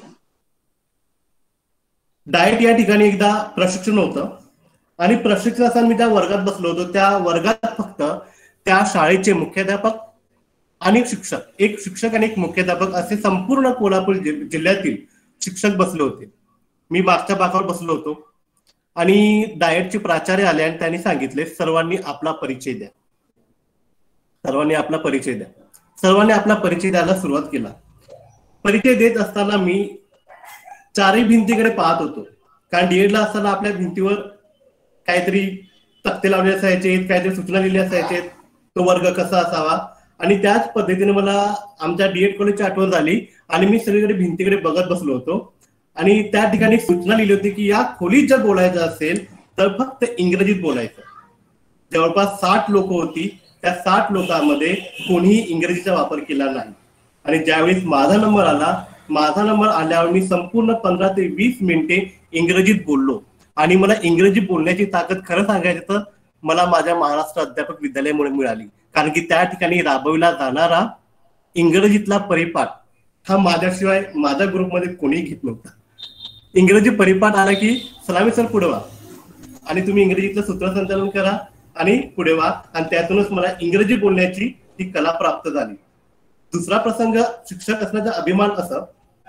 डाएट या ठिकाणी एकदा प्रशिक्षण होतं आणि प्रशिक्षण असताना मी त्या वर्गात बसलो होतो. त्या वर्गात फक्त त्या शाळेचे मुख्याध्यापक आणि शिक्षक, एक शिक्षक आणि एक मुख्याध्यापक असे संपूर्ण कोल्हापूर जिल्ह्यातील शिक्षक बसले होते. मी मागच्या भागावर बसलो होतो आणि डाएटचे प्राचार्य आले आणि त्यांनी सांगितले सर्वांनी आपला परिचय द्या, सर्वांनी आपला परिचय द्या. सर्वांनी आपला परिचय द्यायला सुरुवात केला. परिचय देत असताना मी चारही भिंतीकडे पाहत होतो कारण डीएडला असताना आपल्या भिंतीवर काहीतरी तक्ते लावले असायचे, काहीतरी सूचना लिहिल्या असायचे, तो वर्ग कसा असावा. आणि त्याच पद्धतीने मला आमच्या डीएड कॉलेजची आठवण झाली आणि मी सगळीकडे भिंतीकडे बघत बसलो होतो आणि त्या ठिकाणी सूचना लिहिली होती की या खोलीत जर बोलायचं असेल तर फक्त इंग्रजीत बोलायचं. जवळपास साठ लोक होती. त्या साठ लोकांमध्ये कोणीही इंग्रजीचा वापर केला नाही. आणि ज्यावेळेस माझा नंबर आला, माझा नंबर आल्यावर मी संपूर्ण पंधरा ते वीस मिनिटे इंग्रजीत बोललो आणि मला इंग्रजी बोलण्याची ताकद खरं सांगायचं तर मला माझ्या महाराष्ट्र अध्यापक विद्यालयामुळे मिळाली. कारण की त्या ठिकाणी राबविला जाणारा इंग्रजीतला परिपाठ हा माझ्याशिवाय माझ्या ग्रुपमध्ये कोणीही घेत नव्हता. इंग्रजी परिपाठ आला की सलामी सर पुढे व्हा आणि तुम्ही इंग्रजीतलं सूत्रसंचालन करा आणि पुढे व्हा. आणि त्यातूनच मला इंग्रजी बोलण्याची ही कला प्राप्त झाली. दुसरा प्रसंग शिक्षक असण्याचा अभिमान असा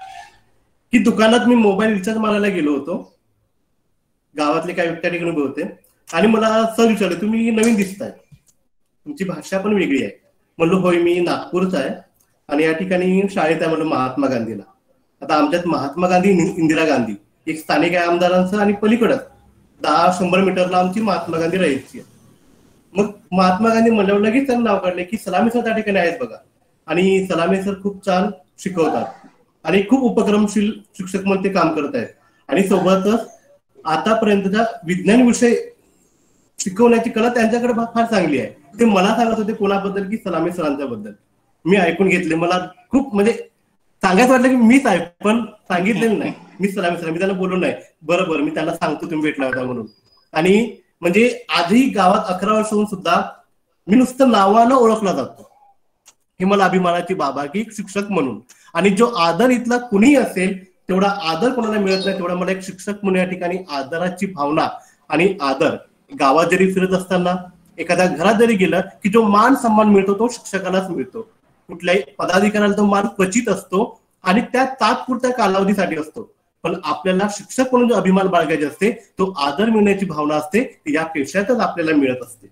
की दुकानात मी मोबाईल रिचार्ज मारायला गेलो होतो. गावातले काही त्या ठिकाणी उभे होते आणि मला सर विचारले तुम्ही नवीन दिसताय, तुमची भाषा पण वेगळी आहे. म्हणलो होय मी नागपूरचा आहे आणि या ठिकाणी शाळेत आहे म्हणलं महात्मा गांधीला. आता आमच्यात महात्मा गांधी, इंदिरा गांधी एक स्थानिक आहे आमदारांचं आणि पलीकडच दहा शंभर मीटरला आमची महात्मा गांधी राहायची. मग महात्मा गांधी म्हणल्यावर लगेच त्यांनी नाव काढले की सलामी सर त्या ठिकाणी आहेत बघा. आणि सलामी सर खूप छान शिकवतात आणि खूप उपक्रमशील शिक्षक म्हणून ते काम करत आहेत. आणि सोबतच आतापर्यंतचा विज्ञान विषय शिकवण्याची कला त्यांच्याकडे फार चांगली आहे. ते मला सांगत होते कोणाबद्दल की सलामी सरांच्या बद्दल. मी ऐकून घेतले. मला खूप म्हणजे सांगायचं वाटलं की मीच आहे पण सांगितलेलं नाही. मी सलामी सर मी त्यांना बोललो नाही. बरं बरं मी त्यांना सांगतो तुम्ही भेटला होता म्हणून. आणि म्हणजे आजही गावात अकरा वर्ष होऊन सुद्धा मी नुसतं नावानं ओळखला जातो. हे मला अभिमानाची बाब आहे की शिक्षक म्हणून. आणि जो आदर इथला कुणीही असेल तेवढा आदर कोणाला मिळत नाही तेवढा मला एक शिक्षक म्हणून या ठिकाणी आदराची भावना आणि आदर. गावात जरी फिरत असताना एखाद्या घरात जरी गेलं की जो मान सन्मान मिळतो तो शिक्षकालाच मिळतो. कुठल्याही पदाधिकाऱ्याला तो मान क्वचित असतो आणि त्या तात्पुरत्या कालावधीसाठी असतो. पण आपल्याला शिक्षक म्हणून जो अभिमान बाळगायचे असते तो आदर मिळण्याची भावना असते या पेशातच आपल्याला मिळत असते.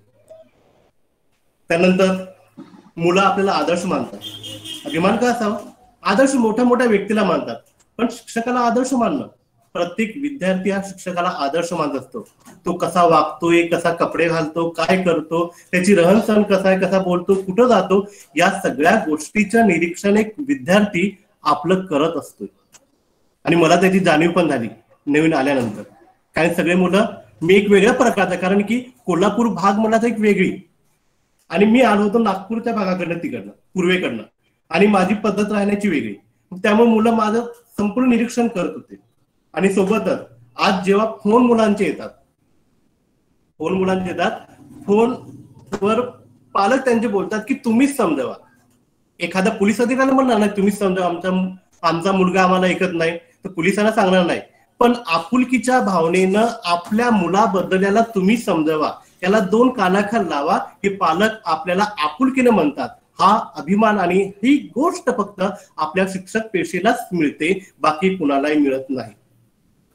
त्यानंतर मुलं आपल्याला आदर्श मानतात. अभिमान का असावा? आदर्श मोठ्या मोठ्या व्यक्तीला मानतात पण शिक्षकाला आदर्श मानणं. प्रत्येक विद्यार्थी हा शिक्षकाला आदर्श मानत असतो. तो कसा वागतोय, कसा कपडे घालतो, काय करतो, त्याची रहनसहन कसा आहे, कसा बोलतो, कुठं जातो, या सगळ्या गोष्टीचं निरीक्षण एक विद्यार्थी आपलं करत असतो. आणि मला त्याची जाणीव पण झाली नवीन आल्यानंतर. कारण सगळे मुलं मी एक वेगळ्या प्रकारचा, कारण की कोल्हापूर भाग मला एक वेगळी आणि मी आलो होतो नागपूरच्या भागाकडनं तिकडनं पूर्वेकडनं आणि माझी पद्धत राहण्याची वेगळी. त्यामुळे मुलं माझं संपूर्ण निरीक्षण करत होते. आणि सोबतच आज जेव्हा फोन मुलांचे येतात फोन मुलांचे येतात फोनवर पालक त्यांचे बोलतात की तुम्हीच समजावा. एखादा पोलीस अधिकारी म्हणणार नाही तुम्हीच समजावा, आमचा आमचा मुलगा आम्हाला ऐकत नाही तर पोलिसांना सांगणार नाही. पण आपुलकीच्या भावनेनं आपल्या मुलाबद्दल याला तुम्ही समजावा, याला दोन कानाखाल लावा हे पालक आपल्याला आपुलकीने म्हणतात. हा अभिमान आणि ही गोष्ट फक्त आपल्या शिक्षक पेशेलाच मिळते, बाकी कुणालाही मिळत नाही.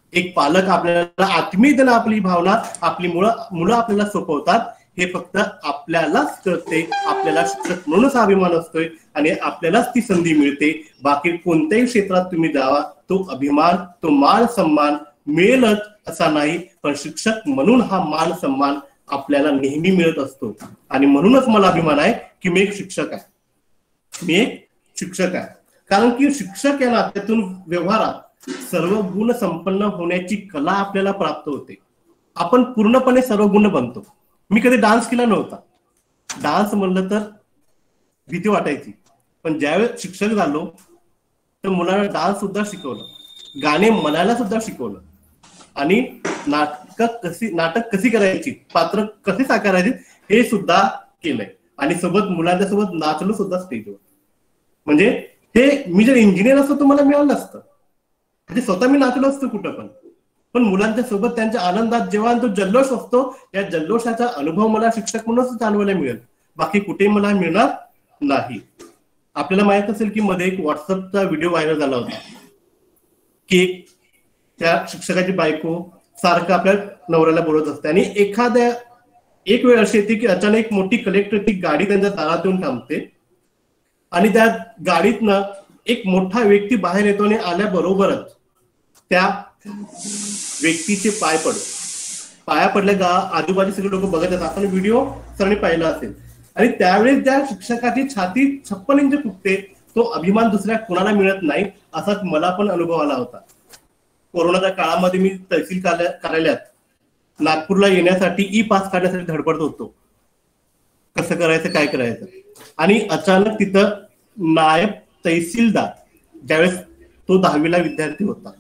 एक पालक आपल्याला आत्मीयतेनं आपली भावना आपली मुलं मुलं आपल्याला सोपवतात, हे फक्त आपल्यालाच कळते. आपल्याला शिक्षक म्हणूनच अभिमान असतोय आणि आपल्यालाच ती संधी मिळते. बाकी कोणत्याही क्षेत्रात तुम्ही जावा, तो अभिमान, तो मान सन्मान मिळेलच असा नाही, पण शिक्षक म्हणून हा मान सन्मान आपल्याला नेहमी मिळत असतो. आणि म्हणूनच मला अभिमान आहे की मी एक शिक्षक आहे. मी एक शिक्षक आहे कारण की शिक्षक या नात्यातून व्यवहारात सर्व गुण संपन्न होण्याची कला आपल्याला प्राप्त होते. आपण पूर्णपणे सर्व गुण बनतो. मी कधी डान्स केला नव्हता. डान्स म्हणलं तर भीती वाटायची, पण ज्यावेळेस शिक्षक झालो तर मुलांना डान्स सुद्धा शिकवलं, गाणे म्हणायला सुद्धा शिकवलं आणि नाटक कशी नाटक कशी करायची, पात्र कसे साकारायचे हे सुद्धा केलंय आणि सोबत मुलांच्या सोबत नाचलो सुद्धा स्टेजवर. म्हणजे हे मी जर इंजिनियर असतो तर मला मिळालं नसतं. म्हणजे स्वतः मी नाचलो असतो कुठं पण, पण मुलांच्या सोबत त्यांच्या आनंदात जेव्हा तो जल्लोष असतो, या जल्लोषाचा अनुभव मला शिक्षक म्हणूनच जाणवायला मिळेल, बाकी कुठे मला मिळणार नाही. आपल्याला माहित असेल की मध्ये एक व्हॉट्सअपचा व्हिडिओ व्हायरल झाला होता की त्या शिक्षकाची बायको सारखं आपल्या नवऱ्याला बोलत असते आणि एखाद्या एक वेळ अशी येते की अचानक एक मोठी कलेक्टरची गाडी त्यांच्या दारात येऊन थांबते आणि त्या गाडीतनं एक मोठा व्यक्ती बाहेर येतो आणि आल्याबरोबरच त्या व्यक्तीचे पाय पडतो. पाया पडल्या गा आजूबाजू सगळे लोक बघत असतात. आपण व्हिडिओ सरांनी पाहिला असेल आणि त्यावेळेस त्या शिक्षकाची छाती छप्पन इंच फुटते. तो अभिमान दुसऱ्या कोणाला मिळत नाही, असाच मला पण अनुभव आला होता. कोरोनाच्या काळामध्ये मी तहसील कार्यालयात नागपूरला येण्यासाठी ई पास काढण्यासाठी धडपडत होतो, कसं करायचं काय करायचं. आणि अचानक तिथं नायब तहसीलदार, ज्यावेळेस तो दहावीला विद्यार्थी होता,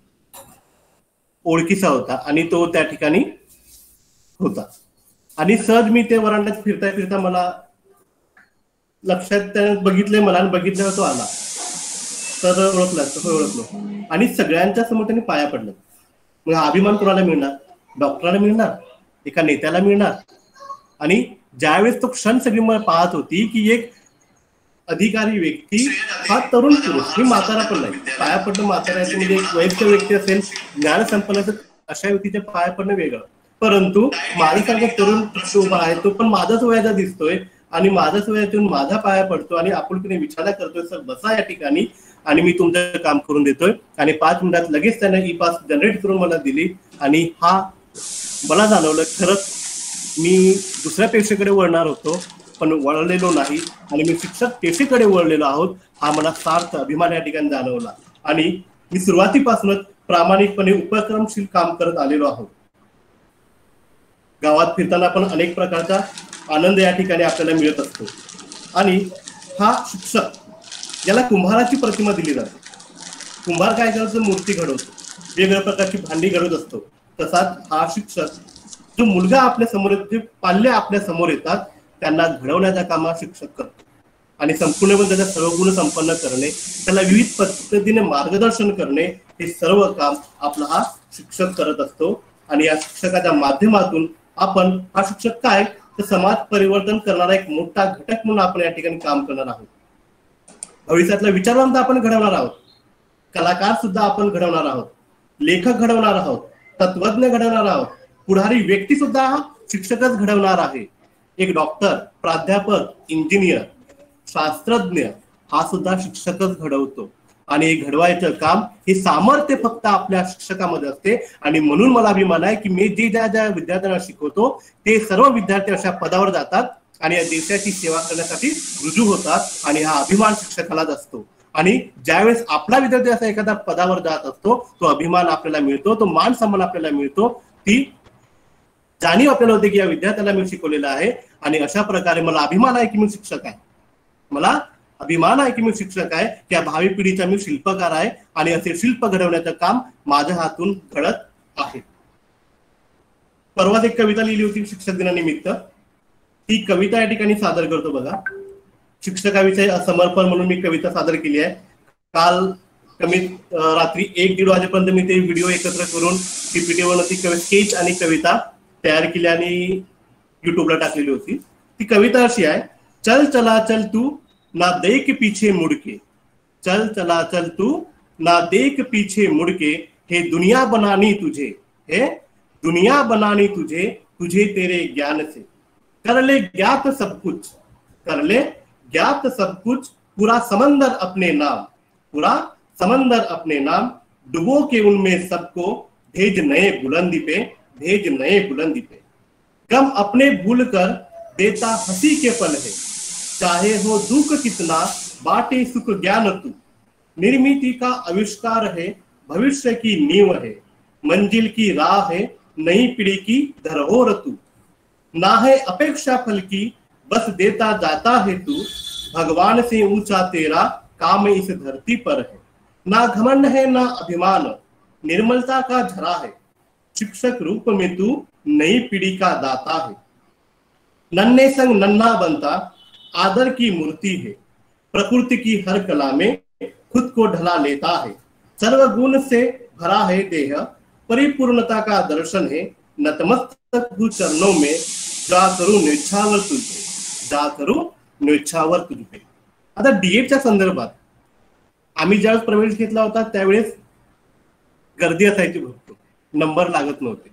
ओळखीचा होता आणि तो त्या ठिकाणी होता आणि सहज मी ते वरांड्यात फिरता फिरता मला लक्षात त्याने बघितले मला आणि बघितल्यावर तो आला तर ओळखला ओळखलो आणि सगळ्यांच्या समोर त्यांनी पाया पडलं. मग अभिमान कोणाला मिळणार? डॉक्टरांना मिळणार, एका नेत्याला मिळणार. आणि ज्यावेळेस तो क्षण सगळी मला पाहत होती की एक अधिकारी व्यक्ती हा तरुण पुरुष, मी म्हातारा पण नाही, पाया पडणं म्हाताऱ्याचं म्हणजे एक वयस्कर व्यक्ती असेल, ज्ञान संपन्नाचं, अशा व्यक्तीच्या पाया पडणं वेगळं. परंतु माझ्यासारखा तरुण उभा आहे, तो पण माझाच वयाचा दिसतोय आणि माझाच वयातून माझा पाया पडतो आणि आपुलकीने विचार करतोय, सर बसा या ठिकाणी आणि मी तुमचं काम करून देतोय. आणि पाच मिनिटात लगेच त्याने ई पास जनरेट करून मला दिली आणि हा मला जाणवलं खरंच मी दुसऱ्या पेशेकडे वळणार होतो पण वळलेलो नाही आणि मी शिक्षक पेशेकडे वळलेलो आहोत, हा मला सार्थ अभिमान या ठिकाणी जाणवला. आणि मी सुरुवातीपासूनच प्रामाणिकपणे उपक्रमशील काम करत आलेलो आहोत. गावात फिरताना पण अनेक प्रकारचा आनंद या ठिकाणी आपल्याला मिळत असतो. आणि हा शिक्षक, याला कुंभाराची प्रतिमा दिली जाते. कुंभार काय करतो? मूर्ती घडवतो, वेगवेगळ्या प्रकारची भांडी घडवत असतो. तसाच हा शिक्षक, जो मुलगा आपल्या समोर येतो, जे पाल्य आपल्या समोर येतात, त्यांना घडवण्याचा काम हा शिक्षक करतो. आणि संपूर्णपणे त्याचा सर्व गुण संपन्न करणे, त्याला विविध पद्धतीने मार्गदर्शन करणे, हे सर्व काम आपला हा शिक्षक करत असतो. आणि या शिक्षकाच्या माध्यमातून आपण, हा शिक्षक काय तर समाज परिवर्तन करणारा एक मोठा घटक म्हणून आपण या ठिकाणी काम करणार आहोत. भविष्यातला विचारवंत आपण घडवणार आहोत, कलाकार सुद्धा आपण घडवणार आहोत, लेखक घडवणार आहोत, तत्वज्ञ घडवणार आहोत, पुढारी व्यक्ती सुद्धा हा शिक्षकच घडवणार आहे. एक डॉक्टर, प्राध्यापक, इंजिनियर, शास्त्रज्ञ हा सुद्धा शिक्षकच घडवतो. आणि हे घडवायचं काम, हे सामर्थ्य फक्त आपल्या शिक्षकामध्ये असते. आणि म्हणून मला अभिमान आहे की मी जे ज्या ज्या विद्यार्थ्यांना शिकवतो ते सर्व विद्यार्थी अशा पदावर जातात आणि या देशाची सेवा करण्यासाठी रुजू होतात. आणि हा अभिमान शिक्षकालाच असतो. आणि ज्यावेळेस आपला विद्यार्थी असा एखादा पदावर जात असतो, तो अभिमान आपल्याला मिळतो, तो मान सन्मान आपल्याला मिळतो, ती जाणीव आपल्याला होते की या विद्यार्थ्याला मी शिकवलेलं आहे. आणि अशा प्रकारे मला अभिमान आहे की मी शिक्षक आहे, मला अभिमान आहे की मी शिक्षक आहे, त्या भावी पिढीचा मी शिल्पकार आहे. आणि असे शिल्प घडवण्याचं काम माझ्या हातून घडत आहे. परवाच एक कविता लिहिली होती शिक्षक दिनानिमित्त, ती कविता या ठिकाणी सादर करतो बघा. शिक्षकाविषयी असमर्पण म्हणून मी कविता सादर केली आहे. काल कमीत रात्री एक दीड वाजेपर्यंत मी ते व्हिडिओ एकत्र करून पीपीटीवर ती स्केच आणि कविता तयार केली आणि युट्यूबला टाकलेली होती. ती कविता अशी आहे, चल चला चल तू ना देख पीछे मुड़के, चल चला चल तू ना देख पीछे मुड़के, हे दुनिया बनानी तुझे, हे दुनिया बनानी तुझे, तुझे तेरे ज्ञान से। कर ले ज्ञात सब कुछ, कर ले ज्ञात सब कुछ, पूरा समंदर अपने नाम, पूरा समंदर अपने नाम, डुबो के उनमें सबको, भेज नए बुलंदी पे, भेज नए बुलंदी पे। गम अपने भूल कर देता हंसी के पल है, चाहे हो दुख कितना बाटे सुख ज्ञान तू। निर्मिति का आविष्कार है, भविष्य की नींव है, मंजिल की राह है, नई पीढ़ी की धरोहर तू। ना है अपेक्षा फल की, बस देता जाता है तू, भगवान से ऊंचा तेरा काम इस धरती पर है। ना घमंड है ना अभिमान, निर्मलता का झरा है, शिक्षक रूप में तू नई पीढ़ी का दाता है। नन्हे संग नन्हा बनता आदर की मूर्ति है, प्रकृति की हर कला में खुद को ढला लेता है। सर्वगुण से भरा है देह, परिपूर्णता का दर्शन है, नतमस्तक हूँ चरणों में, जा करू निच्छावर तुझे, जा करू निच्छावर तुझे। आता डीएडच्या संदर्भात आम्ही ज्यावेळेस प्रवेश घेतला होता त्यावेळेस गर्दी असायची, भरपूर नंबर लागत नव्हते.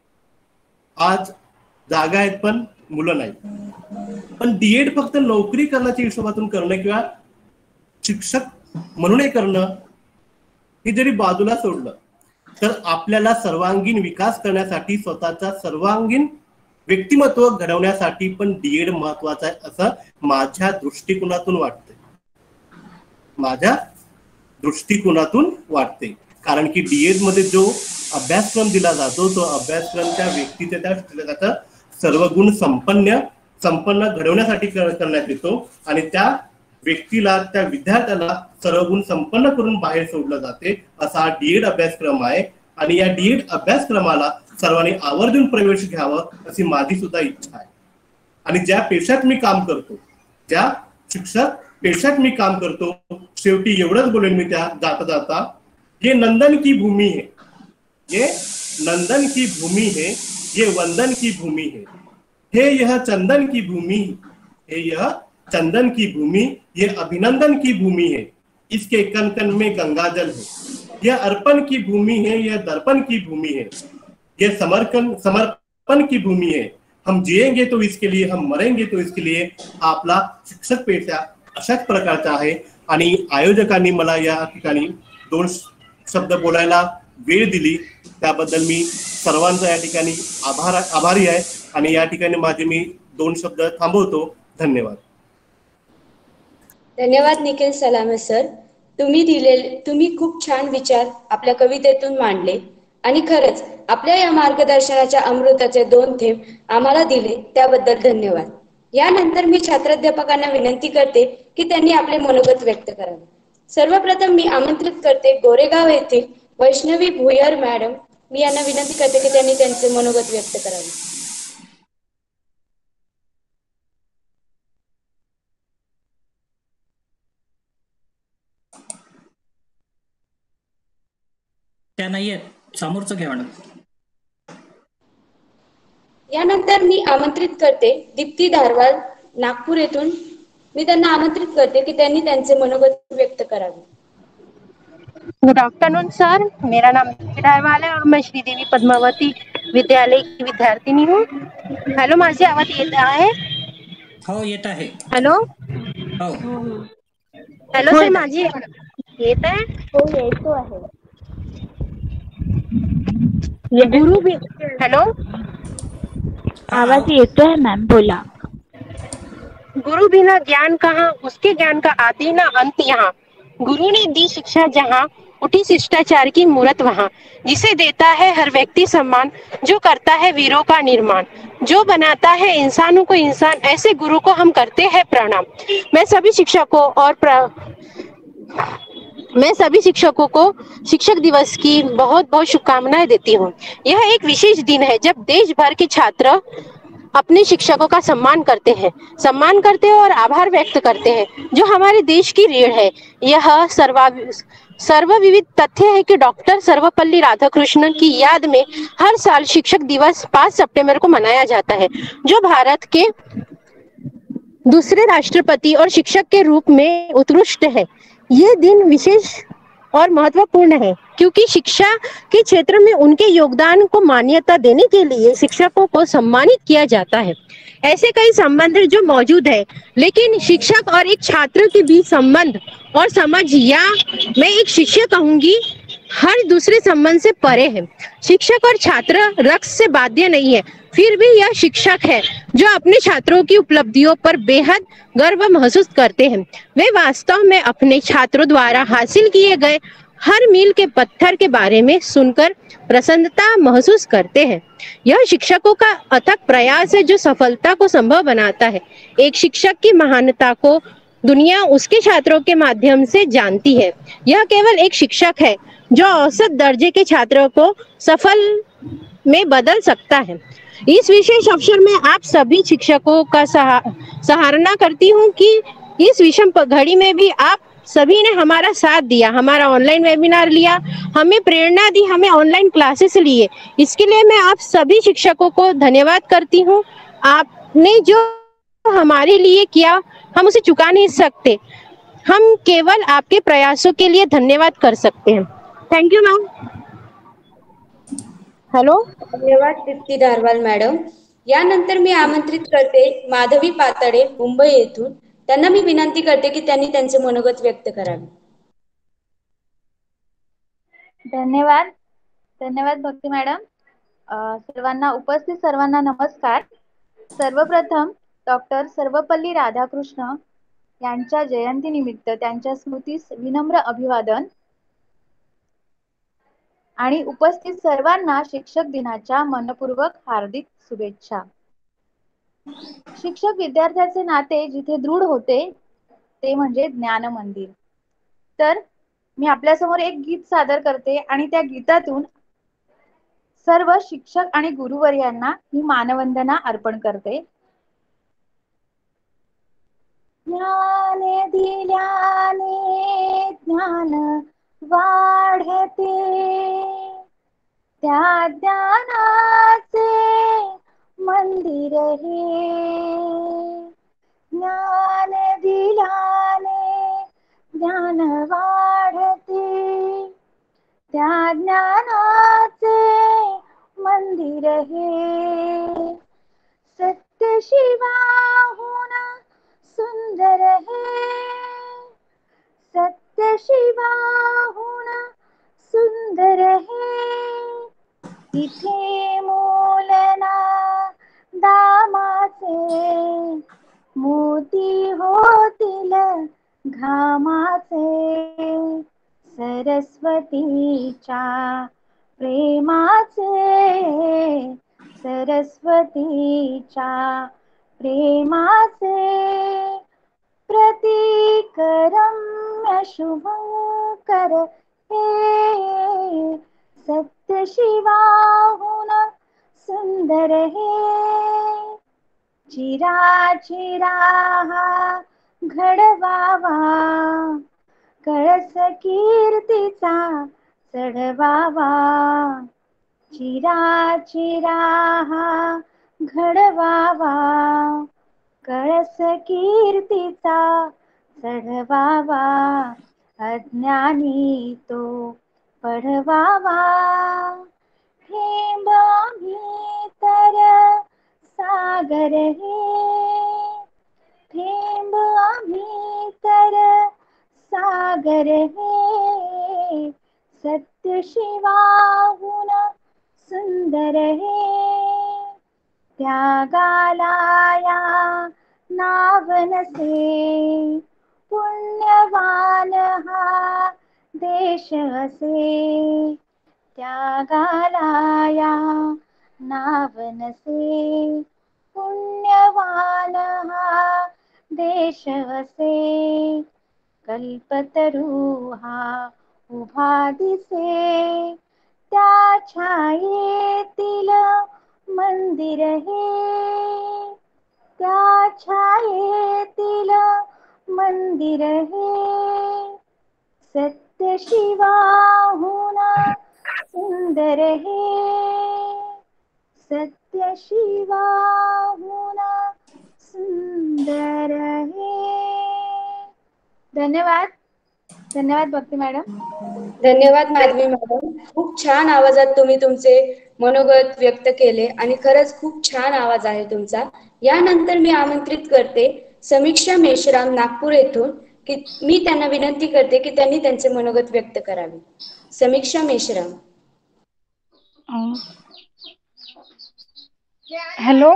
आज जागा आहेत पण मुलं नाही. पण डीएड फक्त नोकरी करण्याच्या हिशोबातून करणं किंवा शिक्षक म्हणून करणं हे जरी बाजूला सोडलं तर आपल्याला सर्वांगीण विकास करण्यासाठी, स्वतःचा सर्वांगीण व्यक्तिमत्व घडवण्यासाठी पण डीएड महत्वाचं आहे असं माझ्या दृष्टिकोनातून वाटतंय. माझ्या दृष्टिकोनातून वाटते. कारण की डीएड मध्ये जो अभ्यासक्रम दिला जातो तो अभ्यासक्रम त्या व्यक्तीच्या त्या सर्व गुण संपन्न संपन्न घडवण्यासाठी करण्यात येतो आणि त्या व्यक्तीला, त्या विद्यार्थ्याला सर्व गुण संपन्न करून बाहेर सोडलं जाते असा हा डीएड अभ्यासक्रम आहे. आणि या डीएड अभ्यासक्रमाला सर्वांनी आवर्जून प्रवेश घ्यावं अशी माझी सुद्धा इच्छा आहे. आणि ज्या पेशात मी काम करतो, ज्या शिक्षक पेशात मी काम करतो, शेवटी एवढंच बोलेन मी त्या जाता जाता, ये नंदन की भूमि है, ये नंदन की भूमि है, ये वंदन की भूमि है, हे यह चंदन की भूमि, हे यह चंदन की भूमि, ये अभिनंदन की भूमि है, इसके कण कण में गंगा जल है, यह अर्पण की भूमि है, यह दर्पण की भूमि है, यह समर्पण समर्पण की भूमि है. हम जिएंगे तो इसके लिए, हम मरेंगे तो इसके लिए. आपला शिक्षक पेशा अशाच प्रकारचा आहे. आणि आयोजकांनी मला या ठिकाणी दोन शब्द बोलायला वेळ दिली त्याबद्दल मी सर्वांचा या ठिकाणी आभार आभारी आहे. आणि या ठिकाणी माझे मी दोन शब्द थांबवतो. धन्यवाद. धन्यवाद निखिल सलामे सर. तुम्ही दिलेले तुम्ही खूप छान विचार आपल्या कवितेतून मांडले आणि खरंच आपल्या या मार्गदर्शनाच्या अमृताचे दोन थेंब आम्हाला दिले त्याबद्दल धन्यवाद. यानंतर मी छात्राध्यापकांना विनंती करते की त्यांनी आपले मनोगत व्यक्त करावे. सर्वप्रथम मी आमंत्रित करते गोरेगाव येथील वैष्णवी भुयार मॅडम. मी यांना विनंती करते की त्यांनी त्यांचे मनोगत व्यक्त करावे. त्या नाहीयेत, समोरचं घ्या मॅडम. यानंतर मी आमंत्रित करते दीप्ती धारवाल नागपूर येथून. मी त्यांना आमंत्रित करते की त्यांनी त्यांचे मनोगत व्यक्त करावे. गुड आफ्टरनून सर, मेरा नाम दीप्ती धारवाल है और मैं श्रीदेवी पद्मावती विद्यालय की विद्यार्थिनी हूँ. हेलो, माझी आवाज येत आहे? हो, येत आहे. हेलो हो हेलो सर, माझी येत आहे? हो, येतो आहे. गुरु भी हेलो, आवाज येतोय मॅम, बोला. गुरु बिना ज्ञान कहाँ, उसके ज्ञान का आदि ना अंत यहाँ. गुरु ने दी शिक्षा जहाँ, उठी शिष्टाचार की मूरत वहाँ. जिसे देता है हर व्यक्ति सम्मान, जो करता है वीरों का निर्माण, जो बनाता है इंसानों को इंसान, ऐसे गुरु को हम करते हैं प्रणाम. मैं सभी शिक्षकों और प्र... मैं सभी शिक्षकों को शिक्षक दिवस की बहुत बहुत शुभकामनाएं देती हूँ. यह एक विशेष दिन है जब देश भर के छात्र अपने शिक्षकों का सम्मान करते हैं सम्मान करते हैं और आभार व्यक्त करते हैं, जो हमारे देश की रीढ़ है. यह सर्वा सर्वविविध तथ्य है कि डॉक्टर सर्वपल्ली राधाकृष्णन की याद में हर साल शिक्षक दिवस पाँच सितंबर को मनाया जाता है, जो भारत के दूसरे राष्ट्रपति और शिक्षक के रूप में उत्कृष्ट है. ये दिन विशेष और महत्वपूर्ण है, क्योंकि शिक्षा के क्षेत्र में उनके योगदान को मान्यता देने के लिए शिक्षकों को सम्मानित किया जाता है। ऐसे कई संबंध जो मौजूद है, लेकिन शिक्षक और एक छात्र के बीच संबंध और समझ, या मैं एक शिक्षक कहूंगी, हर दूसरे संबंध से परे है। शिक्षक और छात्र रक्त से बाध्य नहीं है, फिर भी यह शिक्षक है जो अपने छात्रों की उपलब्धियों पर बेहद गर्व महसूस करते हैं। वे वास्तव में अपने छात्रों द्वारा हासिल किए गए हर मील के पत्थर के बारे में सुनकर प्रसन्नता महसूस करते हैं। यह शिक्षकों का अथक प्रयास है जो सफलता को संभव बनाता है। एक शिक्षक की महानता को दुनिया उसके छात्रों के माध्यम से जानती है। यह केवल एक शिक्षक है जो औसत दर्जे के छात्रों को सफल में बदल सकता है। इस विशेष अवसर में आप सभी शिक्षकों का सहा, सराहना करती हूँ कि इस विषम घड़ी में भी आप सभी ने हमारा साथ दिया, हमारा ऑनलाइन वेबिनार लिया, हमें प्रेरणा दी, हमें ऑनलाइन क्लासेस लिए। इसके लिए मैं आप सभी शिक्षकों को धन्यवाद करती हूँ। आपने जो हमारे लिए किया हम उसे चुका नहीं सकते, हम केवल आपके प्रयासों के लिए धन्यवाद कर सकते हैं। Thank you ma'am. हॅलो, धन्यवाद दीप्ती धारवाल मॅडम। यानंतर मी आमंत्रित करते माधवी पाताडे मुंबई येथून। त्यांना मी विनंती करते की त्यांनी त्यांचे मनोगत व्यक्त करावे। धन्यवाद धन्यवाद भक्ती मॅडम। सर्वांना उपस्थित सर्वांना नमस्कार। सर्वप्रथम डॉक्टर सर्वपल्ली राधाकृष्ण यांच्या जयंतीनिमित्त त्यांच्या स्मृतीस विनम्र अभिवादन आणि उपस्थित सर्वांना शिक्षक दिनाच्या मनपूर्वक हार्दिक शुभेच्छा। शिक्षक विद्यार्थ्याचे नाते जिथे दृढ होते ते म्हणजे ज्ञान मंदिर। तर मी आपल्या समोर एक गीत सादर करते आणि त्या गीतातून सर्व शिक्षक आणि गुरुवर्यांना ही मानवंदना अर्पण करते। ज्ञान दिल्याने ज्ञान वाढते, त्या ज्ञानाचे मंदिर हे। ज्ञान दिल्याने ज्ञान वाढते, त्या ज्ञानाचे मंदिर हे। सत्य शिवाहून सुंदर हे, सत्य शिवाहून सुंदर हे। इथे मोलना दामाचे, मोती होतील घामाचे। सरस्वतीच्या प्रेमाचे, सरस्वतीच्या प्रेमाचे। प्रतीक रम्य शुभंकर हे, सत्य शिवाहून सुंदर हे। चिरा चिरा हा घडवावा, कळस कीर्तीचा चढवावा। चिरा चिरा हा घडवावा, कळस कीर्तीचा चढवावा। अज्ञानी तो पढवावा, थेंब आम्ही तर सागर हे। थेंब आम्ही तर सागर हे, सत्य शिवाहून सुंदर हे। त्यागाला या नाव नसे, पुण्यवान हा देश असे। त्यागाला या नाव नसे, पुण्यवान हा देश असे। कल्पतरू हा उभा दिसे, त्या छायेतील मंदिर हे। त्या छायेतील मंदिर हे, सत्य शिवाहून सुंदर हे। सत्य शिवाहून सुंदर हे। धन्यवाद। धन्यवाद भक्ती मॅडम. धन्यवाद माधवी मॅडम. खूप छान आवाजात तुम्ही तुमचे मनोगत व्यक्त केले आणि खरंच खूप छान आवाज आहे तुमचा. यानंतर मी आमंत्रित करते समीक्षा मेश्राम नागपूर येथून की मी त्यांना विनंती करते की त्यांनी त्यांचे मनोगत व्यक्त करावे. समीक्षा मेश्राम. हॅलो.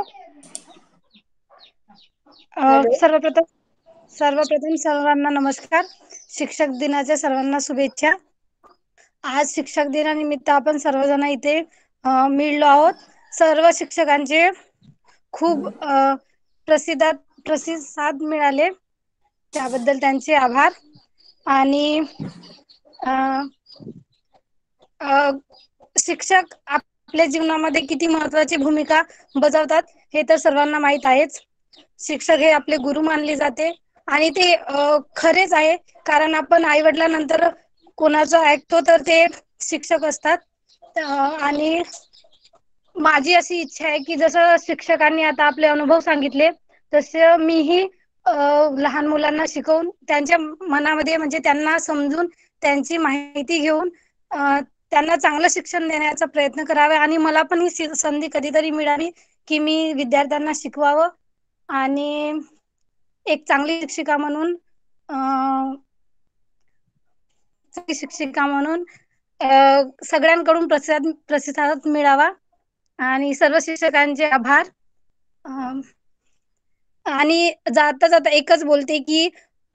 सर्वप्रथम सर्वप्रथम सर्वांना नमस्कार. शिक्षक दिनाच्या सर्वांना शुभेच्छा. आज शिक्षक दिनानिमित्त आपण सर्वजण इथे मिळलो आहोत. सर्व शिक्षकांचे खूप प्रसिद्ध प्रतिसाद मिळाले त्याबद्दल त्यांचे आभार. आणि शिक्षक आपल्या जीवनामध्ये किती महत्त्वाची भूमिका बजावतात हे तर सर्वांना माहित आहेच. शिक्षक हे आपले गुरु मानले जाते आणि ते खरेच आहे, कारण आपण आई वडिलांनंतर कोणाचं ऐकतो तर ते शिक्षक असतात. आणि माझी अशी इच्छा आहे की जसं शिक्षकांनी आता आपले अनुभव सांगितले तसे मीही लहान मुलांना शिकवून त्यांच्या मनामध्ये म्हणजे त्यांना समजून त्यांची माहिती घेऊन त्यांना चांगलं शिक्षण देण्याचा प्रयत्न करावा. आणि मला पण ही संधी कधीतरी मिळाली की मी विद्यार्थ्यांना शिकवावं आणि एक चांगली शिक्षिका म्हणून शिक्षिका म्हणून सगळ्यांकडून प्रतिसाद प्रतिसाद मिळावा. आणि सर्व शिक्षकांचे आभार. आणि जाता जाता एकच बोलते की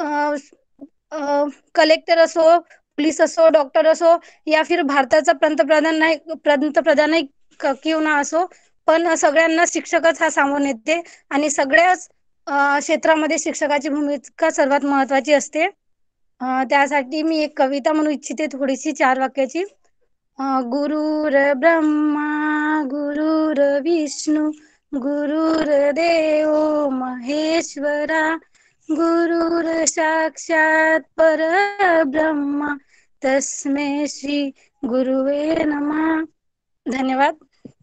कलेक्टर असो, पोलीस असो, डॉक्टर असो या फिर भारताचा पंतप्रधान नाही पंतप्रधानही किंवा ना असो, पण सगळ्यांना शिक्षकच हा सांगून येते आणि सगळ्याच क्षेत्रामध्ये शिक्षकाची भूमिका सर्वात महत्वाची असते. त्यासाठी मी एक कविता म्हणू इच्छिते थोडीशी चार वाक्याची. गुरुर ब्रह्मा गुरुर विष्णू गुरुर्देव महेश्वरा गुरुर साक्षात परब्रह्मा तस्मै श्री गुरुवे नमः. धन्यवाद.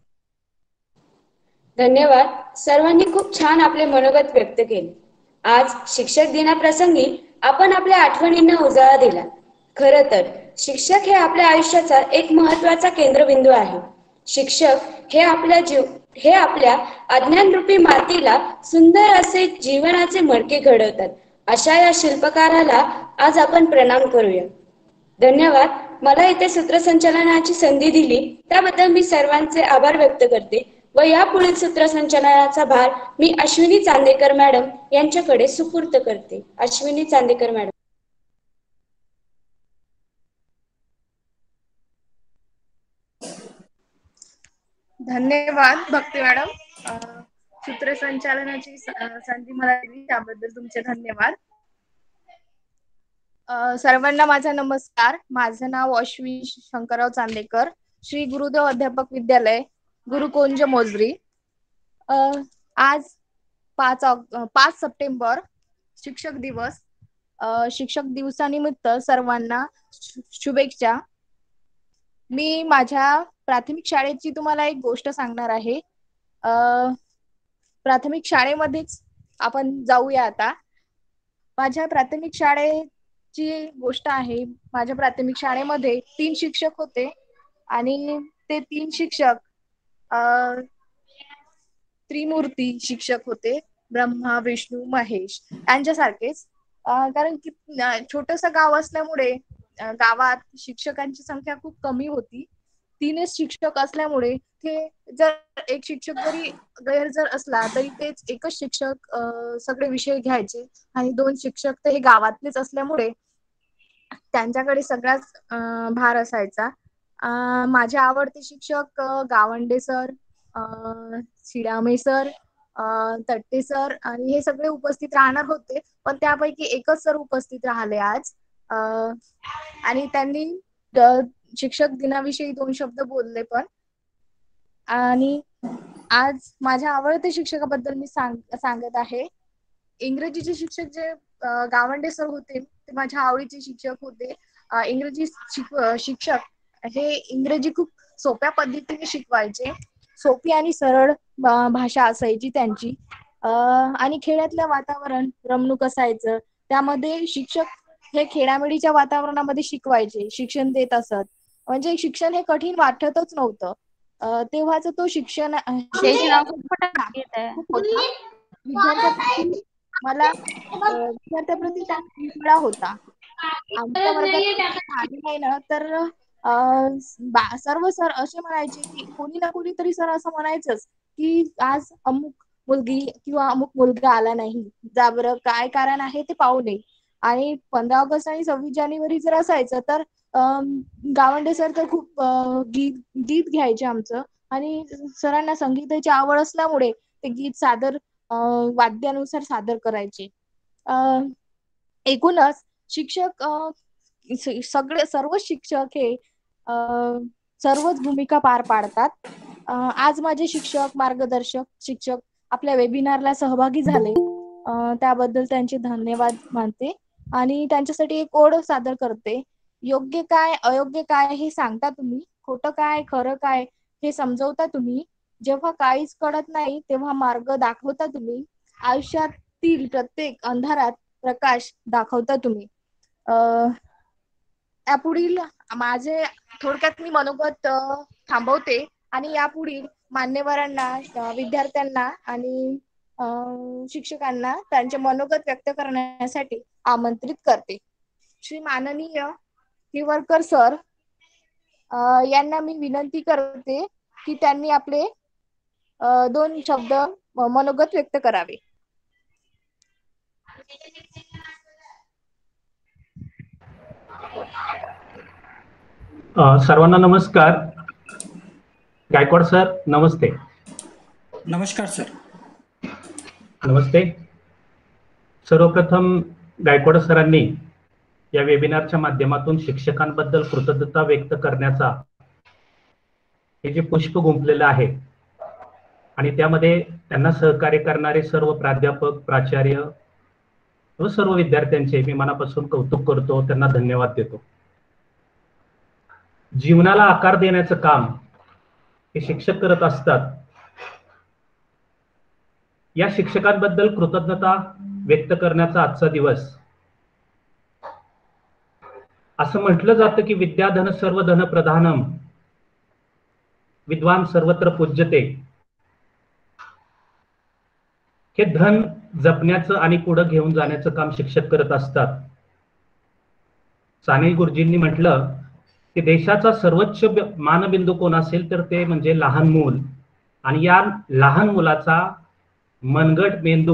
धन्यवाद. सर्वांनी खूप छान आपले मनोगत व्यक्त केले. आज शिक्षक दिनाप्रसंगी आपण आपल्या आठवणींना उजाळा दिला. खरं तर शिक्षक हे आपल्या आयुष्याचा एक महत्त्वाचा केंद्रबिंदू आहे. शिक्षक हे आपल्या जीव हे आपल्या अज्ञानरूपी मातीला सुंदर असे जीवनाचे मडके घडवतात. अशा या शिल्पकाराला आज आपण प्रणाम करूया. धन्यवाद. मला इथे सूत्रसंचालनाची संधी दिली त्याबद्दल मी सर्वांचे आभार व्यक्त करते व यापुढील सूत्रसंचालनाचा भार मी अश्विनी चांदेकर मॅडम यांच्याकडे सुपूर्द करते. अश्विनी चांदेकर मॅडम. धन्यवाद भक्ती मॅडम. सूत्रसंचालनाची संधी मला दिली त्याबद्दल तुमचे धन्यवाद. सर्वांना माझा नमस्कार. माझं नाव अश्विनी शंकरराव चांदेकर, श्री गुरुदेव अध्यापक विद्यालय गुरुकुंज मोजरी. आज पाच पाच सप्टेंबर शिक्षक दिवस. शिक्षक दिवसानिमित्त सर्वांना शुभेच्छा. मी माझ्या प्राथमिक शाळेची तुम्हाला एक गोष्ट सांगणार आहे. प्राथमिक शाळेमध्येच आपण जाऊया आता. माझ्या प्राथमिक शाळेची गोष्ट आहे. माझ्या प्राथमिक शाळेमध्ये तीन शिक्षक होते आणि ते तीन शिक्षक त्रिमूर्ती शिक्षक होते. ब्रह्मा विष्णू महेश यांच्यासारखेच. कारण की छोटस गाव असल्यामुळे गावात शिक्षकांची संख्या खूप कमी होती. तीनच शिक्षक असल्यामुळे ते जर एक शिक्षक जरी गैर जर असला तरी तेच एकच शिक्षक सगळे विषय घ्यायचे आणि दोन शिक्षक तर हे गावातलेच असल्यामुळे त्यांच्याकडे सगळाच भार असायचा. माझे आवडते शिक्षक Gawande sir, Shidame sir, Tatte sir आणि हे सगळे उपस्थित राहणार होते, पण त्यापैकी एकच सर उपस्थित राहिले आज. आणि त्यांनी शिक्षक दिनाविषयी दोन शब्द बोलले पण. आणि आज माझ्या आवडत्या शिक्षकाबद्दल मी सांग सांगत आहे. इंग्रजीचे शिक्षक जे गावंडे सर होते ते माझ्या आवडीचे शिक्षक होते. इंग्रजी शिक्षक हे इंग्रजी खूप सोप्या पद्धतीने शिकवायचे. सोपी आणि सरळ भाषा असायची त्यांची. आणि खेड्यातलं वातावरण रमणूक असायचं. त्यामध्ये शिक्षक हे खेडामेडीच्या वातावरणामध्ये शिकवायचे, शिक्षण देत असत. म्हणजे शिक्षण हे कठीण वाटतच नव्हतं. अं, तेव्हाच तो शिक्षण विद्यार्थ्याप्रती मला अं, विद्यार्थ्याप्रती चांगला होता. आमच्या वर्गात आली नाही ना तर अं, बा- सर्व सर असे म्हणायचे की कोणी ना कोणी तरी सर असं म्हणायचंच की आज अमुक मुलगी किंवा अमुक मुलगा आला नाही, जा बरं काय कारण आहे ते पाहू नये. आणि पंधरा ऑगस्ट आणि सव्वीस जानेवारी जर असायचं तर अं, गावंडे सर तर खूप अं, गीत गीत घ्यायचे आमचं. आणि सरांना संगीताची आवड असल्यामुळे ते गीत सादर अं, वाद्यानुसार सादर करायचे. अं, एकूणच शिक्षक अं, स- सगळे सर्व शिक्षक हे अं, सर्वच भूमिका पार पाडतात. अं, आज माझे शिक्षक, मार्गदर्शक शिक्षक आपल्या वेबिनारला सहभागी झाले, अं, त्याबद्दल त्यांचे धन्यवाद मानते. आणि त्यांच्यासाठी एक ओळ सादर करते. योग्य काय अयोग्य काय हे सांगता तुम्ही, खोटं काय खरं काय हे समजवता तुम्ही, जेव्हा काहीच कळत नाही तेव्हा मार्ग दाखवता तुम्ही, आयुष्यातील प्रत्येक अंधारात प्रकाश दाखवता तुम्ही. अं, यापुढील माझे थोडक्यात मी मनोगत अं, थांबवते आणि यापुढील मान्यवरांना, अं, विद्यार्थ्यांना आणि अं, शिक्षकांना त्यांचे मनोगत व्यक्त करण्यासाठी आमंत्रित करते. श्री माननीय हिवरकर सर अं, यांना मी विनंती करते की त्यांनी आपले अं, दोन शब्द अं, मनोगत व्यक्त करावे. अ, सर्वांना नमस्कार. गायकवाड सर नमस्ते. नमस्कार सर. नमस्ते. सर्वप्रथम गायकवाड सरांनी या वेबिनारच्या माध्यमातून शिक्षकांबद्दल कृतज्ञता व्यक्त करण्याचा हे जे पुष्प गुंफलेलं आहे आणि त्यामध्ये त्यांना सहकार्य करणारे सर्व प्राध्यापक, प्राचार्य व सर्व विद्यार्थ्यांचे मी मनापासून कौतुक करतो, त्यांना धन्यवाद देतो. जीवनाला आकार देण्याचं काम हे शिक्षक करत असतात. या शिक्षकांबद्दल कृतज्ञता व्यक्त करण्याचा आजचा दिवस. असं म्हटलं जातं की विद्याधन सर्व धन प्रधानम, विद्वान सर्वत्र पूज्यते. हे धन जपण्याचं आणि पुढे घेऊन जाण्याचं काम शिक्षक करत असतात. साने गुरुजींनी म्हटलं की देशाचा सर्वोच्च मानबिंदू कोण असेल तर ते म्हणजे लहान मूल, आणि या लहान मुलाचा मनगट मेंदू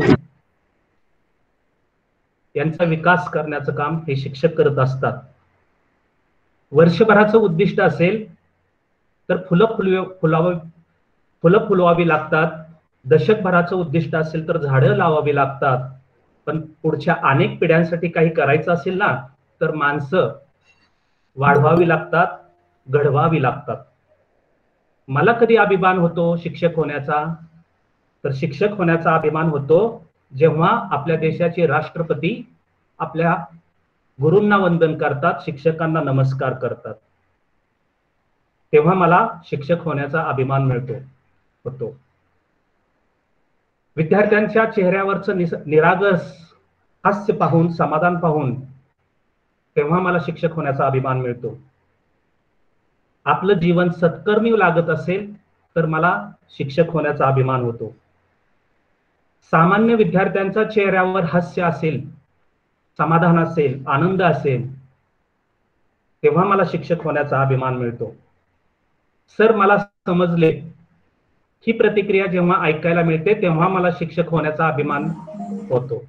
यांचा विकास करण्याचं काम हे शिक्षक करत असतात. वर्षभराचं उद्दिष्ट असेल तर फुलं फुलव फुलाव फुलं फुलवावी लागतात. दशकभराचं उद्दिष्ट असेल तर झाडं लावावी लागतात. पण पुढच्या अनेक पिढ्यांसाठी काही करायचं असेल ना तर माणसं वाढवावी लागतात, घडवावी लागतात. मला कधी अभिमान होतो शिक्षक होण्याचा, तर शिक्षक होण्याचा अभिमान होतो जेव्हा आपल्या देशाचे राष्ट्रपती आपल्या गुरूंना वंदन करतात, शिक्षकांना नमस्कार करतात, तेव्हा मला शिक्षक होण्याचा अभिमान मिळतो होतो. विद्यार्थ्यांच्या चेहऱ्यावरचं निरागस हास्य पाहून, समाधान पाहून तेव्हा मला शिक्षक होण्याचा अभिमान मिळतो. आपलं जीवन सत्कर्मी लागत असेल तर मला शिक्षक होण्याचा अभिमान होतो. सामान्य विद्यार्थ्यांच्या चेहऱ्यावर हास्य असेल, समाधान असेल, आनंद असेल, तेव्हा मला शिक्षक होण्याचा अभिमान मिळतो. सर मला समजले ही प्रतिक्रिया जेव्हा ऐकायला मिळते तेव्हा मला शिक्षक होण्याचा अभिमान होतो.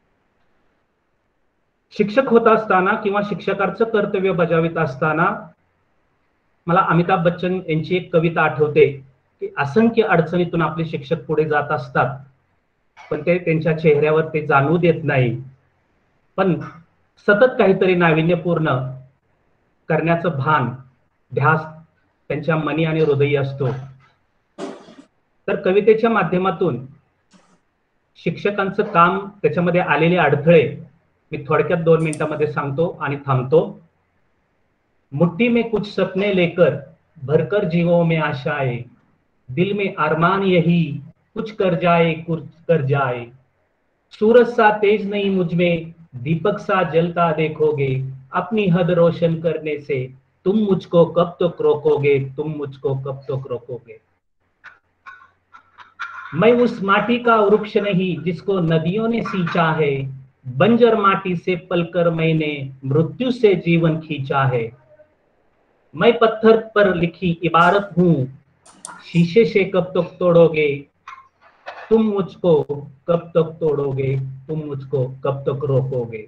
शिक्षक होत असताना किंवा शिक्षकाचं कर्तव्य बजावित असताना मला अमिताभ बच्चन यांची एक कविता आठवते की असंख्य अडचणीतून आपले शिक्षक पुढे जात असतात, पण ते त्यांच्या चेहऱ्यावर ते जाणवू देत नाही, पण सतत काहीतरी नाविन्यपूर्ण करण्याचं भान, ध्यास त्यांच्या मनी आणि हृदयी असतो. तर कवितेच्या माध्यमातून शिक्षकांचं काम, त्याच्यामध्ये आलेले अडथळे मी थोडक्यात दोन मिनिटांमध्ये सांगतो आणि थांबतो. मुट्ठी में कुछ सपने लेकर भरकर जीवों में आशाएं, दिल में अरमान यही कुछ कर जाए कुछ कर जाए, सूरज सा तेज नहीं मुझ में दीपक सा जलता देखोगे, अपनी हद रोशन करने से तुम मुझको कब तक रोकोगे, तुम मुझको कब तक रोकोगे। मैं उस माटी का वृक्ष नहीं जिसको नदियों ने सींचा है, बंजर माटी से पलकर मैंने मृत्यु से जीवन खींचा है। मैं पत्थर पर लिखी इबारत हूं, शीशे से कब तक तोड़ोगे, तुम मुझको कब तक तोड़ोगे, तुम मुझको कब तक रोकोगे।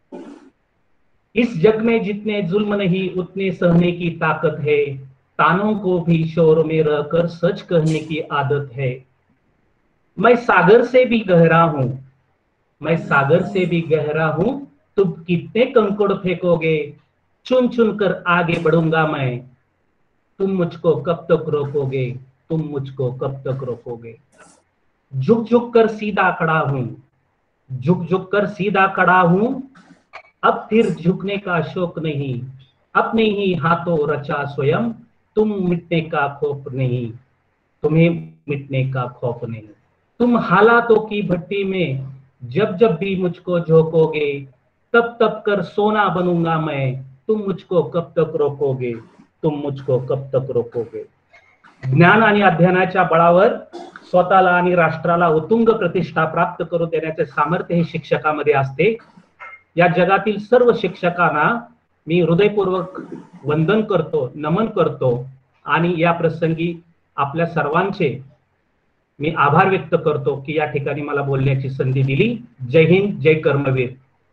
इस जग में जितने जुल्म नहीं उतने सहने की ताकत है, तानों को भी शोर में रहकर सच कहने की आदत है। मैं सागर से भी गहरा हूं, मैं सागर से भी गहरा हूं, तुम कितने कंकड़ फेंकोगे, चुन चुन कर आगे बढ़ूंगा मैं, तुम मुझको कब तक रोकोगे, तुम मुझको कब तक रोकोगे। झुक झुक कर सीधा खड़ा हूं, झुक झुक कर सीधा खड़ा हूं, अब फिर झुकने का शौक नहीं, अपने ही हाथों रचा स्वयं, तुम मिटने का खौफ नहीं, तुम्हें मिटने का खौफ नहीं। तुम हालातों की भट्टी में जब जब भी मुझको झोंकोगे, तब तब कर सोना बनूंगा मैं, तुम मुझको कब तक रोकोगे, तुम मुझको कब तक रोकोगे। ज्ञान आणि अध्ययनाच्या बळावर स्वतःला आणि राष्ट्राला उत्तुंग प्रतिष्ठा प्राप्त करून देण्याचे सामर्थ्य हे शिक्षकामध्ये असते। या जगातील सर्व शिक्षकांना मी हृदयपूर्वक वंदन करतो, नमन करतो आणि या प्रसंगी आपल्या सर्वांचे मी आभार व्यक्त करतो की या ठिकाणी मला बोलण्याची संधी दिली। जय हिंद, जय कर्मवीर।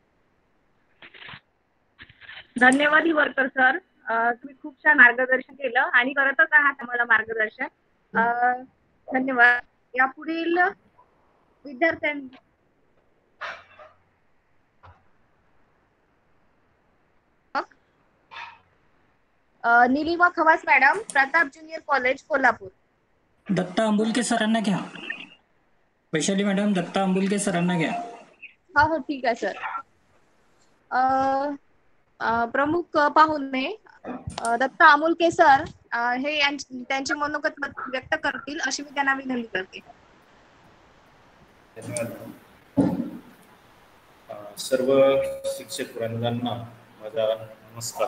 धन्यवाद हिवरकर सर, तुम्ही खूप छान मार्गदर्शन केलं आणि करतच आहात आम्हाला मार्गदर्शन। धन्यवाद। या पुढील विद्यार्थ्यां Nilima Khawas madam, Pratap junior college Kolhapur. Datta Ambulke सरांना घ्या। वैशाली मॅडम, दत्ता अंबुलके सरांना घ्या। हा हो ठीक आहे सर। प्रमुख पाहुणे दत्ता अमोलके सर हे त्यांचे मनोगत व्यक्त करतील अशी मी त्यांना विनंती करते। धन्यवाद। सर्व शिक्षक वृंदांना माझा नमस्कार।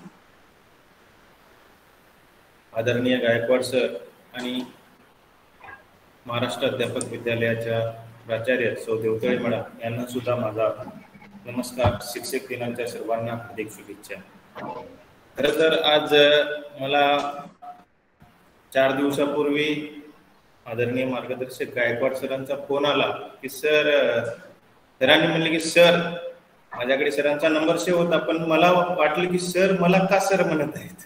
आदरणीय गायकवाड सर आणि महाराष्ट्र अध्यापक विद्यालयाच्या प्राचार्य सौ देवतळे मॅडम यांना सुद्धा माझा नमस्कार। शिक्षक दिनाच्या सर्वांना हार्दिक शुभेच्छा। खरं तर आज मला चार दिवसापूर्वी आदरणीय मार्गदर्शक गायकवाड सरांचा फोन आला की सर सरांनी म्हणले की सर, माझ्याकडे सरांचा नंबर सेव्ह होता पण मला वाटलं की सर मला का सर म्हणत आहेत,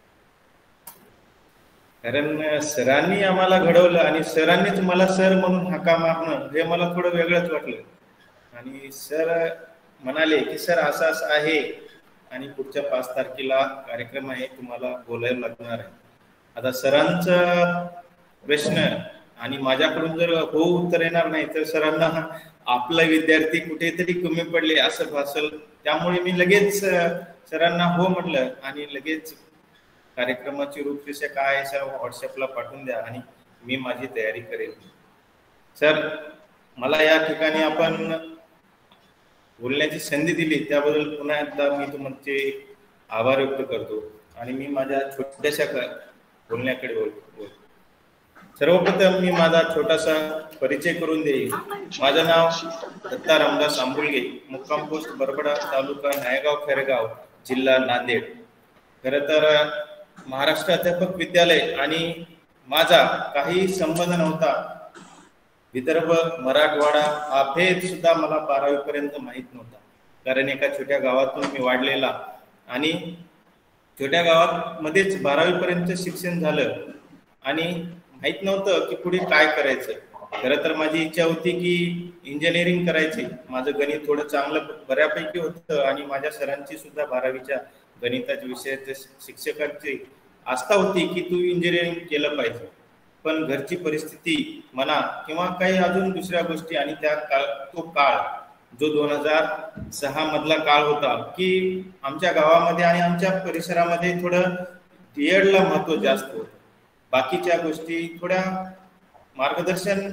कारण सरांनी आम्हाला घडवलं आणि सरांनीच मला सर म्हणून हाका मारणं हे मला थोडं वेगळंच वाटलं। आणि सर म्हणाले की सर असं असं आहे आणि पुढच्या पाच तारखेला कार्यक्रम आहे, तुम्हाला बोलायला लागणार आहे। आता सरांचा प्रश्न आणि माझ्याकडून जर हो उत्तर येणार नाही तर सरांना आपला विद्यार्थी कुठेतरी कमी पडले असं भासल, त्यामुळे मी लगेच सरांना हो म्हटलं आणि लगेच कार्यक्रमाची रूपरेषा काय आहे सर व्हॉट्सअपला पाठवून द्या आणि मी माझी तयारी करेन। सर, मला या ठिकाणी आपण बोलण्याची संधी दिली त्याबद्दल पुन्हा एकदा मी तुमचे आभार व्यक्त करतो आणि मी माझ्या छोट्याशा बोलण्याकडे बोलतो। सर्वप्रथम मी माझा छोटासा परिचय करून देईल। माझं नाव दत्ता रामदास आंबुलगे, मुक्काम पोस्ट बरबडा, तालुका नायगाव खैरगाव, जिल्हा नांदेड। खरं तर महाराष्ट्र अध्यापक विद्यालय आणि माझा काही संबंध नव्हता। विदर्भ, मराठवाडा हा भेद सुद्धा मला बारावी पर्यंत माहीत नव्हता, कारण एका छोट्या गावातून मी वाढलेला आणि छोट्या गावात मध्येच बारावी पर्यंत शिक्षण झालं आणि माहित नव्हतं की पुढे काय करायचं। खरं तर माझी इच्छा होती की इंजिनिअरिंग करायची। माझं गणित थोडं चांगलं बऱ्यापैकी होतं आणि माझ्या सरांची सुद्धा बारावीच्या गणिताच्या विषयाच्या शिक्षकांची आस्था होती की तू इंजिनिअरिंग केलं पाहिजे, पण घरची परिस्थिती म्हणा किंवा काही अजून दुसऱ्या गोष्टी आणि त्या काळ तो काळ जो दोन हजार सहा मधला काळ होता की आमच्या गावामध्ये आणि आमच्या परिसरामध्ये थोडं डीएडला महत्व जास्त होतं, बाकीच्या गोष्टी थोड्या मार्गदर्शन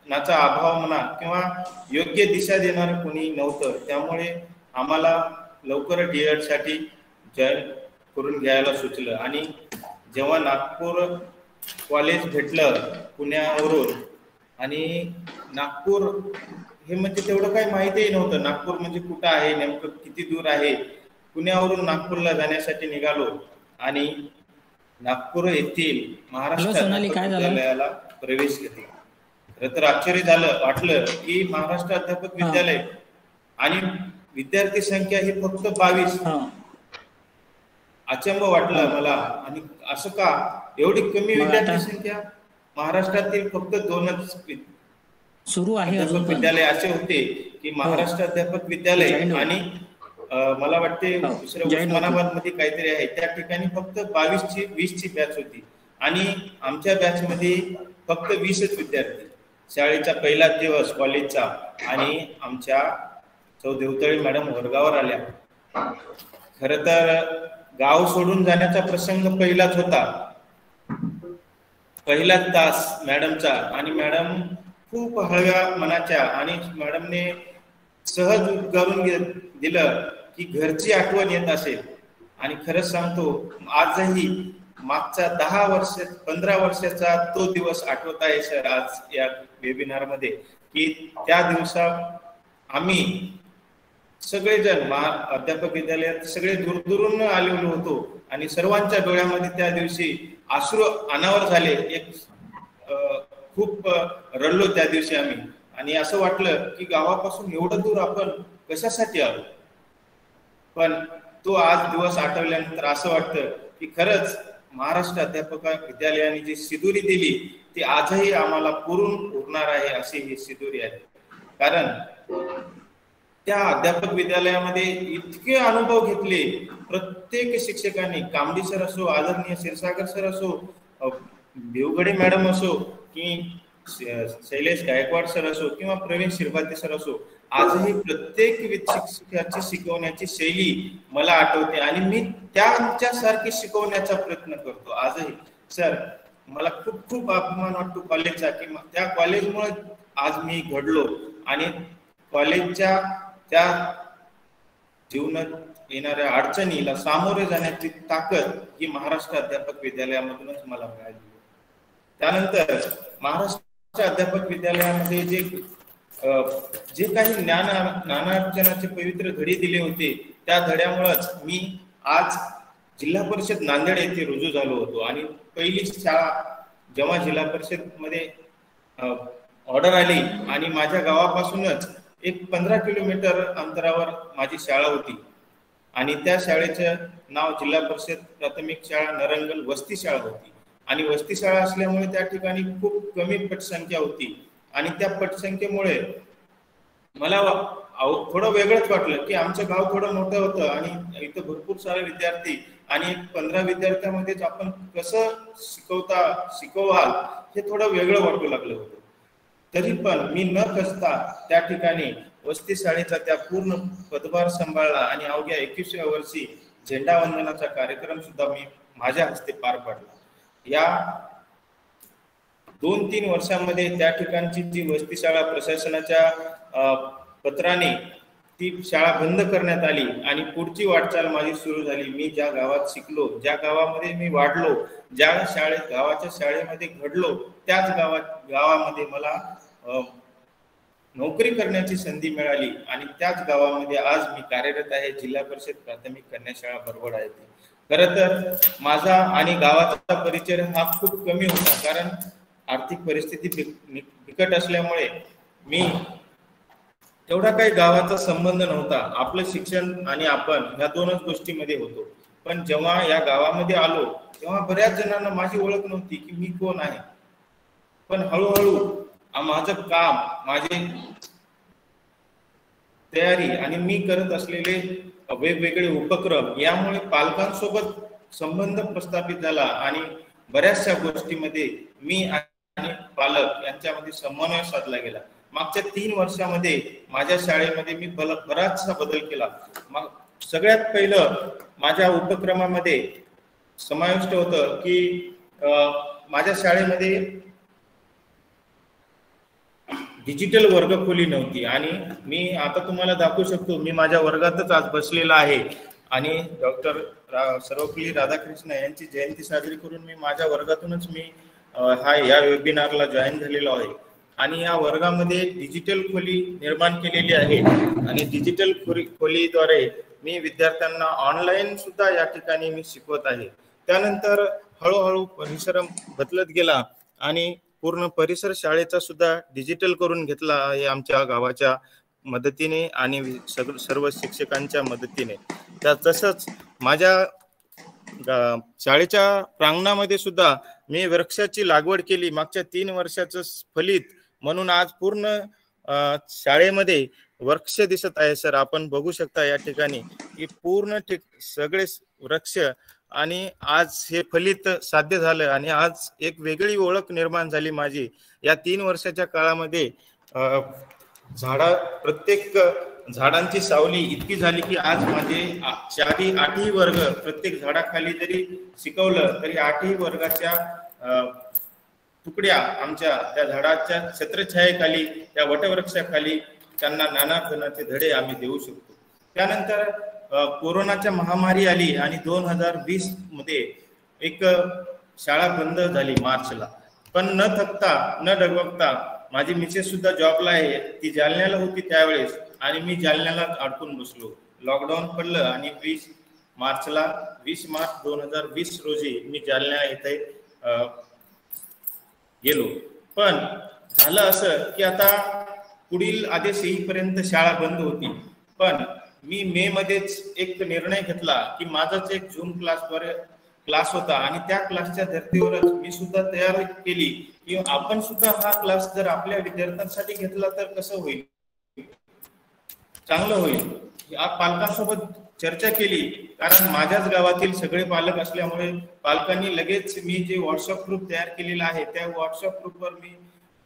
नाचा अभाव म्हणा किंवा योग्य दिशा देणारं कोणी नव्हतं. त्यामुळे आम्हाला लवकर डी एड साठी जॉईन करून घ्यायला सुचलं. आणि जेव्हा नागपूर कॉलेज भेटलं पुण्यावरून, आणि नागपूर हे म्हणजे तेवढं काही माहितीही नव्हतं, नागपूर म्हणजे कुठं आहे, नेमकं किती दूर आहे. पुण्यावरून नागपूरला जाण्यासाठी निघालो आणि नागपूर येथील महाराष्ट्र विद्यालयाला प्रवेश घेतला. खरं तर आश्चर्य झालं, वाटलं की महाराष्ट्र अध्यापक विद्यालय आणि विद्यार्थी संख्या ही फक्त बावीस. अचंब वाटलं मला. आणि असं का एवढी कमी विद्यार्थी संख्या? महाराष्ट्रातील फक्त दोनच सुरू आहे अध्यापक विद्यालय असे होते की महाराष्ट्र अध्यापक विद्यालय आणि मला वाटते दुसऱ्या उस्मानाबाद मध्ये काहीतरी आहे, त्या ठिकाणी फक्त बावीस ची वीस ची बॅच होती. आणि आमच्या बॅच मध्ये फक्त वीसच विद्यार्थी. शाळेचा पहिला दिवस कॉलेजचा, आणि आमच्या चौ देवतळे मॅडम वर्गावर आल्या. खर तर गाव सोडून जाण्याचा प्रसंग पहिलाच होता, पहिलाच तास मॅडमचा. आणि मॅडम खूप हळव्या मनाच्या, आणि मॅडमने सहज उद्गारून दिलं की घरची आठवण येत असेल. आणि खरंच सांगतो, आजही मागचा दहा वर्ष पंधरा वर्षाचा तो दिवस आठवत आहे सर आज या वेबिनार मध्ये, की त्या दिवसा आम्ही सगळेजण अध्यापक विद्यालयात सगळे दूरदूरून आलेलो होतो आणि सर्वांच्या डोळ्यामध्ये त्या दिवशी अश्रू अनावर झाले. एक खूप रडलो त्या दिवशी आम्ही. आणि असं वाटलं की गावापासून एवढं दूर आपण कशासाठी आलो. पण तो आज दिवस आठवल्यानंतर असं वाटतं की खरंच महाराष्ट्र अध्यापक विद्यालयाने जी शिदोरी दिली ती आजही आम्हाला पुरून उरणार आहे, अशी ही शिदोरी आहे. कारण त्या अध्यापक विद्यालयामध्ये इतके अनुभव घेतले प्रत्येक शिक्षकांनी. कामडी सर असो, आदरणीय क्षीरसागर सर असो, देवगडे मॅडम असो, की शैलेश गायकवाड सर असो किंवा प्रवीण शिरभाते सर असो, आजही प्रत्येक शिक्षकाची शिकवण्याची शैली मला आठवते आणि मी त्यांच्यासारखी शिकवण्याचा प्रयत्न करतो आजही. सर, मला खूप खूप अभिमान वाटतो कॉलेजचा, की त्या कॉलेजमुळे आज मी घडलो आणि कॉलेजच्या त्या जीवनात येणाऱ्या अडचणीला सामोरे जाण्याची ताकद ही महाराष्ट्र अध्यापक विद्यालयामधूनच मला मिळाली. त्यानंतर महाराष्ट्र अध्यापक विद्यालयामध्ये जे जे काही ज्ञान ज्ञानार्जनाचे पवित्र धडे दिले होते, त्या धड्यामुळेच मी आज जिल्हा परिषद नांदेड येथे रुजू झालो होतो. आणि पहिली शाळा जेव्हा जिल्हा परिषद मध्ये ऑर्डर आली आणि माझ्या गावापासूनच एक पंधरा किलोमीटर अंतरावर माझी शाळा होती आणि त्या शाळेचं नाव जिल्हा परिषद प्राथमिक शाळा नरंगल वस्ती शाळा होती. आणि वस्ती शाळा असल्यामुळे त्या ठिकाणी खूप कमी पटसंख्या होती आणि त्या पटसंख्येमुळे मला थोडं वेगळंच वाटलं की आमचं गाव थोडं मोठं होतं आणि इथं भरपूर सारे विद्यार्थी आणि पंधरा विद्यार्थ्यांमध्येच आपण कसं शिकवता शिकवाल हे थोडं वेगळं वाटू लागलं होतं. तरी पण मी न खचता त्या ठिकाणी वस्ती शाळेचा त्या पूर्ण पदभार सांभाळला आणि अवघ्या एकविसाव्या वर्षी झेंडा वंदनाचा कार्यक्रम सुद्धा मी माझ्या हस्ते पार पाडला. या दोन तीन वर्षांमध्ये त्या ठिकाणची जी वस्ती शाळा प्रशासनाच्या पत्राने ती शाळा बंद करण्यात आली आणि पुढची वाटचाल माझी सुरू झाली. मी ज्या गावात शिकलो, ज्या गावामध्ये मी वाढलो, ज्या शाळेत गावाच्या शाळेमध्ये घडलो, त्याच गावात गावामध्ये मला नोकरी करण्याची संधी मिळाली आणि त्याच गावामध्ये आज मी कार्यरत आहे. जिल्हा परिषद प्राथमिक कन्या शाळा बरवड आहे. खरं तर माझा आणि गावाचा परिचय हा खूप कमी होता, कारण आर्थिक परिस्थिती बिकट असल्यामुळे मी तेवढा काही गावाचा संबंध नव्हता. आपलं शिक्षण आणि आपण ह्या दोनच गोष्टीमध्ये होतो. पण जेव्हा या गावामध्ये आलो तेव्हा बऱ्याच जणांना माझी ओळख नव्हती की मी कोण आहे. पण हळूहळू माझं काम, माझी तयारी आणि मी करत असलेले वेगवेगळे उपक्रम यामुळे पालकांसोबत संबंध प्रस्थापित झाला आणि बऱ्याचशा गोष्टीमध्ये मी आणि पालक यांच्यामध्ये समन्वय साधला गेला. मागच्या तीन वर्षामध्ये माझ्या शाळेमध्ये मी बराचसा बदल केला. मग सगळ्यात पहिलं माझ्या उपक्रमामध्ये समाविष्ट होतं की माझ्या शाळेमध्ये डिजिटल वर्गखोली नव्हती. आणि मी आता तुम्हाला दाखवू शकतो, मी माझ्या वर्गातच आज बसलेला आहे आणि डॉक्टर सर्वपल्ली राधाकृष्ण यांची जयंती साजरी करून मी माझ्या वर्गातूनच मी हा या वेबिनारला जॉईन झालेलो आहे. आणि या वर्गामध्ये डिजिटल खोली निर्माण केलेली आहे आणि डिजिटल खोली खोलीद्वारे मी विद्यार्थ्यांना ऑनलाईन सुद्धा या ठिकाणी मी शिकवत आहे. त्यानंतर हळूहळू परिसर बदलत गेला आणि पूर्ण परिसर शाळेचा सुद्धा डिजिटल करून घेतला आहे आमच्या गावाच्या मदतीने आणि सर्व शिक्षकांच्या मदतीने. त्या तसंच माझ्या शाळेच्या प्रांगणामध्ये सुद्धा मी वृक्षाची लागवड केली. मागच्या तीन वर्षाचं फलित म्हणून आज पूर्ण शाळेमध्ये वृक्ष दिसत आहे. सर आपण बघू शकता या ठिकाणी की पूर्ण ठिक सगळे वृक्ष आणि आज हे फलित साध्य झालं आणि आज एक वेगळी ओळख निर्माण झाली माझी. या तीन वर्षाच्या काळामध्ये झाडा प्रत्येक झाडांची सावली इतकी झाली की आज माझे चारही आठही वर्ग प्रत्येक झाडाखाली जरी शिकवलं तरी आठही वर्गाच्या तुकड्या आमच्या त्या झाडाच्या छत्रछायेखाली त्या वटवृक्षाखाली त्यांना नाना प्रकारचे धडे आम्ही देऊ शकतो. त्यानंतर कोरोनाच्या महामारी आली आणि दोन हजार वीस मध्ये एक शाळा बंद झाली मार्चला. पण न थकता न डगमगता माझी मिसेस सुद्धा जॉबला आहे, ती जालन्याला होती त्यावेळेस आणि मी जालन्याला अडकून बसलो. लॉकडाऊन पडलं आणि वीस मार्चला वीस मार्च दोन हजार वीस रोजी मी जालन्या येथे गेलो. पण झालं असं की आता पुढील आदेश येईपर्यंत शाळा बंद होती. पण मी मे मध्येच एक निर्णय घेतला की माझाच एक झूम क्लासद्वारे क्लास होता आणि त्या क्लासच्या धर्तीवरच मी सुद्धा तयारी केली की आपण सुद्धा हा क्लास जर आपल्या विद्यार्थ्यांसाठी घेतला तर कसं होईल, चांगलं होईल. या पालकांसोबत चर्चा केली कारण माझ्याच गावातील सगळे पालक असल्यामुळे पालकांनी लगेच मी जे व्हॉट्सअप ग्रुप तयार केलेला आहे त्या व्हॉट्सअप ग्रुपवर मी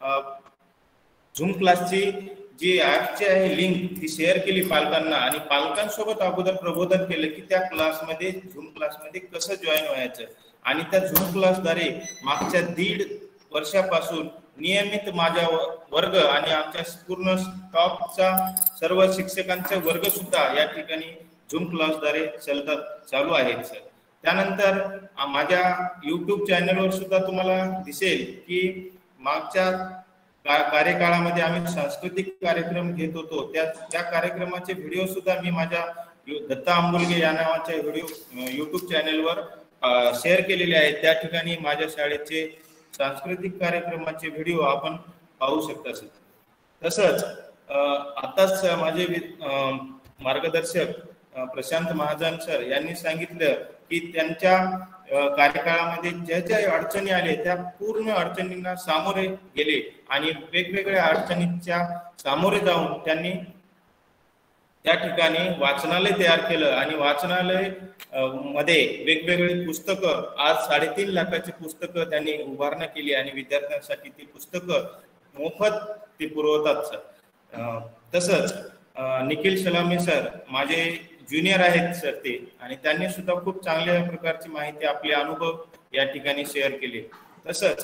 झूम क्लासची जी ऍपची आहे लिंक ती शेअर केली पालकांना आणि पालकांसोबत अगोदर प्रबोधन केलं की त्या क्लासमध्ये झूम क्लासमध्ये कसं जॉईन व्हायचं. आणि त्या झूम क्लासद्वारे मागच्या दीड वर्षापासून नियमित माझा वर्ग आणि आमच्या पूर्ण स्टॉपचा सर्व शिक्षकांचे वर्ग सुद्धा या ठिकाणी झूम क्लासद्वारे चालतात चालू आहेत सर. त्यानंतर माझ्या युट्यूब चॅनलवर सुद्धा तुम्हाला दिसेल की मागच्या कार्यकाळामध्ये आम्ही सांस्कृतिक कार्यक्रम घेत होतो. त्या त्या कार्यक्रमाचे व्हिडिओ सुद्धा मी माझ्या दत्ता आंबुलगे या नावाच्या व्हिडिओ युट्यूब चॅनलवर शेअर केलेले आहेत. त्या ठिकाणी माझ्या शाळेचे सांस्कृतिक कार्यक्रमाचे व्हिडिओ आपण पाहू शकता सर. तसंच आताच माझे मार्गदर्शक प्रशांत महाजन सर यांनी सांगितलं की त्यांच्या कार्यकाळामध्ये ज्या ज्या अडचणी आल्या त्या पूर्ण अडचणींना सामोरे गेले आणि वेगवेगळ्या अडचणींच्या सामोरे जाऊन त्यांनी त्या ठिकाणी वाचनालय तयार केलं आणि वाचनालय मध्ये वेगवेगळी पुस्तकं आज साडेतीन लाखाची पुस्तकं त्यांनी उभारणा केली आणि विद्यार्थ्यांसाठी ती पुस्तकं मोफत ती पुरवतात सर. तसंच निखिल सलामी सर माझे ज्युनियर आहेत सर ते आणि त्यांनी सुद्धा खूप चांगल्या प्रकारची माहिती आपले अनुभव या ठिकाणी शेअर केले. तसंच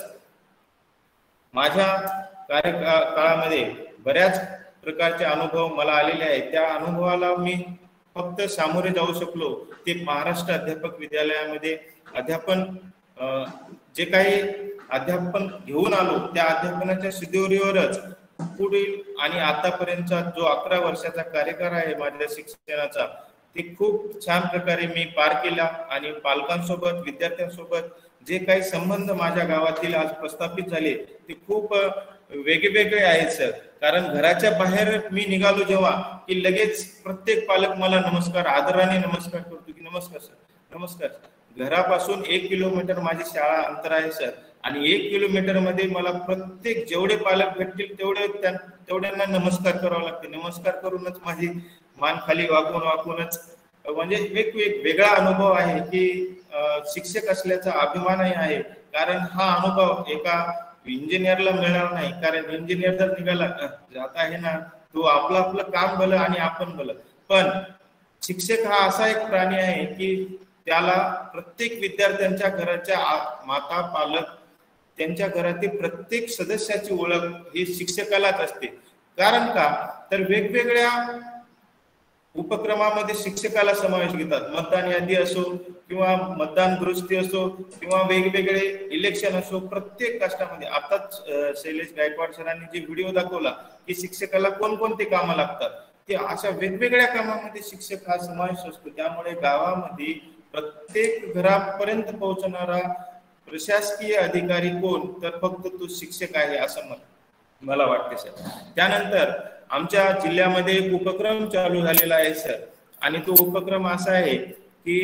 माझ्या कार्यकाळामध्ये बऱ्याच प्रकारचे अनुभव मला आलेले आहेत. त्या अनुभवाला मी फक्त सामोरे जाऊ शकलो ते महाराष्ट्र अध्यापक विद्यालयामध्ये अध्यापन जे काही अध्यापन घेऊन आलो त्या अध्यापनाच्या शिदोरीवरच पुढील आणि आतापर्यंतचा जो अकरा वर्षाचा कार्यकाळ आहे माझ्या शिक्षणाचा ते खूप छान प्रकारे मी पार केला आणि पालकांसोबत विद्यार्थ्यांसोबत जे काही संबंध माझ्या गावातील आज प्रस्थापित झाले ते खूप वेगवेगळे आहेत सर. कारण घराच्या बाहेर मी निघालो जेव्हा की लगेच प्रत्येक पालक मला नमस्कार आदराने नमस्कार करतो की नमस्कार सर नमस्कार. घरापासून एक किलोमीटर माझी शाळा अंतर आहे सर आणि एक किलोमीटर मध्ये मला प्रत्येक जेवढे पालक भेटतील तेवढे तेवढ्यांना नमस्कार करावा लागते. नमस्कार करूनच माझी मान खाली वाकून वाकूनच म्हणजे एक वेगळा अनुभव आहे की शिक्षक असल्याचा अभिमानही आहे. कारण हा अनुभव एका इंजिनियरला मिळणार नाही. कारण इंजिनियर जर निघाला जात आहे ना तो आपलं आपलं काम भलं आणि आपण भलं. पण शिक्षक हा असा एक प्राणी आहे की त्याला प्रत्येक विद्यार्थ्यांच्या घराच्या माता पालक त्यांच्या घरातील प्रत्येक सदस्याची ओळख ही शिक्षकालाच असते. कारण का तर वेगवेगळ्या उपक्रमामध्ये शिक्षकाला समावेश घेतात. मतदान यादी असो किंवा मतदान दुरुस्ती असो किंवा वेगवेगळे इलेक्शन असो, प्रत्येक काष्टामध्ये आताच शैलेश गायकवाड सरांनी जे व्हिडिओ दाखवला की शिक्षकाला कोणकोणते कामं लागतात, ते अशा वेगवेगळ्या कामामध्ये शिक्षक हा समावेश असतो. त्यामुळे गावामध्ये प्रत्येक घरापर्यंत पोहोचणारा प्रशासकीय अधिकारी कोण, तर फक्त तो शिक्षक आहे असं मला वाटते सर. त्यानंतर आमच्या जिल्ह्यामध्ये एक उपक्रम चालू झालेला आहे सर, आणि तो उपक्रम असा आहे की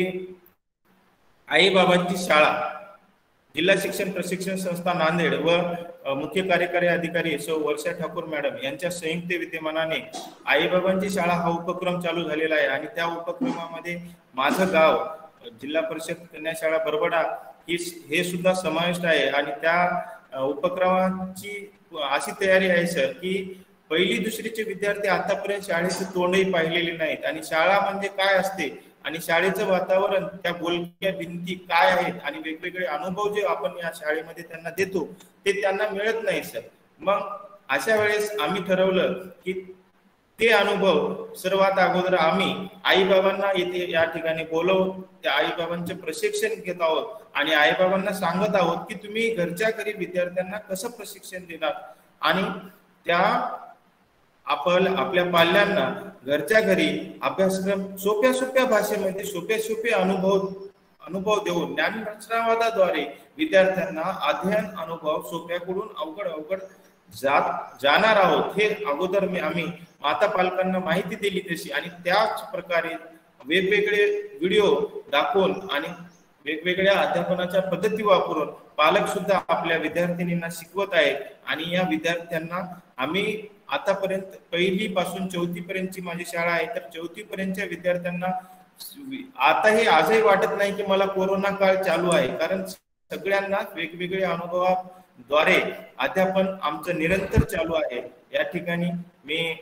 आई बाबांची शाळा. जिल्हा शिक्षण प्रशिक्षण संस्था नांदेड व मुख्य कार्यकारी अधिकारी सौ वर्षा ठाकूर मॅडम यांच्या संयुक्त विद्यमानाने आई बाबांची शाळा हा उपक्रम चालू झालेला आहे. आणि त्या उपक्रमामध्ये माझं गाव जिल्हा परिषद कन्या शाळा बरबडा ही हे सुद्धा समाविष्ट आहे. आणि त्या उपक्रमाची अशी तयारी आहे सर की पहिली दुसरीचे विद्यार्थी आतापर्यंत शाळेचे तोंडही पाहिलेले नाहीत, आणि शाळा म्हणजे काय असते आणि शाळेचं वातावरण, त्या बोलक्या भिंती काय आहेत आणि वेगवेगळे अनुभव जे आपण या शाळेमध्ये त्यांना देतो ते त्यांना मिळत नाही सर. मग अशा वेळेस आम्ही ठरवलं की ते अनुभव सर्वात अगोदर आम्ही आईबाबांना इथे या ठिकाणी बोलवून त्या आईबाबांचे प्रशिक्षण घेत आहोत आणि आईबाबांना सांगत आहोत की तुम्ही घरच्या घरी विद्यार्थ्यांना कसं प्रशिक्षण देणार, आणि त्या आपण आपल्या पाल्यांना घरच्या घरी अभ्यासक्रम सोप्या सोप्या भाषेमध्ये सोपे सोपे अनुभव अनुभव देऊन ज्ञानरचनावादाद्वारे विद्यार्थ्यांना अध्ययन अनुभव सोप्याकडून अवघड अवघड जात जाणार आहोत. हे अगोदर मी आम्ही माता पालकांना माहिती दिली तशी, आणि त्याच प्रकारे वेगवेगळे व्हिडिओ दाखवून आणि वेगवेगळ्या अध्यापनाच्या पद्धती वापरून पालक सुद्धा आपल्या विद्यार्थिनींना शिकवत आहेत. आणि या विद्यार्थ्यांना आम्ही आतापर्यंत पहिली पासून चौथी पर्यंतची माझी शाळा आहे, तर चौथी पर्यंतच्या विद्यार्थ्यांना आताही आजही वाटत नाही की मला कोरोना काळ चालू आहे, कारण सगळ्यांना वेगवेगळ्या अनुभवाद्वारे अध्यापन आमचं निरंतर चालू आहे. या ठिकाणी मी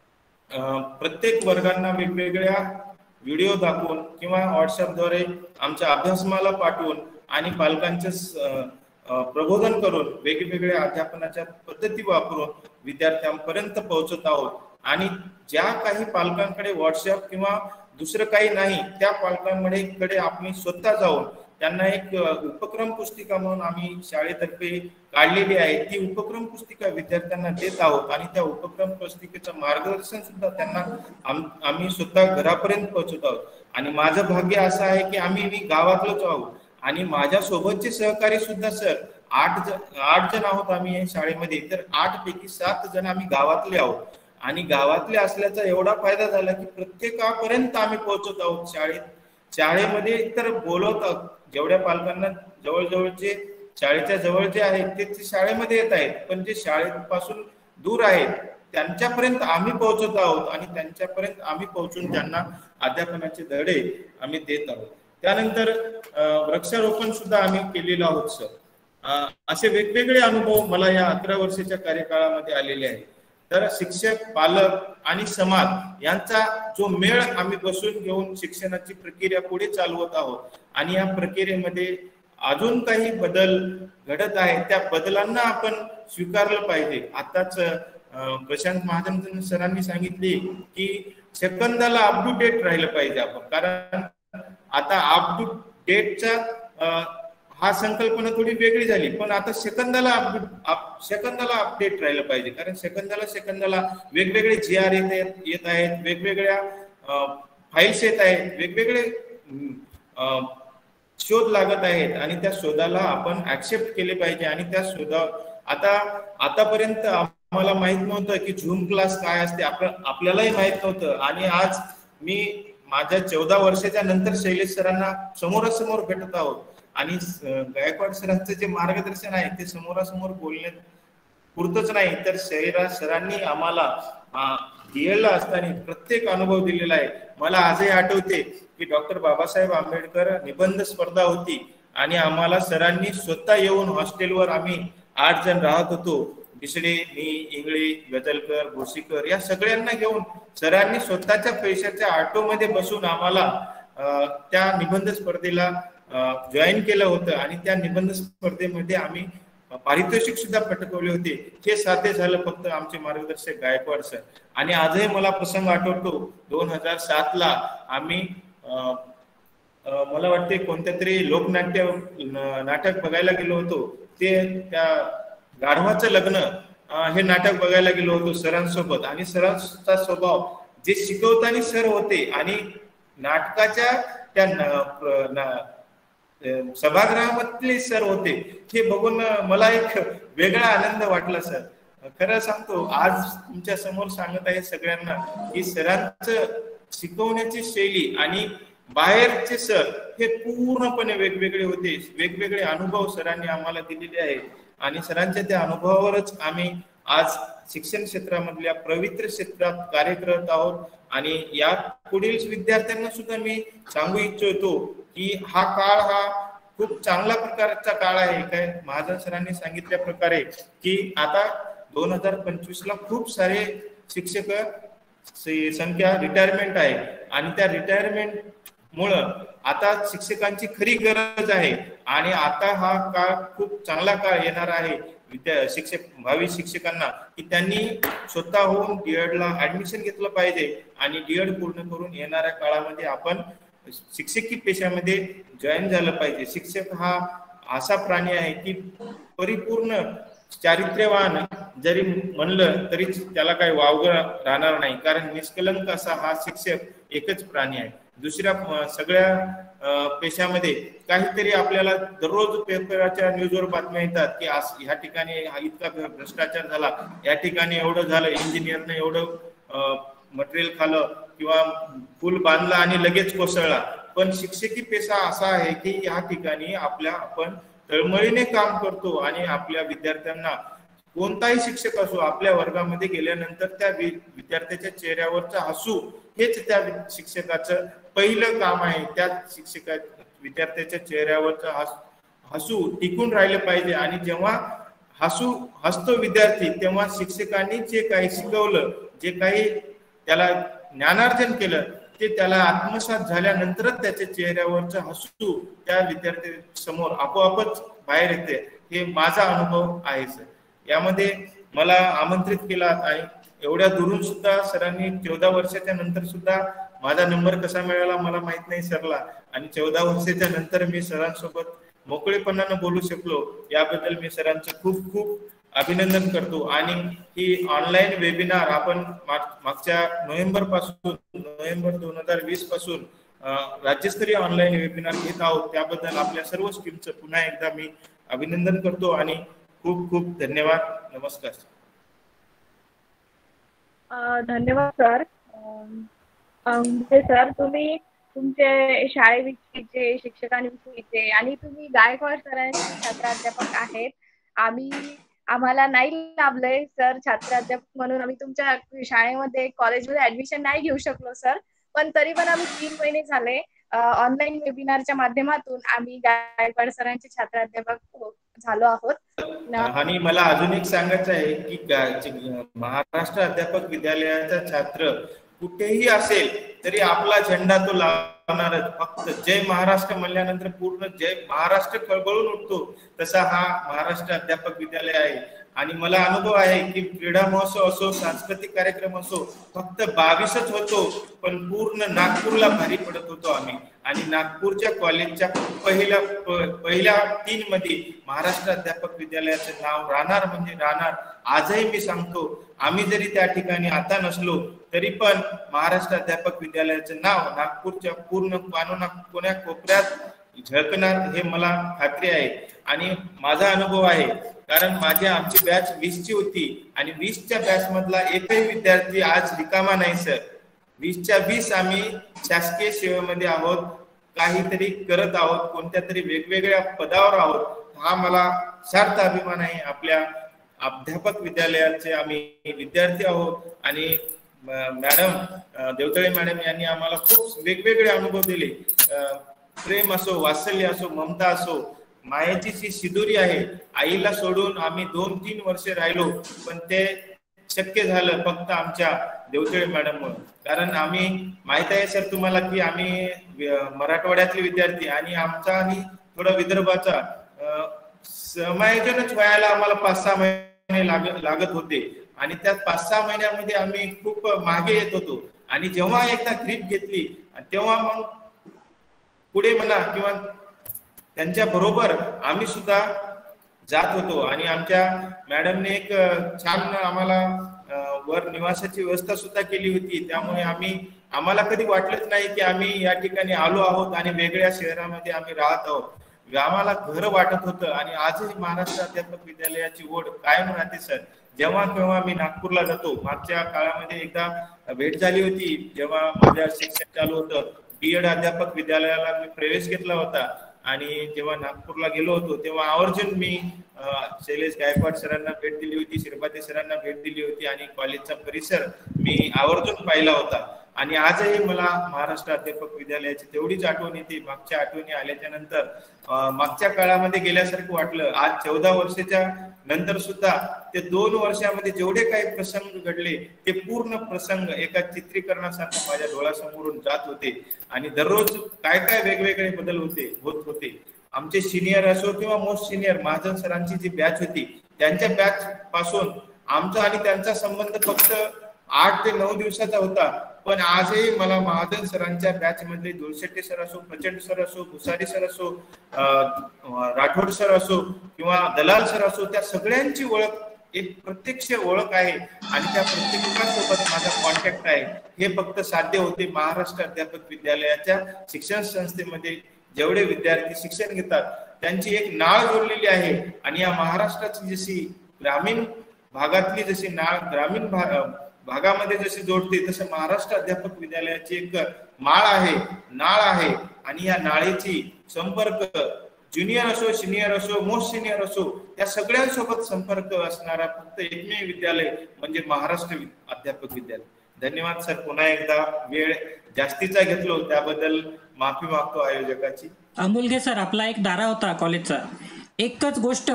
प्रत्येक वर्गांना वेगवेगळ्या व्हिडिओ दाखवून किंवा व्हॉट्सअपद्वारे आमच्या अभ्यासमाला पाठवून आणि पालकांचं प्रबोधन करून वेगवेगळ्या अध्यापनाच्या पद्धती वापरून विद्यार्थ्यांपर्यंत पोहोचत आहोत. आणि ज्या काही पालकांकडे व्हॉट्सअप किंवा दुसरं काही नाही, त्या पालकांकडे आम्ही स्वतः जाऊन त्यांना एक उपक्रम पुस्तिका म्हणून आम्ही शाळेतर्फे काढलेली आहे. ती उपक्रम पुस्तिका विद्यार्थ्यांना देत आहोत आणि त्या उपक्रम पुस्तिकेचं मार्गदर्शन सुद्धा त्यांना आम्ही स्वतः घरापर्यंत पोहोचत आहोत. आणि माझं भाग्य असं आहे की आम्ही मी गावातलंच आहोत आणि माझ्या सोबतचे सहकारी सुद्धा सर आठ जण आठ जण आहोत आम्ही या शाळेमध्ये, तर आठ पैकी सात जण आम्ही गावातले आहोत. आणि गावातले असल्याचा एवढा फायदा झाला की प्रत्येकापर्यंत आम्ही पोहोचत आहोत. शाळेत शाळेमध्ये तर बोलवतात, जेवढ्या पालकांना जवळजवळचे शाळेच्या जवळचे आहेत ते शाळेमध्ये येत आहेत, पण जे शाळेपासून दूर आहेत त्यांच्यापर्यंत आम्ही पोहोचत आहोत आणि त्यांच्यापर्यंत आम्ही पोहोचून त्यांना अध्यापनाचे धडे आम्ही देत आहोत. त्यानंतर वृक्षारोपण सुद्धा आम्ही केलेलं आहोत सर. असे वेगवेगळे अनुभव मला या अकरा वर्षाच्या कार्यकाळामध्ये आलेले आहेत. तर शिक्षक, पालक आणि समाज यांचा जो मेळ आम्ही बसून घेऊन शिक्षणाची प्रक्रिया पुढे चालवत आहोत. आणि या प्रक्रियेमध्ये अजून काही बदल घडत आहेत, त्या बदलांना आपण स्वीकारलं पाहिजे. आताच प्रशांत महाजन सरांनी सांगितले की सेकंदाला अप टू डेट राहिलं पाहिजे आपण, कारण आता अप टू डेटचा हा संकल्पना थोडी वेगळी झाली, पण आता सेकंदाला अपडेट सेकंदाला अपडेट राहिलं पाहिजे, कारण सेकंदाला सेकंदाला वेगवेगळे जी आर येत येत आहेत, वेगवेगळ्या फाईल्स येत आहेत, वेगवेगळे शोध लागत आहेत आणि त्या शोधाला आपण ऍक्सेप्ट केले पाहिजे. आणि त्या शोधा आता आतापर्यंत आम्हाला माहित नव्हतं की झूम क्लास काय असते, आपल्यालाही माहित नव्हतं. आणि आज मी माझ्या चौदा वर्षाच्या नंतर शैलेश सरांना समोरासमोर भेटत आहोत आणि गायकवाड सरांचं जे मार्गदर्शन आहे ते समोरासमोर बोलण्यात पुरतच नाही, तर शैलेश सरांनी आम्हाला डीएलला असताना प्रत्येक अनुभव दिलेला आहे. मला आजही आठवते की डॉक्टर बाबासाहेब आंबेडकर निबंध स्पर्धा होती आणि आम्हाला सरांनी स्वतः येऊन हॉस्टेलवर आम्ही आठ जण राहत होतो, बिसडे, मी, इंगळे, गजलकर, भोसीकर या सगळ्यांना घेऊन सरांनी स्वतःच्या पैशाच्या ऑटोमध्ये बसून आम्हाला त्या निबंध स्पर्धेला जॉईन केलं होतं. आणि त्या निबंध स्पर्धेमध्ये आम्ही पारितोषिक सुद्धा पटकवले होते. हे साध्य झालं फक्त आमचे मार्गदर्शक गायकवाड सर. आणि आजही मला प्रसंग आठवतो, दोन हजार सात ला आम्ही मला वाटते कोणत्या तरी लोकनाट्य नाटक बघायला गेलो होतो. ते त्या गाढवाचं लग्न हे नाटक बघायला गेलो होतो सरांसोबत. आणि सरांचा स्वभाव जे शिकवताना सर होते आणि नाटकाच्या त्या सभागृहामधले सर होते, हे बघून मला एक वेगळा आनंद वाटला सर. खरं सांगतो, आज तुमच्या समोर सांगत आहे सगळ्यांना की सरांचं शिकवण्याची शैली आणि बाहेरचे सर हे पूर्णपणे वेगवेगळे होते. वेगवेगळे अनुभव सरांनी आम्हाला दिलेले आहेत आणि सरांच्या त्या अनुभवावरच आम्ही आज शिक्षण क्षेत्रामधल्या पवित्र क्षेत्रात कार्य करत आहोत. आणि या पुढील विद्यार्थ्यांना सुद्धा मी सांगू इच्छितो की हा काळ हा खूप चांगल्या प्रकारचा काळ आहे. काय महाजन सरांनी सांगितल्या प्रकारे की आता दोन हजार पंचवीस ला खूप सारे शिक्षक संख्या रिटायरमेंट आहे आणि त्या रिटायरमेंट मुळे आता शिक्षकांची खरी गरज आहे. आणि आता हा काळ खूप चांगला काळ येणार आहे विद्या शिक्षक भावी शिक्षकांना की त्यांनी स्वतःहून डीएडला ऍडमिशन घेतलं पाहिजे आणि डीएड पूर्ण करून येणाऱ्या काळामध्ये आपण शिक्षकी पेशामध्ये जॉईन झालं पाहिजे. शिक्षक हा असा प्राणी आहे की परिपूर्ण चारित्र्यवान जरी म्हणलं तरी त्याला काही वावगं राहणार नाही, कारण निष्कलंक असा हा शिक्षक एकच प्राणी आहे. दुसऱ्या सगळ्या पेशामध्ये काहीतरी आपल्याला दररोज पेपराच्या न्यूजवर बातम्या येतात की ह्या ठिकाणी इतका भ्रष्टाचार झाला, या ठिकाणी एवढं झालं, इंजिनियरने एवढं मटेरियल खाल्लं किंवा पूल बांधला आणि लगेच कोसळला. पण शिक्षकी पेशा असा आहे की या ठिकाणी आपल्या आपण तळमळीने काम करतो आणि आपल्या विद्यार्थ्यांना कोणताही शिक्षक असो आपल्या वर्गामध्ये गेल्यानंतर त्या विद्यार्थ्याच्या चेहऱ्यावरचं हसू हेच त्या शिक्षकाचं पहिलं काम आहे. त्या शिक्षका विद्यार्थ्याच्या चेहऱ्यावरचं हसू टिकून राहिलं पाहिजे. आणि जेव्हा हसू हसतो विद्यार्थी तेव्हा शिक्षकांनी जे काही शिकवलं, जे काही त्याला ज्ञानार्जन केलं ते त्याला आत्मसात झाल्यानंतरच त्याच्या चेहऱ्यावरचं हसू त्या विद्यार्थी समोर आपोआपच बाहेर येते. हे माझा अनुभव आहे सर. यामध्ये मला आमंत्रित केला आणि एवढ्या दुरून सुद्धा सरांनी चौदा वर्षाच्या नंतर सुद्धा माझा नंबर कसा मिळाला मला माहित नाही सरला. आणि चौदा वर्षाच्या नंतर मी सरांसोबत मोकळेपणानं बोलू शकलो याबद्दल मी सरांचं खूप खूप अभिनंदन करतो. आणि ही ऑनलाईन वेबिनार आपण मागच्या नोव्हेंबर पासून नोव्हेंबर दोन हजार वीस पासून राज्यस्तरीय ऑनलाईन वेबिनार घेत आहोत, त्याबद्दल आपल्या सर्व टीमचं पुन्हा एकदा मी अभिनंदन करतो आणि खूप खूप धन्यवाद. नमस्कार. धन्यवाद सर. सर तुम्ही तुमचे शाळेविषयीचे शिक्षकांविषयीचे आणि तुम्ही गायकवाड सरांचे छात्राध्यापक आहेत. आम्ही आम्हाला नाही लाभलंय सर छात्राध्यापक म्हणून, आम्ही तुमच्या शाळेमध्ये कॉलेजमध्ये ऍडमिशन नाही घेऊ शकलो सर. पण तरी पण आम्ही तीन महिने झाले ऑनलाईन वेबिनारच्या माध्यमातून आम्ही गायकवाड सरांचे छात्राध्यापक झालो आहोत. आणि मला अजून एक सांगायचं आहे की महाराष्ट्र अध्यापक विद्यालयाचा छात्र कुठेही असेल तरी आपला झेंडा तो लावणारच. फक्त जय महाराष्ट्र म्हणल्यानंतर पूर्ण जय महाराष्ट्र कळबळून उठतो, तसा हा महाराष्ट्र अध्यापक विद्यालय आहे. आणि मला अनुभव आहे की क्रीडा महोत्सव असो, सांस्कृतिक कार्यक्रम असो, फक्त बावीसच होतो पण पूर्ण नागपूरला भारी पडत होतो आम्ही. आणि नागपूरच्या कॉलेजच्या पहिल्या पहिल्या तीन मध्ये महाराष्ट्र अध्यापक विद्यालयाचं नाव राहणार म्हणजे राहणार. आजही मी सांगतो, आम्ही जरी त्या ठिकाणी आता नसलो तरी पण महाराष्ट्र अध्यापक विद्यालयाचं नाव नागपूरच्या पूर्ण कानोना कोण्या कोपऱ्यात झळकणार हे मला खात्री आहे. आणि माझा अनुभव आहे, कारण माझी आमची बॅच वीसची होती आणि वीसच्या बॅच मधला एकही विद्यार्थी आज रिकामा नाही सर. वीसच्या वीस आम्ही शासकीय सेवेमध्ये आहोत, काहीतरी करत आहोत, कोणत्या तरी वेगवेगळ्या पदावर आहोत. हा मला सार्थ अभिमान आहे. आपल्या अध्यापक विद्यालयाचे आम्ही विद्यार्थी आहोत. आणि मॅडम देवतळे मॅडम यांनी आम्हाला खूप वेगवेगळे अनुभव दिले. प्रेम असो, वात्सल्य असो, ममता असो, मायेची जी शिदुरी आहे. आईला सोडून आम्ही दोन तीन वर्षे राहिलो पण ते शक्य झालं फक्त आमच्या देवतळे मॅडममुळे. कारण आम्ही माहित आहे सर तुम्हाला की आम्ही मराठवाड्यातले विद्यार्थी आणि आमचा आणि थोडा विदर्भाचा समायोजनच व्हायला आम्हाला पाच सहा महिने लागत लागत होते आणि त्या पाच सहा महिन्यामध्ये आम्ही खूप मागे येत होतो. आणि जेव्हा एकदा ग्रीप घेतली तेव्हा मग पुढे म्हणा किंवा त्यांच्या बरोबर आम्ही सुद्धा जात होतो. आणि आमच्या मॅडमने एक छान आम्हाला वर निवासाची व्यवस्था सुद्धा केली होती. त्यामुळे आम्ही आम्हाला कधी वाटलंच नाही की आम्ही या ठिकाणी आलो आहोत आणि वेगळ्या शहरामध्ये आम्ही राहत आहोत. आम्हाला घर वाटत होतं. आणि आजही महाराष्ट्र अध्यापक विद्यालयाची ओढ कायम राहते सर. जेव्हा केव्हा मी नागपूरला जातो, मागच्या काळामध्ये एकदा भेट झाली होती जेव्हा माझ्या शिक्षण चालू होतं, बी एड अध्यापक विद्यालयाला मी प्रवेश घेतला होता. आणि जेव्हा नागपूरला गेलो होतो तेव्हा आवर्जून मी शैलेश गायकवाड सरांना भेट दिली होती, श्रीपाती सरांना भेट दिली होती आणि कॉलेजचा परिसर मी आवर्जून पाहिला होता. आणि आजही मला महाराष्ट्र अध्यापक विद्यालयाची तेवढीच आठवण येते. मागच्या आठवणी आल्याच्या नंतर मागच्या काळामध्ये गेल्यासारखं वाटलं. आज चौदा वर्षाच्या नंतर सुद्धा ते दोन वर्षामध्ये जेवढे काही प्रसंग घडले ते पूर्ण प्रसंग एका चित्रीकरणासारखं माझ्या डोळ्यासमोरून जात होते. आणि दररोज काय काय वेगवेगळे बदल होते होत होते. आमचे सिनियर असो किंवा मोस्ट सिनियर महाजन सरांची जी बॅच होती त्यांच्या बॅच पासून आमचा आणि त्यांचा संबंध फक्त आठ ते नऊ दिवसाचा होता. पण आजही मला महाजन सरांच्या बॅच मध्ये दोलशेट्टी सर असो, प्रचंड सर असो, भुसारी सर असो, राठोड सर असो किंवा दलाल सर असो, त्या सगळ्यांची ओळख एक प्रत्यक्ष ओळख आहे. आणि त्या प्रत्येकासोबत माझा कॉन्टॅक्ट आहे. हे फक्त साध्य होते महाराष्ट्र अध्यापक विद्यालयाच्या शिक्षण संस्थेमध्ये जेवढे विद्यार्थी शिक्षण घेतात त्यांची एक नाळ जोडलेली आहे. आणि या महाराष्ट्राची जशी ग्रामीण भागातली जशी नाळ ग्रामीण भागामध्ये जशी जोडते तसं महाराष्ट्र अध्यापक विद्यालयाची एक माळ आहे, नाळ आहे. आणि या नाळेची संपर्क ज्युनियर असो, सिनियर असो, मोस्ट सिनियर असो, या सगळ्यांसोबत संपर्क असणारा फक्त एकमेव विद्यालय म्हणजे महाराष्ट्र अध्यापक विद्यालय. धन्यवाद सर. पुन्हा एकदा वेळ जास्तीचा घेतलो त्याबद्दल माफी मागतो आयोजकाची. अमोलगे सर, आपला एक दारा होता कॉलेजचा, एकच गोष्ट.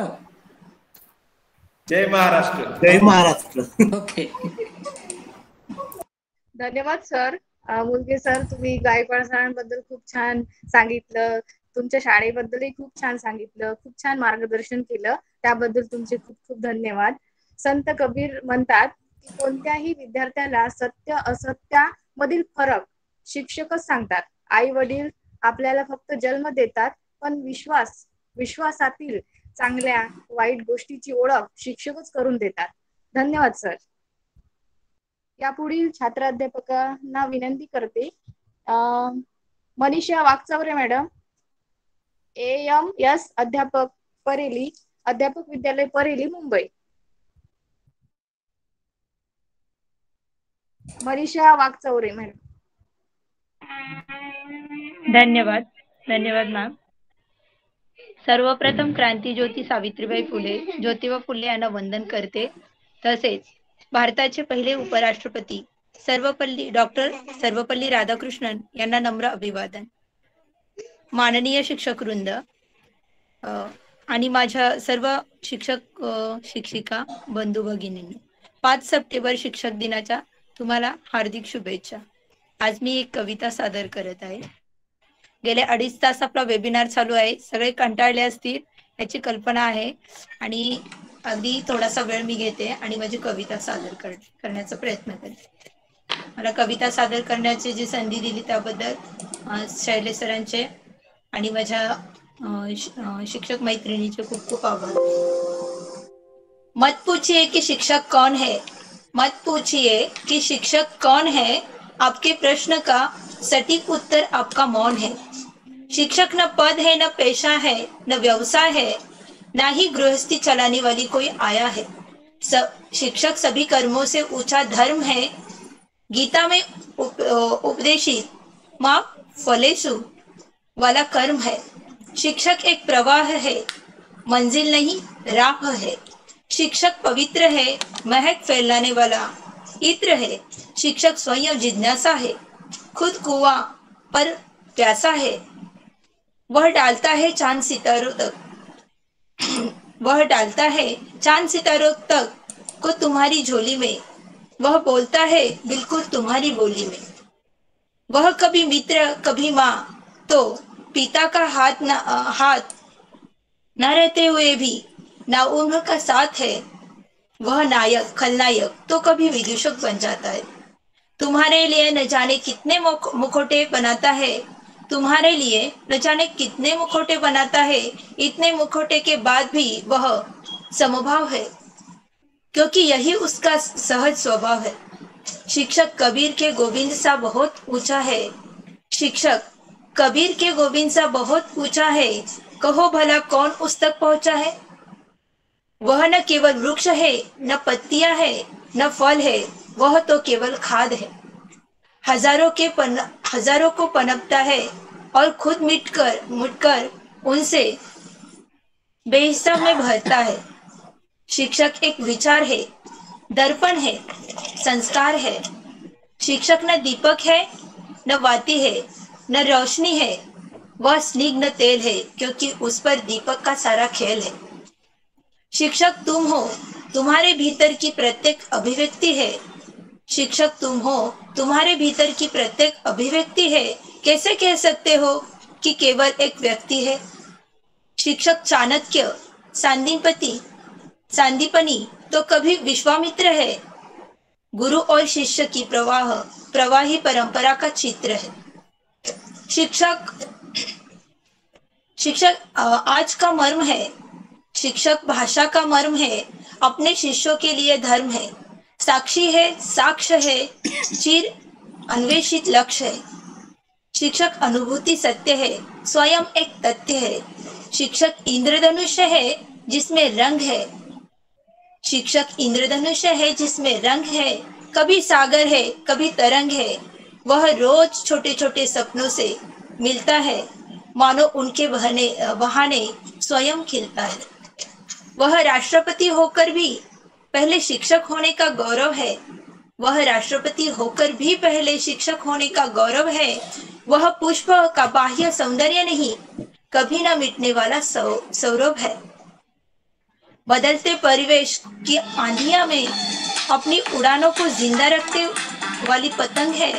जय महाराष्ट्र. जय महाराष्ट्र. ओके, धन्यवाद सर. मुलगे सर, तुम्ही गायकवाड सरांबद्दल खूप छान सांगितलं, तुमच्या शाळेबद्दलही खूप छान सांगितलं, खूप छान मार्गदर्शन केलं, त्याबद्दल तुमचे खूप खूप धन्यवाद. संत कबीर म्हणतात की कोणत्याही विद्यार्थ्याला सत्य असत्यामधील फरक शिक्षकच सांगतात. आई वडील आपल्याला फक्त जन्म देतात, पण विश्वास विश्वासातील चांगल्या वाईट गोष्टीची ओळख शिक्षकच करून देतात. धन्यवाद सर. यापुढील छात्राध्यापकांना विनंती करते, Manisha Wagchaure madam, A M S अध्यापक परेली, अध्यापक विद्यालय परेली, मुंबई. मनीषा वागचौरे मॅडम. धन्यवाद. धन्यवाद मॅम. सर्वप्रथम क्रांतीज्योती सावित्रीबाई फुले, ज्योतिबा फुले यांना वंदन करते. तसेच भारताचे पहिले उपराष्ट्रपती सर्वपल्ली डॉक्टर सर्वपल्ली राधाकृष्णन यांना नम्र अभिवादन. माननीय शिक्षक वृंद आणि माझ्या सर्व शिक्षक शिक्षिका बंधू भगिनींनो, पाच सप्टेंबर शिक्षक दिनाच्या तुम्हाला हार्दिक शुभेच्छा. आज मी एक कविता सादर करत आहे. गेले अडीच तास आपला वेबिनार चालू आहे. सगळे कंटाळले असतील याची कल्पना आहे आणि अगदी थोडासा वेळ मी घेते आणि माझी कविता सादर कर करण्याचा प्रयत्न करते. मला कविता सादर करण्याची जी संधी दिली त्याबद्दल शैलेश सरांचे आणि माझ्या शिक्षक मैत्रिणीचे खूप खूप आभार. मत पूछिए कि शिक्षक कौन है, मत पूछिए कि शिक्षक कौन है, आपके प्रश्न का सटीक उत्तर आपका मौन है. शिक्षक न पद है, न पेशा है, न व्यवसाय है, ना ही गृहस्थी चलाने वाली कोई आया है. सब शिक्षक सभी कर्मों से ऊंचा धर्म है. गीता में उप, उपदेशित माँ फलेसु वाला कर्म है. शिक्षक एक प्रवाह है, मंजिल नहीं राह है. शिक्षक पवित्र है, महक फैलाने वाला इत्र है. शिक्षक स्वयं जिज्ञासा है, खुद कुआं पर प्यासा है. वह डालता है चांद सितारों तक वह डालता है चांद सितारों तक को तुम्हारी झोली में. वह बोलता है बिल्कुल तुम्हारी बोली में. वह कभी मित्र कभी माँ, तो पिता का हाथ न हाथ न रहते हुए भी नाउम्र का साथ है वह नायक खलनायक तो कभी विदूषक बन जाता है। तुम्हारे लिए न जाने कितने मुखौटे बनाता है तुम्हारे लिए न जाने कितने मुखौटे बनाता है इतने मुखौटे के बाद भी वह समभाव है, क्योंकि यही उसका सहज स्वभाव है। शिक्षक कबीर के गोविंद सा बहुत ऊंचा है शिक्षक कबीर के गोविंद सा बहुत ऊंचा है, कहो भला कौन उस तक पहुंचा है। वह न केवल वृक्ष है, न पत्तियां है, न फल है, वह तो केवल खाद है। हजारों के पन हजारों को पनपता है और खुद मिटकर मुटकर उनसे बेहिसाब में भरता है। शिक्षक एक विचार है, दर्पण है, संस्कार है। शिक्षक न दीपक है, न वाती है, न रोशनी है, वह स्निग्ध तेल है, क्योंकि उस पर दीपक का सारा खेल है। शिक्षक तुम हो, तुम्हारे भीतर की प्रत्येक अभिव्यक्ति है। शिक्षक तुम हो, तुम्हारे भीतर की प्रत्येक अभिव्यक्ति है। कैसे कह सकते हो कि केवल एक व्यक्ति है। शिक्षक चाणक्य, सांदीपति सांदीपनी तो कभी विश्वामित्र है। गुरु और शिष्य की प्रवाह प्रवाही परंपरा का चित्र है। शिक्षक शिक्षक आज का मर्म है। शिक्षक भाषा का मर्म है, अपने शिष्यों के लिए धर्म है, साक्षी है, साक्ष्य है, चिर अन्वेषित लक्ष्य है। शिक्षक अनुभूति सत्य है, स्वयं एक तथ्य है। शिक्षक इंद्रधनुष है जिसमें रंग है। शिक्षक इंद्रधनुष है जिसमें रंग है, कभी सागर है, कभी तरंग है। वह रोज छोटे छोटे सपनों से मिलता है, मानो उनके बहाने बहाने स्वयं खिलता है। वह राष्ट्रपति होकर भी पहले शिक्षक होने का गौरव है। वह राष्ट्रपति होकर भी पहले शिक्षक होने का गौरव है। वह पुष्प का बाह्य सौंदर्य नहीं, कभी न मिटने वाला सौ, सौरभ है। बदलते परिवेश की आंधिया में अपनी उड़ानों को जिंदा रखते वाली पतंग है।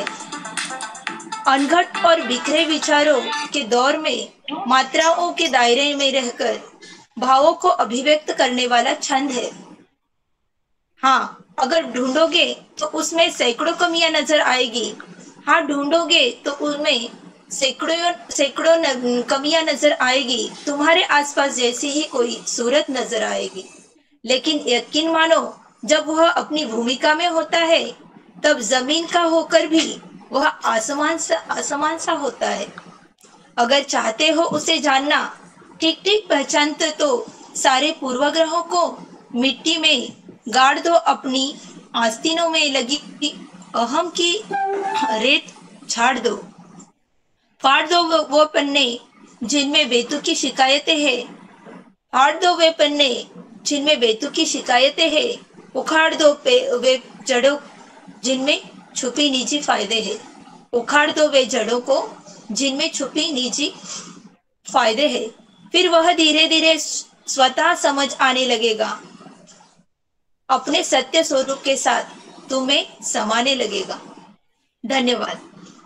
अनघट और बिखरे विचारों के दौर में मात्राओं के दायरे में रहकर भावों को अभिव्यक्त करने वाला छंद है। हाँ, अगर ढूंढोगे तो उसमें सैकड़ों कमियां नजर आएगी। हाँ, ढूंढोगे तो उसमें सैकड़ों सैकड़ों कमियां नजर आएगी। तुम्हारे आसपास जैसी ही कोई सूरत नजर आएगी। लेकिन यकीन मानो, जब वह अपनी भूमिका में होता है तब जमीन का होकर भी वह आसमान सा आसमान सा होता है। अगर चाहते हो उसे जानना, ठीक ठीक पहचानते तो सारे पूर्वग्रहों को मिट्टी में गाड़ दो। अपनी आस्तीनों में लगी अहम की रेत झाड़ दो। फाड़ दो वो, वो पन्ने जिनमें बेतुकी शिकायतें हैं। फाड़ दो वे पन्ने जिनमें बेतुकी शिकायतें हैं। उखाड़ दो वे जड़ों जिनमें छुपी निजी फायदे हैं। उखाड़ दो वे जड़ों को जिनमें छुपी निजी फायदे हैं। फिर वह धीरे धीरे स्वतः समझ आने लगेगा। अपने सत्य स्वरूप के साथ तुम्हें समाने लगेगा। धन्यवाद।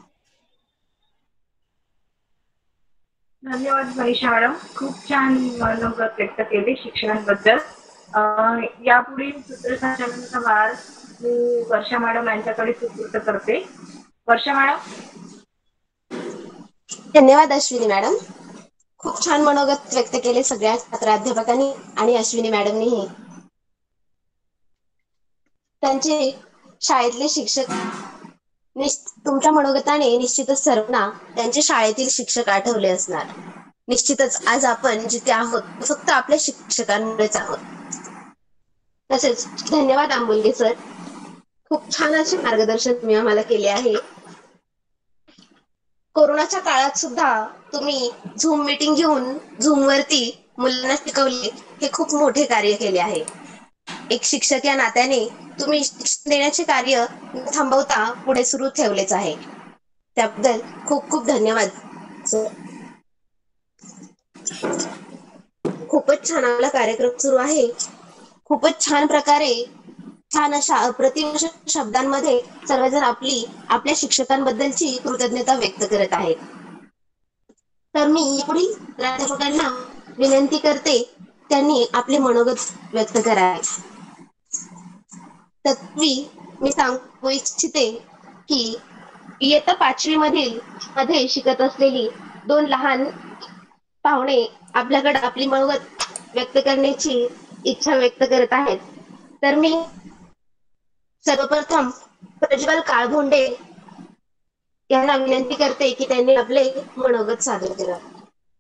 धन्यवाद मनीषा मॅडम, खूप छान मनोगत व्यक्त केले शिक्षणाबद्दल. यापुढील सूत्रसंचालनाचा भार मी वर्षा मॅडम यांच्याकडे सुपूर्द करते. वर्षा मॅडम. धन्यवाद अश्विनी मॅडम, खूप छान मनोगत व्यक्त केले सगळ्या प्राध्यापकांनी आणि अश्विनी मॅडमनीही. त्यांचे शाळेतले शिक्षक तुमच्या मनोगताने निश्चितच सर्वांना त्यांचे शाळेतील शिक्षक आठवले असणार. निश्चितच आज आपण जिथे आहोत फक्त आपल्या शिक्षकांमुळेच आहोत. तसेच धन्यवाद आंबुलगे सर, खूप छान असे मार्गदर्शन तुम्ही आम्हाला केले आहे. कोरोनाच्या काळात सुद्धा तुम्ही झूम मीटिंग घेऊन झूम वरती मुलांना शिकवले, हे खूप मोठे कार्य केले आहे. एक शिक्षक या नात्याने तुम्ही शिक्षण देण्याचे कार्य थांबवता पुढे सुरू ठेवलेच आहे. त्याबद्दल खूप खूप धन्यवाद सर. खूपच छान आपला कार्यक्रम सुरू आहे. खूपच छान प्रकारे छान अशा अप्रतिम शब्दांमध्ये सर्वजण आपली आपल्या शिक्षकांबद्दलची कृतज्ञता व्यक्त करत आहेत. तर मी पुढील प्राध्यापकांना विनंती करते त्यांनी आपले मनोगत व्यक्त करावे. तत्वी मी सांगू इच्छिते की इयत्ता पाचवी मधील मध्ये शिकत असलेली दोन लहान पाहुणे आपल्याकडे आपली मनोगत व्यक्त करण्याची इच्छा व्यक्त करत आहेत. तर मी सर्वप्रथम प्रज्वल काळभोंडे यांना विनंती करते की त्यांनी आपले मनोगत सादर करावे.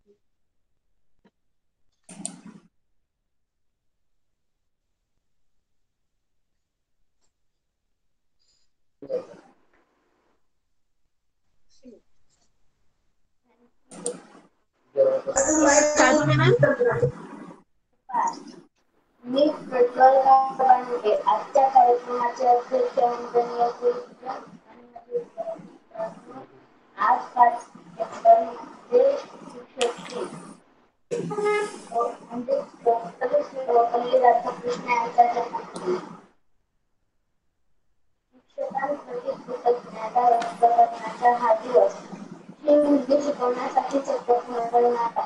मी प्रज्वल काळभोंडे आजच्या कार्यक्रमाचे अध्यक्ष वंदनीय गुरुजन आज पाच सप्टेंबर जे शिक्षक म्हणजे सर्वपल्ली राधाकृष्ण यांचा जन्मदिन. शिक्षकांप्रती कृतज्ञता व्यक्त करण्याचा हा दिवस हे मूल्य शिकवण्यासाठी सतत करणारा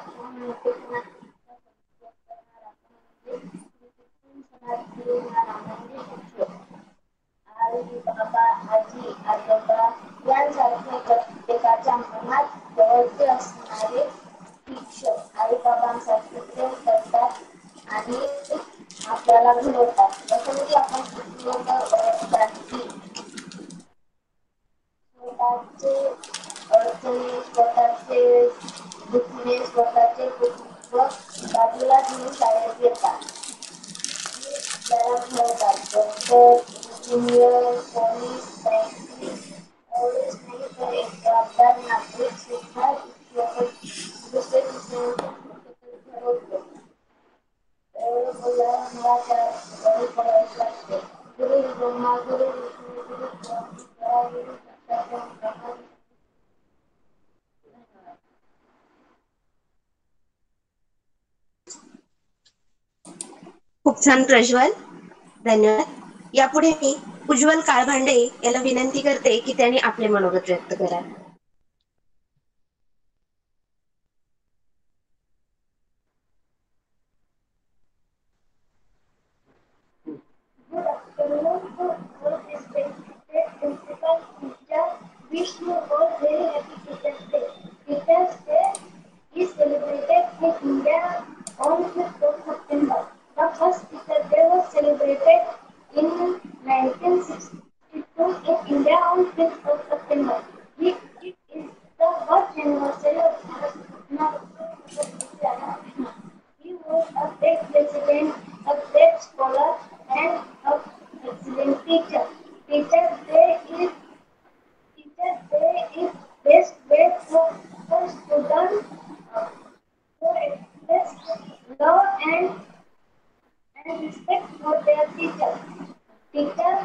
आई बाबा आजी आजोबा यांसारखे प्रत्येकाच्या मनात जवळचे असणारे शिक्षक आई बाबांसाठी प्रेम करतात आणि आपल्याला घडवतात. जसं की आपण स्वतःचे अडचणी स्वतःचे दुखणे स्वतःचे कुटुंब बाजूला घेऊन शाळेत येतात. त्याला घडवतात. डॉक्टर इंजिनियर पोलीस बँकिंग एवढेच नाही तर एक जबाबदार नागरिक सुद्धा दुसरे ठरवतो. एवढं बोलायला मला त्या बळी पडायचं लागते. गुरु ब्रह्मा गुरु विष्णू गुरु गुरु खूप छान प्रज्वल, धन्यवाद. यापुढे मी उज्ज्वल काळभांडे याला विनंती करते की त्यांनी आपले मनोगत व्यक्त करावे. Wish you all very happy Teachers Day. Teachers Day is celebrated in India on fifth of September. The first Teachers Day was celebrated in nineteen sixty-two in India on fifth of September. It, it is the birth anniversary of Radhakrishnan. He was a great president, a great scholar, and an excellent teacher. Teachers Day is Teachers Day is best way for, for students uh, to express love and and respect for their teachers. Teachers,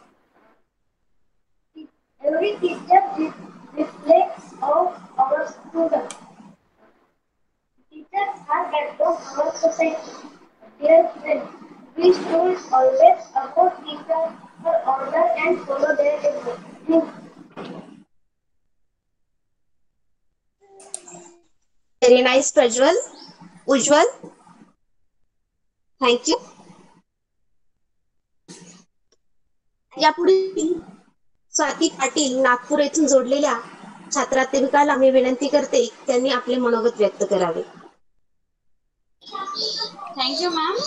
every teacher reflects of our students. Teachers are backbone of our society. Dear friends, we should always support teachers for order and follow their advice. Very nice, Prajwal. Ujjwal, thank you. यापुढे स्वाती पाटील नागपूर येथून जोडलेल्या छात्राध्यापिकाला मी विनंती करते त्यांनी आपले मनोगत व्यक्त करावे. Thank you ma'am.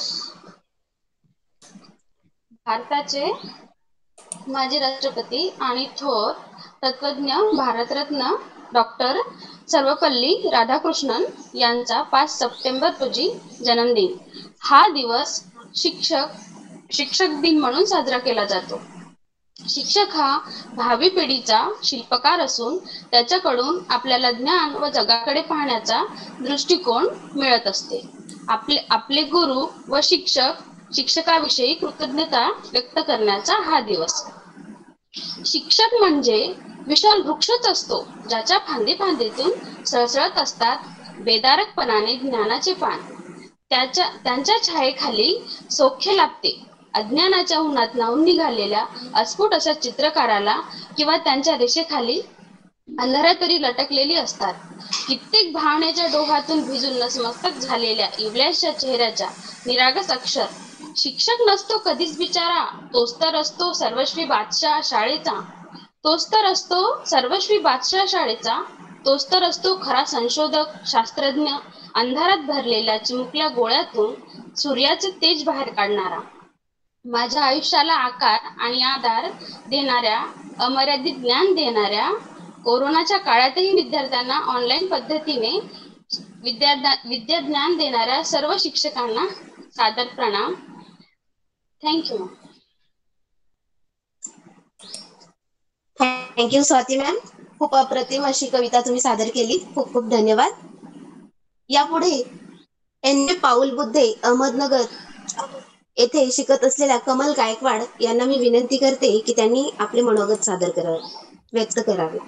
भारताचे माजी राष्ट्रपती आणि थोर तत्वज्ञ भारतरत्न डॉक्टर सर्वपल्ली राधाकृष्णन यांचा पाच सप्टेंबर रोजी जन्मदिन. हा दिवस शिक्षक शिक्षक दिन म्हणून साजरा केला जातो. शिक्षक हा भावी पिढीचा शिल्पकार असून त्याच्याकडून आपल्याला ज्ञान व जगाकडे पाहण्याचा दृष्टिकोन मिळत असते. आपले आपले गुरु व शिक्षक शिक्षकाविषयी कृतज्ञता व्यक्त करण्याचा हा दिवस. शिक्षक म्हणजे विशाल वृक्षच असतो ज्याच्या फांदी फांदीतून सळसळत असतात बेदारकपणाने ज्ञानाचे पान. त्याच्या त्यांच्या छायेखाली सौख्य लाभते. अज्ञानाच्या उन्हात नाहून निघालेल्या अस्फुट अशा चित्रकाराला किंवा त्यांच्या रेषेखाली अंधारात तरी लटकलेली असतात. कित्येक भावनेच्या डोहातून भिजून नसमस्तक झालेल्या इवल्याशच्या चेहऱ्याच्या निरागस अक्षर. शिक्षक नसतो कधीच बिचारा, तोच तर असतो सर्वस्वी बादशाह शाळेचा. तोच तर असतो सर्वस्वी बादशाह शाळेचा. तोच तर असतो खरा संशोधक शास्त्रज्ञ. अंधारात भरलेल्या चिमुकल्या गोळ्यातून सूर्याचे तेज बाहेर काढणारा. माझ्या आयुष्याला आकार आणि आधार देणाऱ्या, अमर्यादित ज्ञान देणाऱ्या, कोरोनाच्या काळातही विद्यार्थ्यांना ऑनलाईन पद्धतीने विद्या विद्या ज्ञान देणाऱ्या सर्व शिक्षकांना सादर प्रणाम. थँक्यू. Thank you Swati ma'am. खूप अप्रतिम अशी कविता तुम्ही सादर केली. खूप खूप धन्यवाद. यापुढे एन जे पाऊल बुद्धे अहमदनगर येथे शिकत असलेल्या कमल गायकवाड यांना मी विनंती करते की त्यांनी आपले मनोगत सादर करावे, व्यक्त करावे.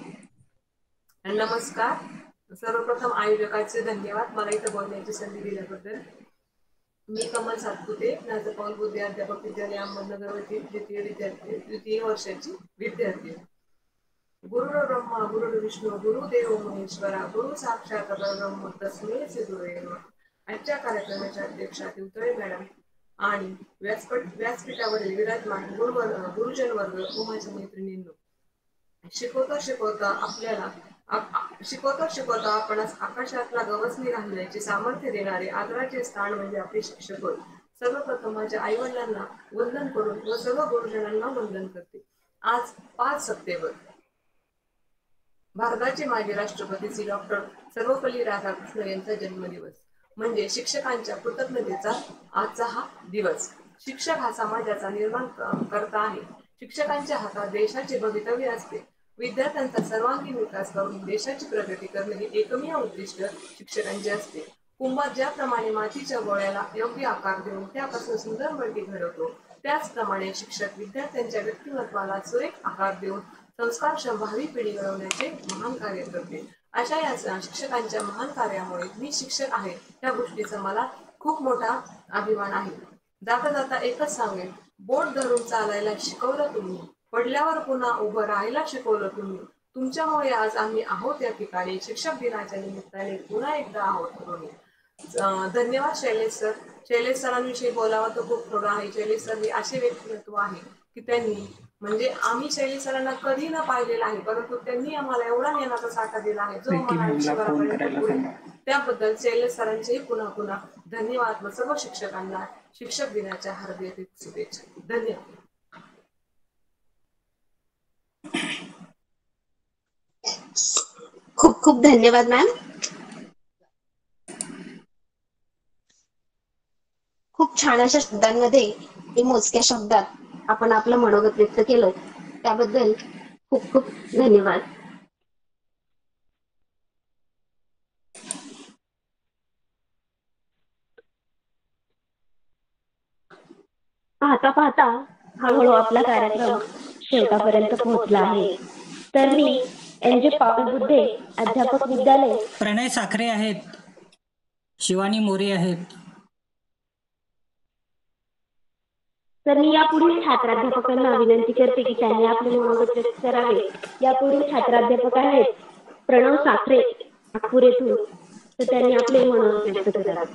नमस्कार. सर्वप्रथम आयोजकाचे धन्यवाद मला इथं बोलण्याची संधी दिल्याबद्दल. मी कमल सातपुते, माझं पाऊल बुद्धे अध्यापक विद्यालय अहमदनगर येथील द्वितीय विद्यार्थी द्वितीय वर्षाची विद्यार्थी. गुरुर् ब्रह्मा गुरुर् विष्णू गुरुदेव महेश्वरा गुरु साक्षात परब्रह्म तस्मै श्री गुरुवे नमः. आजच्या कार्यक्रमाच्या अध्यक्षा तिवतळे मॅडम आणि व्यासपीठ व्यासपीठावरील विराजमान गुरुवर्ग गुरुजन वर्ग व माझ्या मैत्रिणींनो, शिकवता शिकवता आपल्याला शिकवता शिकवता आपणास आकाशातला गवसणी घालण्याचे सामर्थ्य देणारे आदराचे स्थान म्हणजे आपले शिक्षक होय. सर्वप्रथम माझ्या आई वडिलांना वंदन करून व सर्व गुरुजनांना वंदन करते. आज पाच सप्टेंबर भारताचे माजी राष्ट्रपती श्री डॉक्टर सर्वपल्ली राधाकृष्ण यांचा जन्मदिवस म्हणजे शिक्षकांच्या कृतज्ञतेचा आजचा हा दिवस. शिक्षक हा समाजाचा निर्माण करता आहे. शिक्षकांच्या हातात देशाचे भवितव्य असते. विद्यार्थ्यांचा सर्वांगीण विकास करून देशाची प्रगती करणे हे एकमेव उद्दिष्ट शिक्षकांचे असते. कुंभार ज्याप्रमाणे मातीच्या गोळ्याला योग्य आकार देऊन त्यापासून सुंदर मडकी घडवतो, त्याचप्रमाणे शिक्षक विद्यार्थ्यांच्या व्यक्तिमत्वाला सुरेख आकार देऊन संस्कारक्षम भावी पिढी घडवण्याचे महान कार्य करते. अशा या शिक्षकांच्या महान कार्यामुळे मी शिक्षक आहे त्या गोष्टीचा मला खूप मोठा अभिमान आहे. जाता जाता एकच सांगेन, बोट धरून चालायला शिकवलं तुम्ही, पडल्यावर पुन्हा उभं राहायला शिकवलं तुम्ही. तुमच्यामुळे आज आम्ही आहोत या ठिकाणी. शिक्षक दिनाच्या निमित्ताने पुन्हा एकदा आहोत तुम्ही. धन्यवाद शैलेश सर. शैलेश सरांविषयी बोलावं तर खूप थोडं आहे. शैलेश सर हे असे व्यक्तिमत्व आहे की त्यांनी म्हणजे आम्ही शैलेश सरांना कधी न पाहिलेला आहे, परंतु त्यांनी आम्हाला एवढा ज्ञानाचा साठा दिला आहे जो आम्हाला आयुष्यभरापर्यंत पुरेल. त्याबद्दल शैलेश सरांचे पुन्हा पुन्हा धन्यवाद व सर्व शिक्षकांना शिक्षक दिनाच्या हार्दिक शुभेच्छा. धन्यवाद. खूप खूप धन्यवाद मॅम. खूप छान अशा शब्दांमध्ये मोजक्या शब्दात आपण आपलं मनोगत व्यक्त केलं त्याबद्दल खूप खूप धन्यवाद. पाहता पाहता हळूहळू आपला कार्यक्रम शेवटापर्यंत पोहोचला आहे. तर मी एन जे पाऊल बुद्धे अध्यापक विद्यालय प्रणय साखरे आहेत, शिवानी मोरे आहेत. तर मी यापुढील छात्राध्यापकांना विनंती करते की त्यांनी आपले मनोगत व्यक्त करावे. यापुढील छात्राध्यापक आहेत प्रणव साखरे नागपूर येथून, तर त्यांनी आपले मनोगत व्यक्त करावे.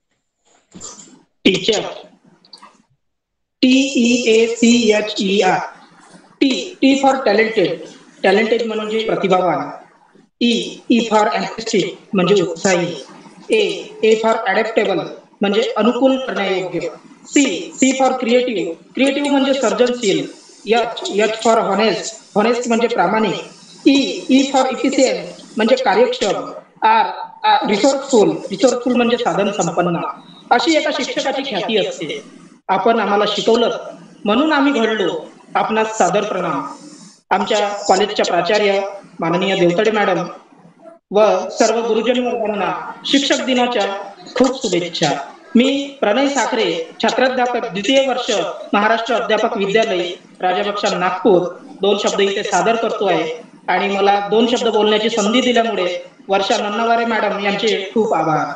Teacher, T E A C H E R. T T for talented, talented म्हणजे प्रतिभावान. ई ई फॉर एंथुसियास्टिक म्हणजे उत्साही. ए ए फॉर अडॅप्टेबल म्हणजे अनुकूल करण्यायोग्य. C C for creative, creative म्हणजे सर्जनशील. H H for honest, honest म्हणजे प्रामाणिक. ई ई फॉर इफिशियंट म्हणजे कार्यक्षम. आर रिसोर्सफुल, रिसोर्सफुल म्हणजे साधन संपन्न. अशी एका शिक्षकाची ख्याती असते. आपण आम्हाला शिकवलं म्हणून आम्ही घडलो. आपणास सादर प्रणाम. आमच्या कॉलेजच्या प्राचार्य माननीय देवतडे मॅडम व सर्व गुरुजन वर्गांना शिक्षक दिनाच्या खूप शुभेच्छा. मी प्रणय साखरे, छात्राध्यापक द्वितीय वर्ष, महाराष्ट्र अध्यापक विद्यालय, राजाबक्षा नागपूर, दोन शब्द इथे सादर करतो आहे. आणि मला दोन शब्द बोलण्याची संधी दिल्यामुळे वर्षा नन्नावारे मॅडम यांचे खूप आभार.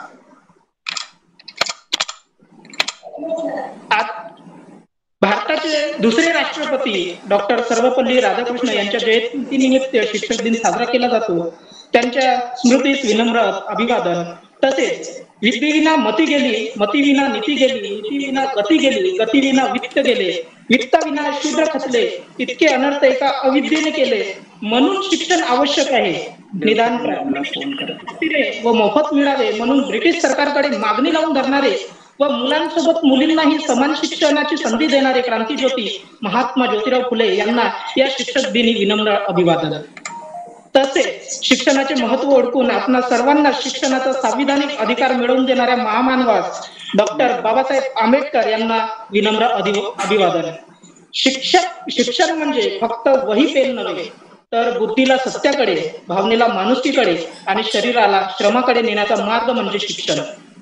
भारताचे दुसरे राष्ट्रपती डॉक्टर सर्वपल्ली राधाकृष्ण यांच्या जयंतीनिमित्त शिक्षक दिन साजरा केला जातो. त्यांच्या स्मृतीस विनम्र अभिवादन. तसेच विद्येविना मती गेली, मतीविना नीती गेली, नीतीविना गती गेली, गतीविना वित्त गेले, वित्ताविना शूद्र खचले, तितके अनर्थ एका अविद्येने केले. म्हणून शिक्षण आवश्यक आहे. निदान व मोफत मिळावे म्हणून ब्रिटिश सरकारकडे मागणी लावून धरणारे व मुलांसोबत मुलींनाही समान शिक्षणाची संधी देणारे क्रांतीज्योती महात्मा ज्योतिराव फुले यांना या शिक्षक दिनी विनम्र अभिवादन. तसेच शिक्षणाचे महत्व ओळखून आपणा सर्वांना शिक्षणाचा संविधानिक अधिकार मिळवून देणाऱ्या महामानवास डॉक्टर बाबासाहेब आंबेडकर यांना विनम्र अभिवादन. शिक्षक शिक्षण म्हणजे फक्त वही पेन नव्हे, तर बुद्धीला सत्याकडे, भावनेला माणुसकीकडे आणि शरीराला श्रमाकडे नेण्याचा मार्ग म्हणजे शिक्षण.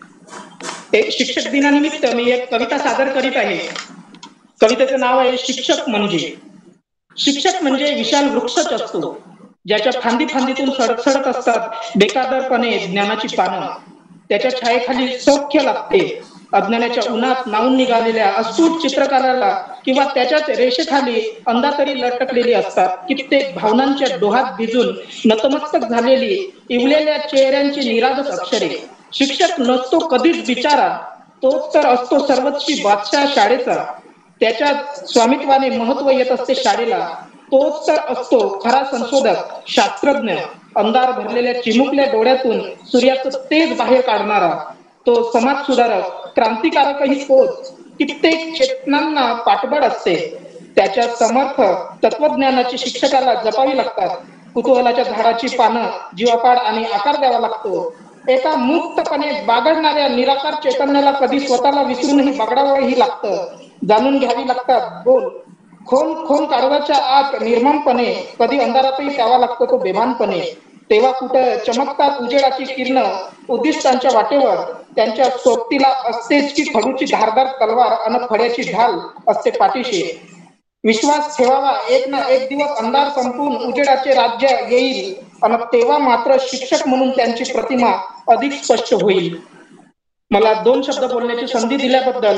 शिक्षक दिनानिमित्त मी एक कविता सादर करीत आहे. कवितेचं नाव आहे शिक्षक म्हणजे. शिक्षक म्हणजे विशाल वृक्षच असतो, ज्याच्या फांदी फांदीतून सडक सडक असतात बेकादरपणे ज्ञानाची पानं. त्याच्या छायेखाली सौख्य लागते. अज्ञानाच्या उन्हात नावून निघालेल्या अस्फुट चित्रकाराला किंवा त्याच्याच रेषेखाली अंधातरी लटकलेली असतात कित्येक भावनांच्या डोहात भिजून नतमस्तक झालेली इवलेल्या चेहऱ्यांची निरागस अक्षरे. शिक्षक नसतो कधीच बिचारा, तोच तर असतो सर्वस्वी बादशाह शाळेचा. त्याच्या स्वामित्वाने महत्व येत असते शाळेला. तोच तर असतो खरा संशोधक, शास्त्रज्ञ. अंधार भरलेल्या चिमुकल्या डोळ्यातून सूर्याचं तेज बाहेर काढणारा तो समाज सुधारक, क्रांतिकारकही तोच. कित्येक चेतनांना पाठबळ असते. त्याच्या समर्थ तत्वज्ञानाची शिक्षकाला जपावी लागतात. कुतूहलाच्या झाडाची पानं जीवापाड आणि आकार द्यावा लागतो. एका मुक्तपणे बागडणाऱ्या निराकार चैतन्याला कधी स्वतःला विसरूनही बागडावंही लागतं. जाणून घ्यावी लागतात बोल खोल खोल काळवाच्या आत निर्ममपणे. कधी अंधारातही प्यावा लागतो तो बेभानपणे. तेव्हा कुठं चमकतात उजेडाची किरण उद्दिष्टांच्या वाटेवर. त्यांच्या सोबतीला असतेच की खडूची धारदार तलवार अन फड्याची ढाल असते पाठीशी. विश्वास ठेवावा, एक ना एक दिवस अंधार संपून उजेडाचे राज्य येईल आणि तेव्हा मात्र शिक्षक म्हणून त्यांची प्रतिमा अधिक स्पष्ट होईल. मला दोन शब्द बोलण्याची संधी दिल्याबद्दल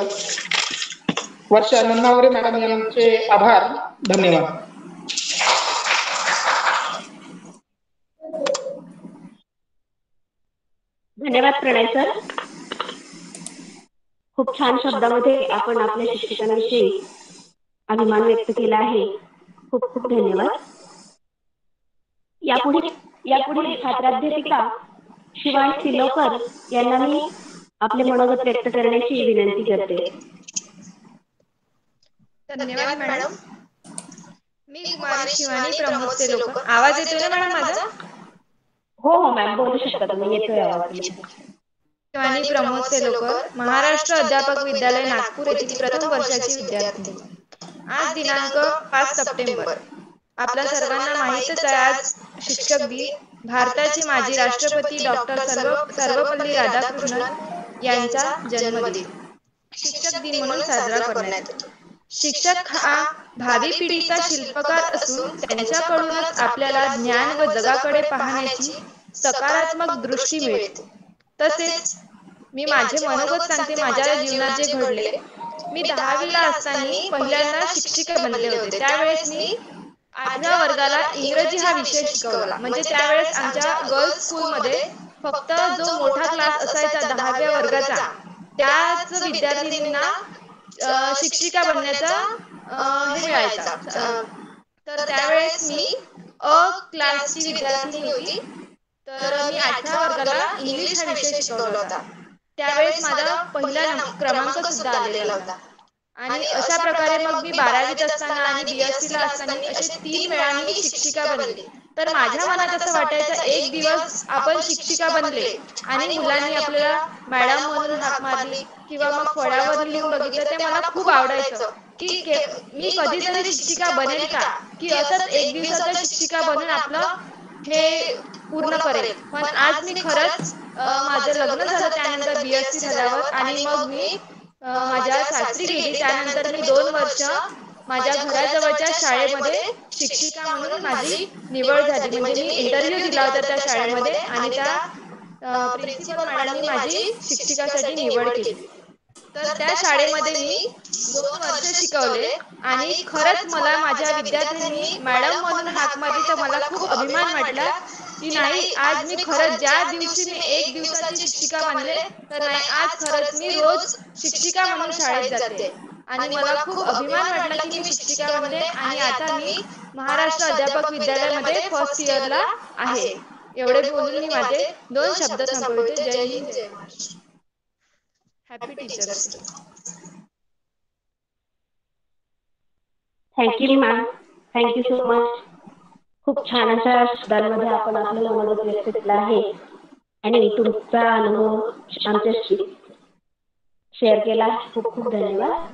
वर्षा नन्नावरे मॅडम यांचे आभार. धन्यवाद. धन्यवाद प्रणय सर. खूप छान शब्दामध्ये आपण आपल्या शिक्षणाविषयी अभिमान व्यक्त केला आहे. खूप खूप धन्यवाद. यापुढे यापुढे छात्राध्यापिका शिवानी सिलोकर यांना मी आपले मनोगत व्यक्त करण्याची विनंती करते. धन्यवाद मॅडम. मी कुमारी शिवानी प्रमोद सेलोकर. आवाज येतोय ना मॅडम माझा? हो हो मॅम, बोलू शकता तुम्ही. येतोय आवाज. शिवानी प्रमोद सेलोकर, महाराष्ट्र अध्यापक विद्यालय नागपूर येथील प्रथम वर्षाची विद्यार्थी. आज दिनांक पाच सप्टेंबर. आपल्या सर्वांना माहीतच आहे आज शिक्षक दिन. भारताचे माजी राष्ट्रपती डॉक्टर सर्व सर्वपल्ली राधाकृष्णन यांचा जन्मदिन शिक्षक दिन म्हणून साजरा करण्यात येतो. शिक्षक हा भावी पिढीचा शिल्पकार असून त्यांच्याकडूनच आपल्याला ज्ञान व जगाकडे पाहण्याची सकारात्मक दृष्टी मिळते. तसेच मी माझे मनोगत सांगते. माझ्या जीवनात जे घडले. मी दहावीला असताना पहिल्यांदा शिक्षिका बनले होते. त्यावेळेस मी आठव्या वर्गाला इंग्रजी हा विषय शिकवला. म्हणजे त्यावेळेस आमच्या गर्ल्स स्कूलमध्ये फक्त जो मोठा क्लास असायचा दहाव्या वर्गाचा त्याच विद्यार्थिनींना शिक्षिका बनण्याचा हे मिळायचा. तर त्यावेळेस मी अ क्लासची विद्यार्थिनी होती. तर मी आठव्या वर्गाला इंग्लिश हा विषय शिकवला होता. त्यावेळेस माझा पहिला क्रमांक सुद्धा आलेला होता. आणि अशा प्रकारे मग मी बारावीत असताना आणि बीएससी ला असताना असे तीन वेळा मी शिक्षिका बनले. तर माझ्या मनात असं वाटायचं एक दिवस आपण शिक्षिका बनले आणि मुलांनी आपल्याला मॅडम म्हणून हाक मारली किंवा मग फळ्यावर लिहून बघितलं. ते मला खूप आवडायचं की मी कधीतरी शिक्षिका बनेल का, की असंच एक दिवसाचा शिक्षिका बनून आपलं हे पूर्ण करेल. पण आज मी खरंच माझं लग्न झालं त्यानंतर बीएससी झाल्यावर आणि मग मी माझ्या सासरी गेली. त्यानंतर मी दोन वर्ष माझ्या घराजवळच्या शाळेमध्ये शिक्षिका म्हणून माझी निवड झाली. म्हणजे मी इंटरव्ह्यू दिला होता त्या शाळेमध्ये आणि त्या प्रिन्सिपल मॅडमनी माझी शिक्षिकासाठी निवड केली. तर त्या शाळेमध्ये मी दोन वर्ष शिकवले आणि खरंच मला माझ्या विद्यार्थ्यांनी मॅडम म्हणून हाक मारली तर मला खूप अभिमान वाटला की नाही, आज मी खरंच ज्या दिवशी मी एक दिवसाची शिक्षिका बनले तर नाही, आज खरंच मी रोज शिक्षिका म्हणून शाळेत जाते आणि मला खूप अभिमान वाटला की मी शिक्षिका बनले आणि आता मी महाराष्ट्र अध्यापक विद्यालयामध्ये फर्स्ट इयरला आहे. एवढे बोलून मी माझे दोन शब्द संपवते. जय हिंद, जय Maharashtra. Happy teachers day. Thank you ma'am, thank you so much. खूप छान अशा शब्दांमध्ये आपण आपलं मनोगत व्यक्त केलं आहे आणि तुमचा अनुभव आमच्याशी शेअर केला. खूप खूप धन्यवाद.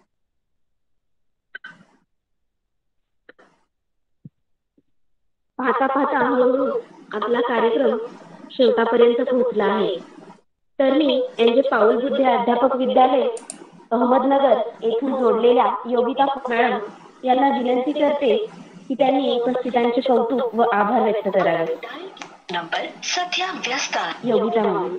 पाहता पाहता हळूहळू आपला कार्यक्रम शेवटापर्यंत पोहोचला आहे. तर मी एन जे पाऊल बुद्धे अध्यापक विद्यालय अहमदनगर येथून जोडलेल्या योगिता मॅडम यांना विनंती करते की त्यांनी उपस्थितांचे कौतुक व आभार व्यक्त करावे. नंबर सध्या व्यस्त आहे. योगिता मॅडम.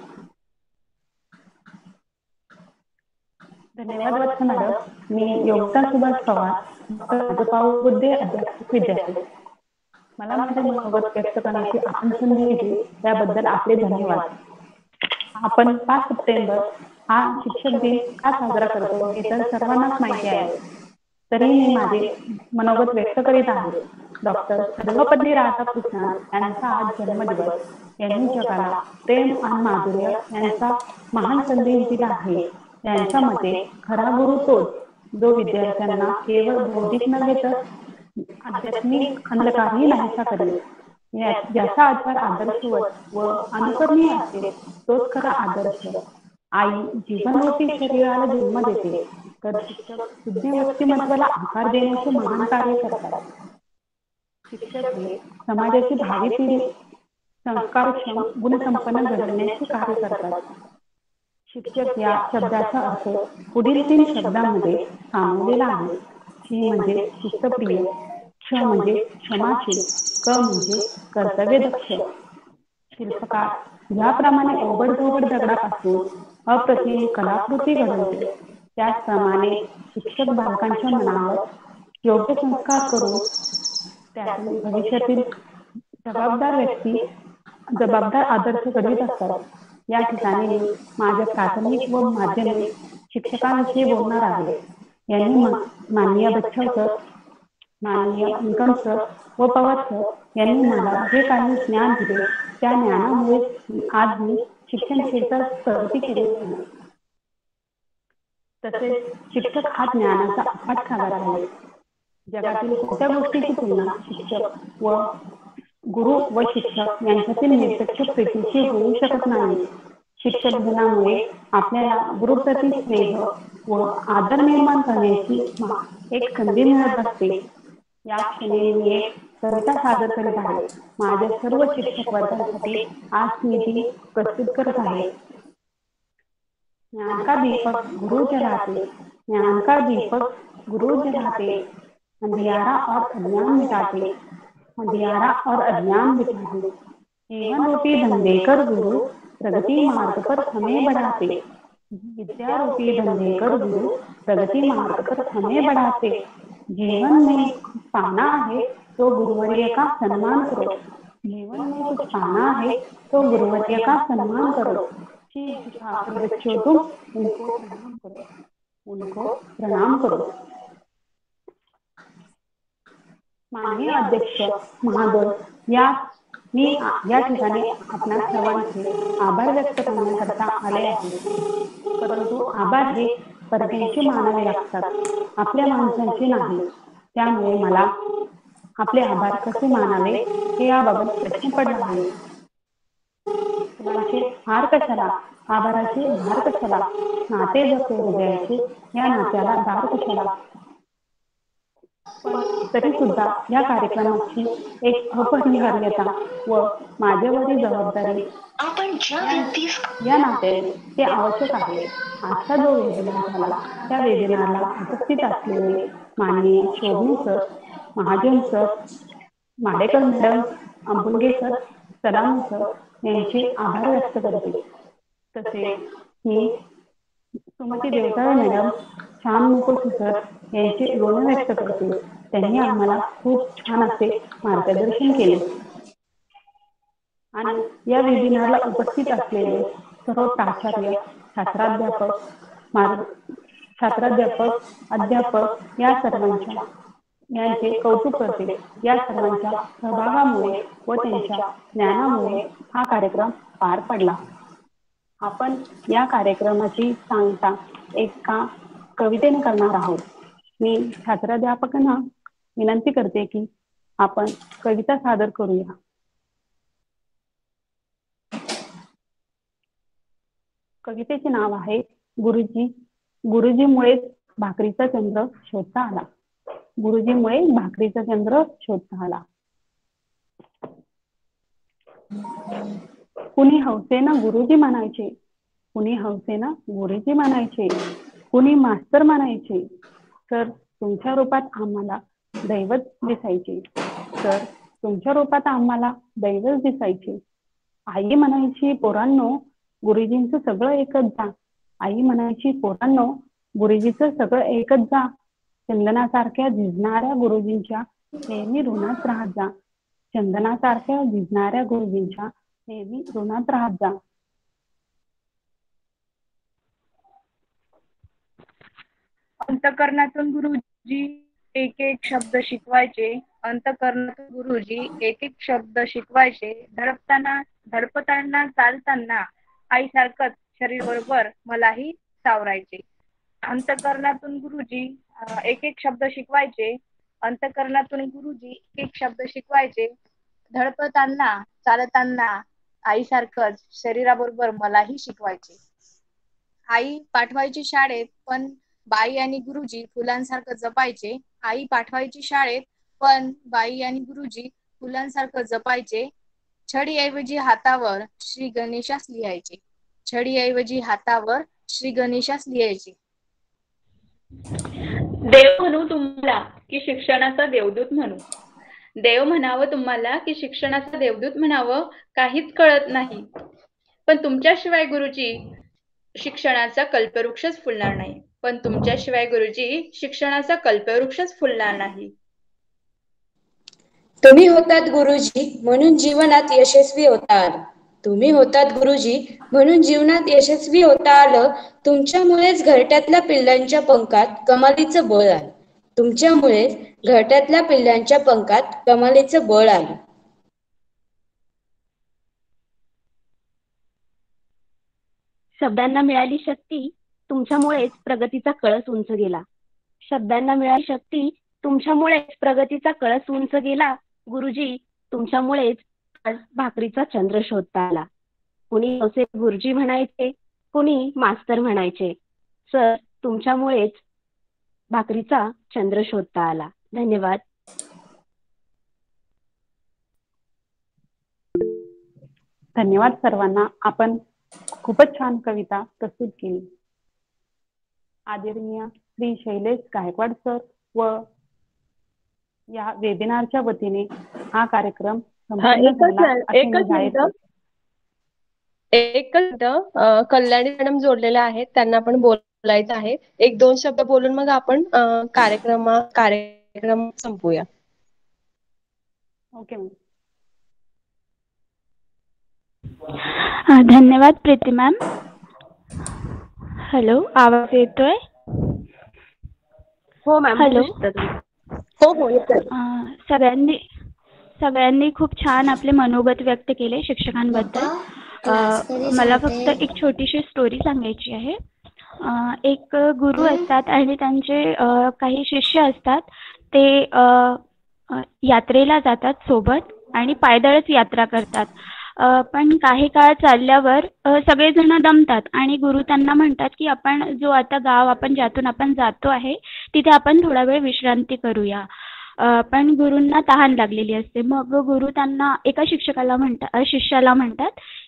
धन्यवाद वत्स मॅडम. मी योगिता सुभाष पवार, पाऊल बुद्धे अध्यापक विद्यालय. मला माझे मनोगत व्यक्त करण्याची आपण संधी दिली त्याबद्दल आपले धन्यवाद. आपण पाच सप्टेंबर हा शिक्षक दिन का साजरा करतो हे तर सर्वांनाच माहिती आहे. तरी मी माझे मनोगत व्यक्त करीत आहे. डॉक्टर सर्वपल्ली राधाकृष्णन यांचा आज जन्मदिवस. यांनी जगाला प्रेम आणि माधुर्य यांचा महान संदेश दिला आहे. त्यांच्या मते खरा गुरु तोच जो विद्यार्थ्यांना केवळ बौद्धिक नव्हे तर आध्यात्मिक अंधकारही नाहीसा करेल. ज्याचा आधार आदर्शवत व अनुकरणीय असेल तोच खरा आदर्श. आई जीवनरूपी शरीराला जन्म देते तर शिक्षक शुद्ध व्यक्तिमत्वाला आकार देण्याचे महान कार्य करतात. शिक्षक हे समाजाची भावी पिढी संस्कारक्षम गुणसंपन्न घडवण्याचे कार्य करतात. शिक्षक या शब्दाचा अर्थ पुढील तीन शब्दांमध्ये सामावलेला आहे. शी म्हणजे शिस्तप्रिय, क्ष म्हणजे क्षमाशील, क म्हणजे कर्तव्यदक्ष. शिल्पकार ज्याप्रमाणे ओबडधोबड दगडापासून अप्रतिम कलाकृती घडवते त्याचप्रमाणे शिक्षक बालकांच्या मनावर योग्य संस्कार करून त्यातून भविष्यातील जबाबदार व्यक्ती जबाबदार आदर्श घडवित असतात. या ठिकाणी मी माझ्या प्राथमिक व माध्यमिक शिक्षकांविषयी बोलणार आहे. यांनी माननीय बच्छाव सर, माननीय निकम सर व पवार सर यांनी मला जे काही ज्ञान दिले त्या ज्ञानामुळे आज मी शिक्षण क्षेत्रात प्रगती केली आहे. तसेच शिक्षक हा ज्ञानाचा अफाट सागर आहे. जगातील कोणत्या गोष्टीची तुलना शिक्षक व गुरु व शिक्षक यांच्यातील निरपेक्ष प्रीतीशी होऊ शकत नाही. शिक्षक दिनामुळे आपल्याला गुरुप्रती स्नेह व आदर निर्माण करण्याची एक संधी मिळत असते. या क्षणी मी एक कविता सादर करीत आहे. माझ्या सर्व शिक्षक वर्गासाठी आज मी ती प्रस्तुत करत आहे. ज्ञान का दीपक गुरु जलाते, ज्ञान का दीपक गुरु जलाते, अंधियारा और अज्ञान मिटाते, अंधियारा और अज्ञान मिटाते, जीवन रूपी धंधे कर गुरु प्रगति मार्ग पर हमें बढ़ाते, विद्या रूपी धंधे कर गुरु प्रगति मार्ग पर हमें बढ़ाते. जीवन में पाना है तो गुरुवर्य का सम्मान करो, जीवन में कुछ पाना है तो गुरुवर्य का सम्मान करो. बच्चों तुम उनको प्रणाम करो, उनको प्रणाम करो. माननीय अध्यक्ष महोदय, या मी या ठिकाणी आपल्या सर्वांचे आभार व्यक्त करण्याकरता आले आहे. परंतु आभार हे परदेशी मानावे लागतात, आपल्या माणसांचे नाही. त्यामुळे मला आपले आभार कसे मानावे हे याबाबत प्रश्न पडला आहे. फुलांचे हार कशाला, आभाराचे भार कशाला, नाते जसे हृदयाचे या नात्याला दार कशाला. पण तरी सुद्धा या कार्यक्रमाची एक अपरिहार्यता व माझ्यावरील जबाबदारी या नात्याने ते आवश्यक आहे. आजचा जो वेबिनार झाला त्या वेबिनारला उपस्थित असलेले माननीय Shobhani sir, Mahajan sir, Madekar madam, Ambulge sir, Salam sir यांचे आभार व्यक्त करते. तसेच मी सुमती देवताळे मॅडम, श्याम मुकुट सर यांचे ऋण व्यक्त करते. त्यांनी आम्हाला खूप छान असे मार्गदर्शन केले आणि या वेबिनारला उपस्थित असलेले सर्व प्राचार्य, छात्राध्यापक, मार्ग छात्राध्यापक, अध्यापक या सर्वांच्या यांचे कौतुक करते. या सर्वांच्या सहभागामुळे व त्यांच्या ज्ञानामुळे हा कार्यक्रम पार पडला. आपण या कार्यक्रमाची सांगता एका कवितेने करणार आहोत. मी छात्राध्यापकांना विनंती करते की आपण कविता सादर करूया. कवितेचे नाव आहे गुरुजी. गुरुजीमुळेच भाकरीचा चंद्र शोधता आला. गुरुजीमुळे भाकरीचा चंद्र शोधता आला. कुणी हौसेनं गुरुजी म्हणायचे, कुणी हौसेनं गुरुजी म्हणायचे, कुणी मास्तर म्हणायचे. सर तुमच्या रूपात आम्हाला दैवत दिसायचे. सर तुमच्या रूपात आम्हाला दैवत दिसायचे. आई म्हणायची पोरांनो गुरुजींचं सगळं एकच जा. आई म्हणायची पोरांनो गुरुजीचं सगळं एकच जा. चंदनासारख्या झिजणाऱ्या गुरुजींच्या नेहमी ऋणात राहत जा. चंदनासारख्या झिजणाऱ्या गुरुजींच्या नेहमी ऋणात राहत जा. अंतःकरणातून गुरुजी एक एक शब्द शिकवायचे. अंतःकरणातून गुरुजी एक एक शब्द शिकवायचे. धडपताना धडपताना चालताना आईसारखंच शरीर बरोबर मलाही सावरायचे. अंतःकरणातून गुरुजी एक एक शब्द शिकवायचे. अंतःकरणातून गुरुजी एक एक शब्द शिकवायचे. धडपताना चालताना आईसारखंच शरीराबरोबर मलाही शिकवायचे. आई पाठवायची शाळेत पण बाई आणि गुरुजी फुलांसारखं जपायचे. आई पाठवायची शाळेत पण बाई आणि गुरुजी फुलांसारखं जपायचे. छडीऐवजी हातावर श्री गणेशास लिहायचे. छडीऐवजी हातावर श्री गणेशास लिहायचे. देव म्हणू तुम्हाला की शिक्षणाचा देवदूत म्हणू. देव म्हणावं तुम्हाला की शिक्षणाचा देवदूत म्हणावं काहीच कळत नाही. पण तुमच्याशिवाय गुरुजी शिक्षणाचा कल्पवृक्षच फुलणार नाही. पण तुमच्याशिवाय गुरुजी शिक्षणाचा कल्पवृक्षच फुलणार नाही. तुम्ही होतात गुरुजी म्हणून जीवनात यशस्वी होता आलं. तुम्ही होतात गुरुजी म्हणून जीवनात यशस्वी होता आलं. तुमच्यामुळेच घरट्यातल्या पिल्लांच्या पंखात कमालीचं बळ आलं. तुमच्यामुळेच घरट्यातल्या पिल्लांच्या पंखात कमालीचं बळ आलं. शब्दांना मिळाली शक्ती तुमच्यामुळेच प्रगतीचा कळस उंच गेला. शब्दांना मिळाली शक्ती तुमच्यामुळेच प्रगतीचा कळस उंच गेला. गुरुजी तुमच्यामुळेच आज भाकरीचा चंद्र शोधता आला. कुणी हौसे गुरुजी म्हणायचे, कुणी मास्तर म्हणायचे. सर तुमच्यामुळेच भाकरीचा चंद्र शोधता आला. धन्यवाद. धन्यवाद सर्वांना. आपण खूपच छान कविता प्रस्तुत केली. आदरणीय श्री शैलेश गायकवाड सर व या वेबिनारच्या वतीने हा कार्यक्रम एकच कल्याणी मॅडम जोडलेल्या आहेत, त्यांना पण बोलायचं आहे. एक दोन शब्द बोलून मग आपण कार्यक्रम कार्यक्रम संपूया. Okay ma'am. धन्यवाद प्रीती मॅम. हॅलो, आवाज येतोय? हो मॅम. हॅलो. हो हो येतोय. सगळ्यांनी सगळ्यांनी खूप छान आपले मनोगत व्यक्त केले शिक्षकांबद्दल. मला फक्त एक छोटीशी स्टोरी सांगायची आहे. एक गुरु असतात आणि त्यांचे काही शिष्य असतात. ते यात्रेला जातात सोबत आणि पायदळच यात्रा करतात. पण काही काळ चालल्यावर सगळेजण दमतात आणि गुरु त्यांना म्हणतात की आपण जो आता गाव आपण ज्यातून आपण जातो आहे तिथे आपण थोडा वेळ विश्रांती करूया. पण गुरूंना तहान लागलेली असते. मग गुरु त्यांना एका शिक्षकाला म्हणतात शिष्याला म्हणतात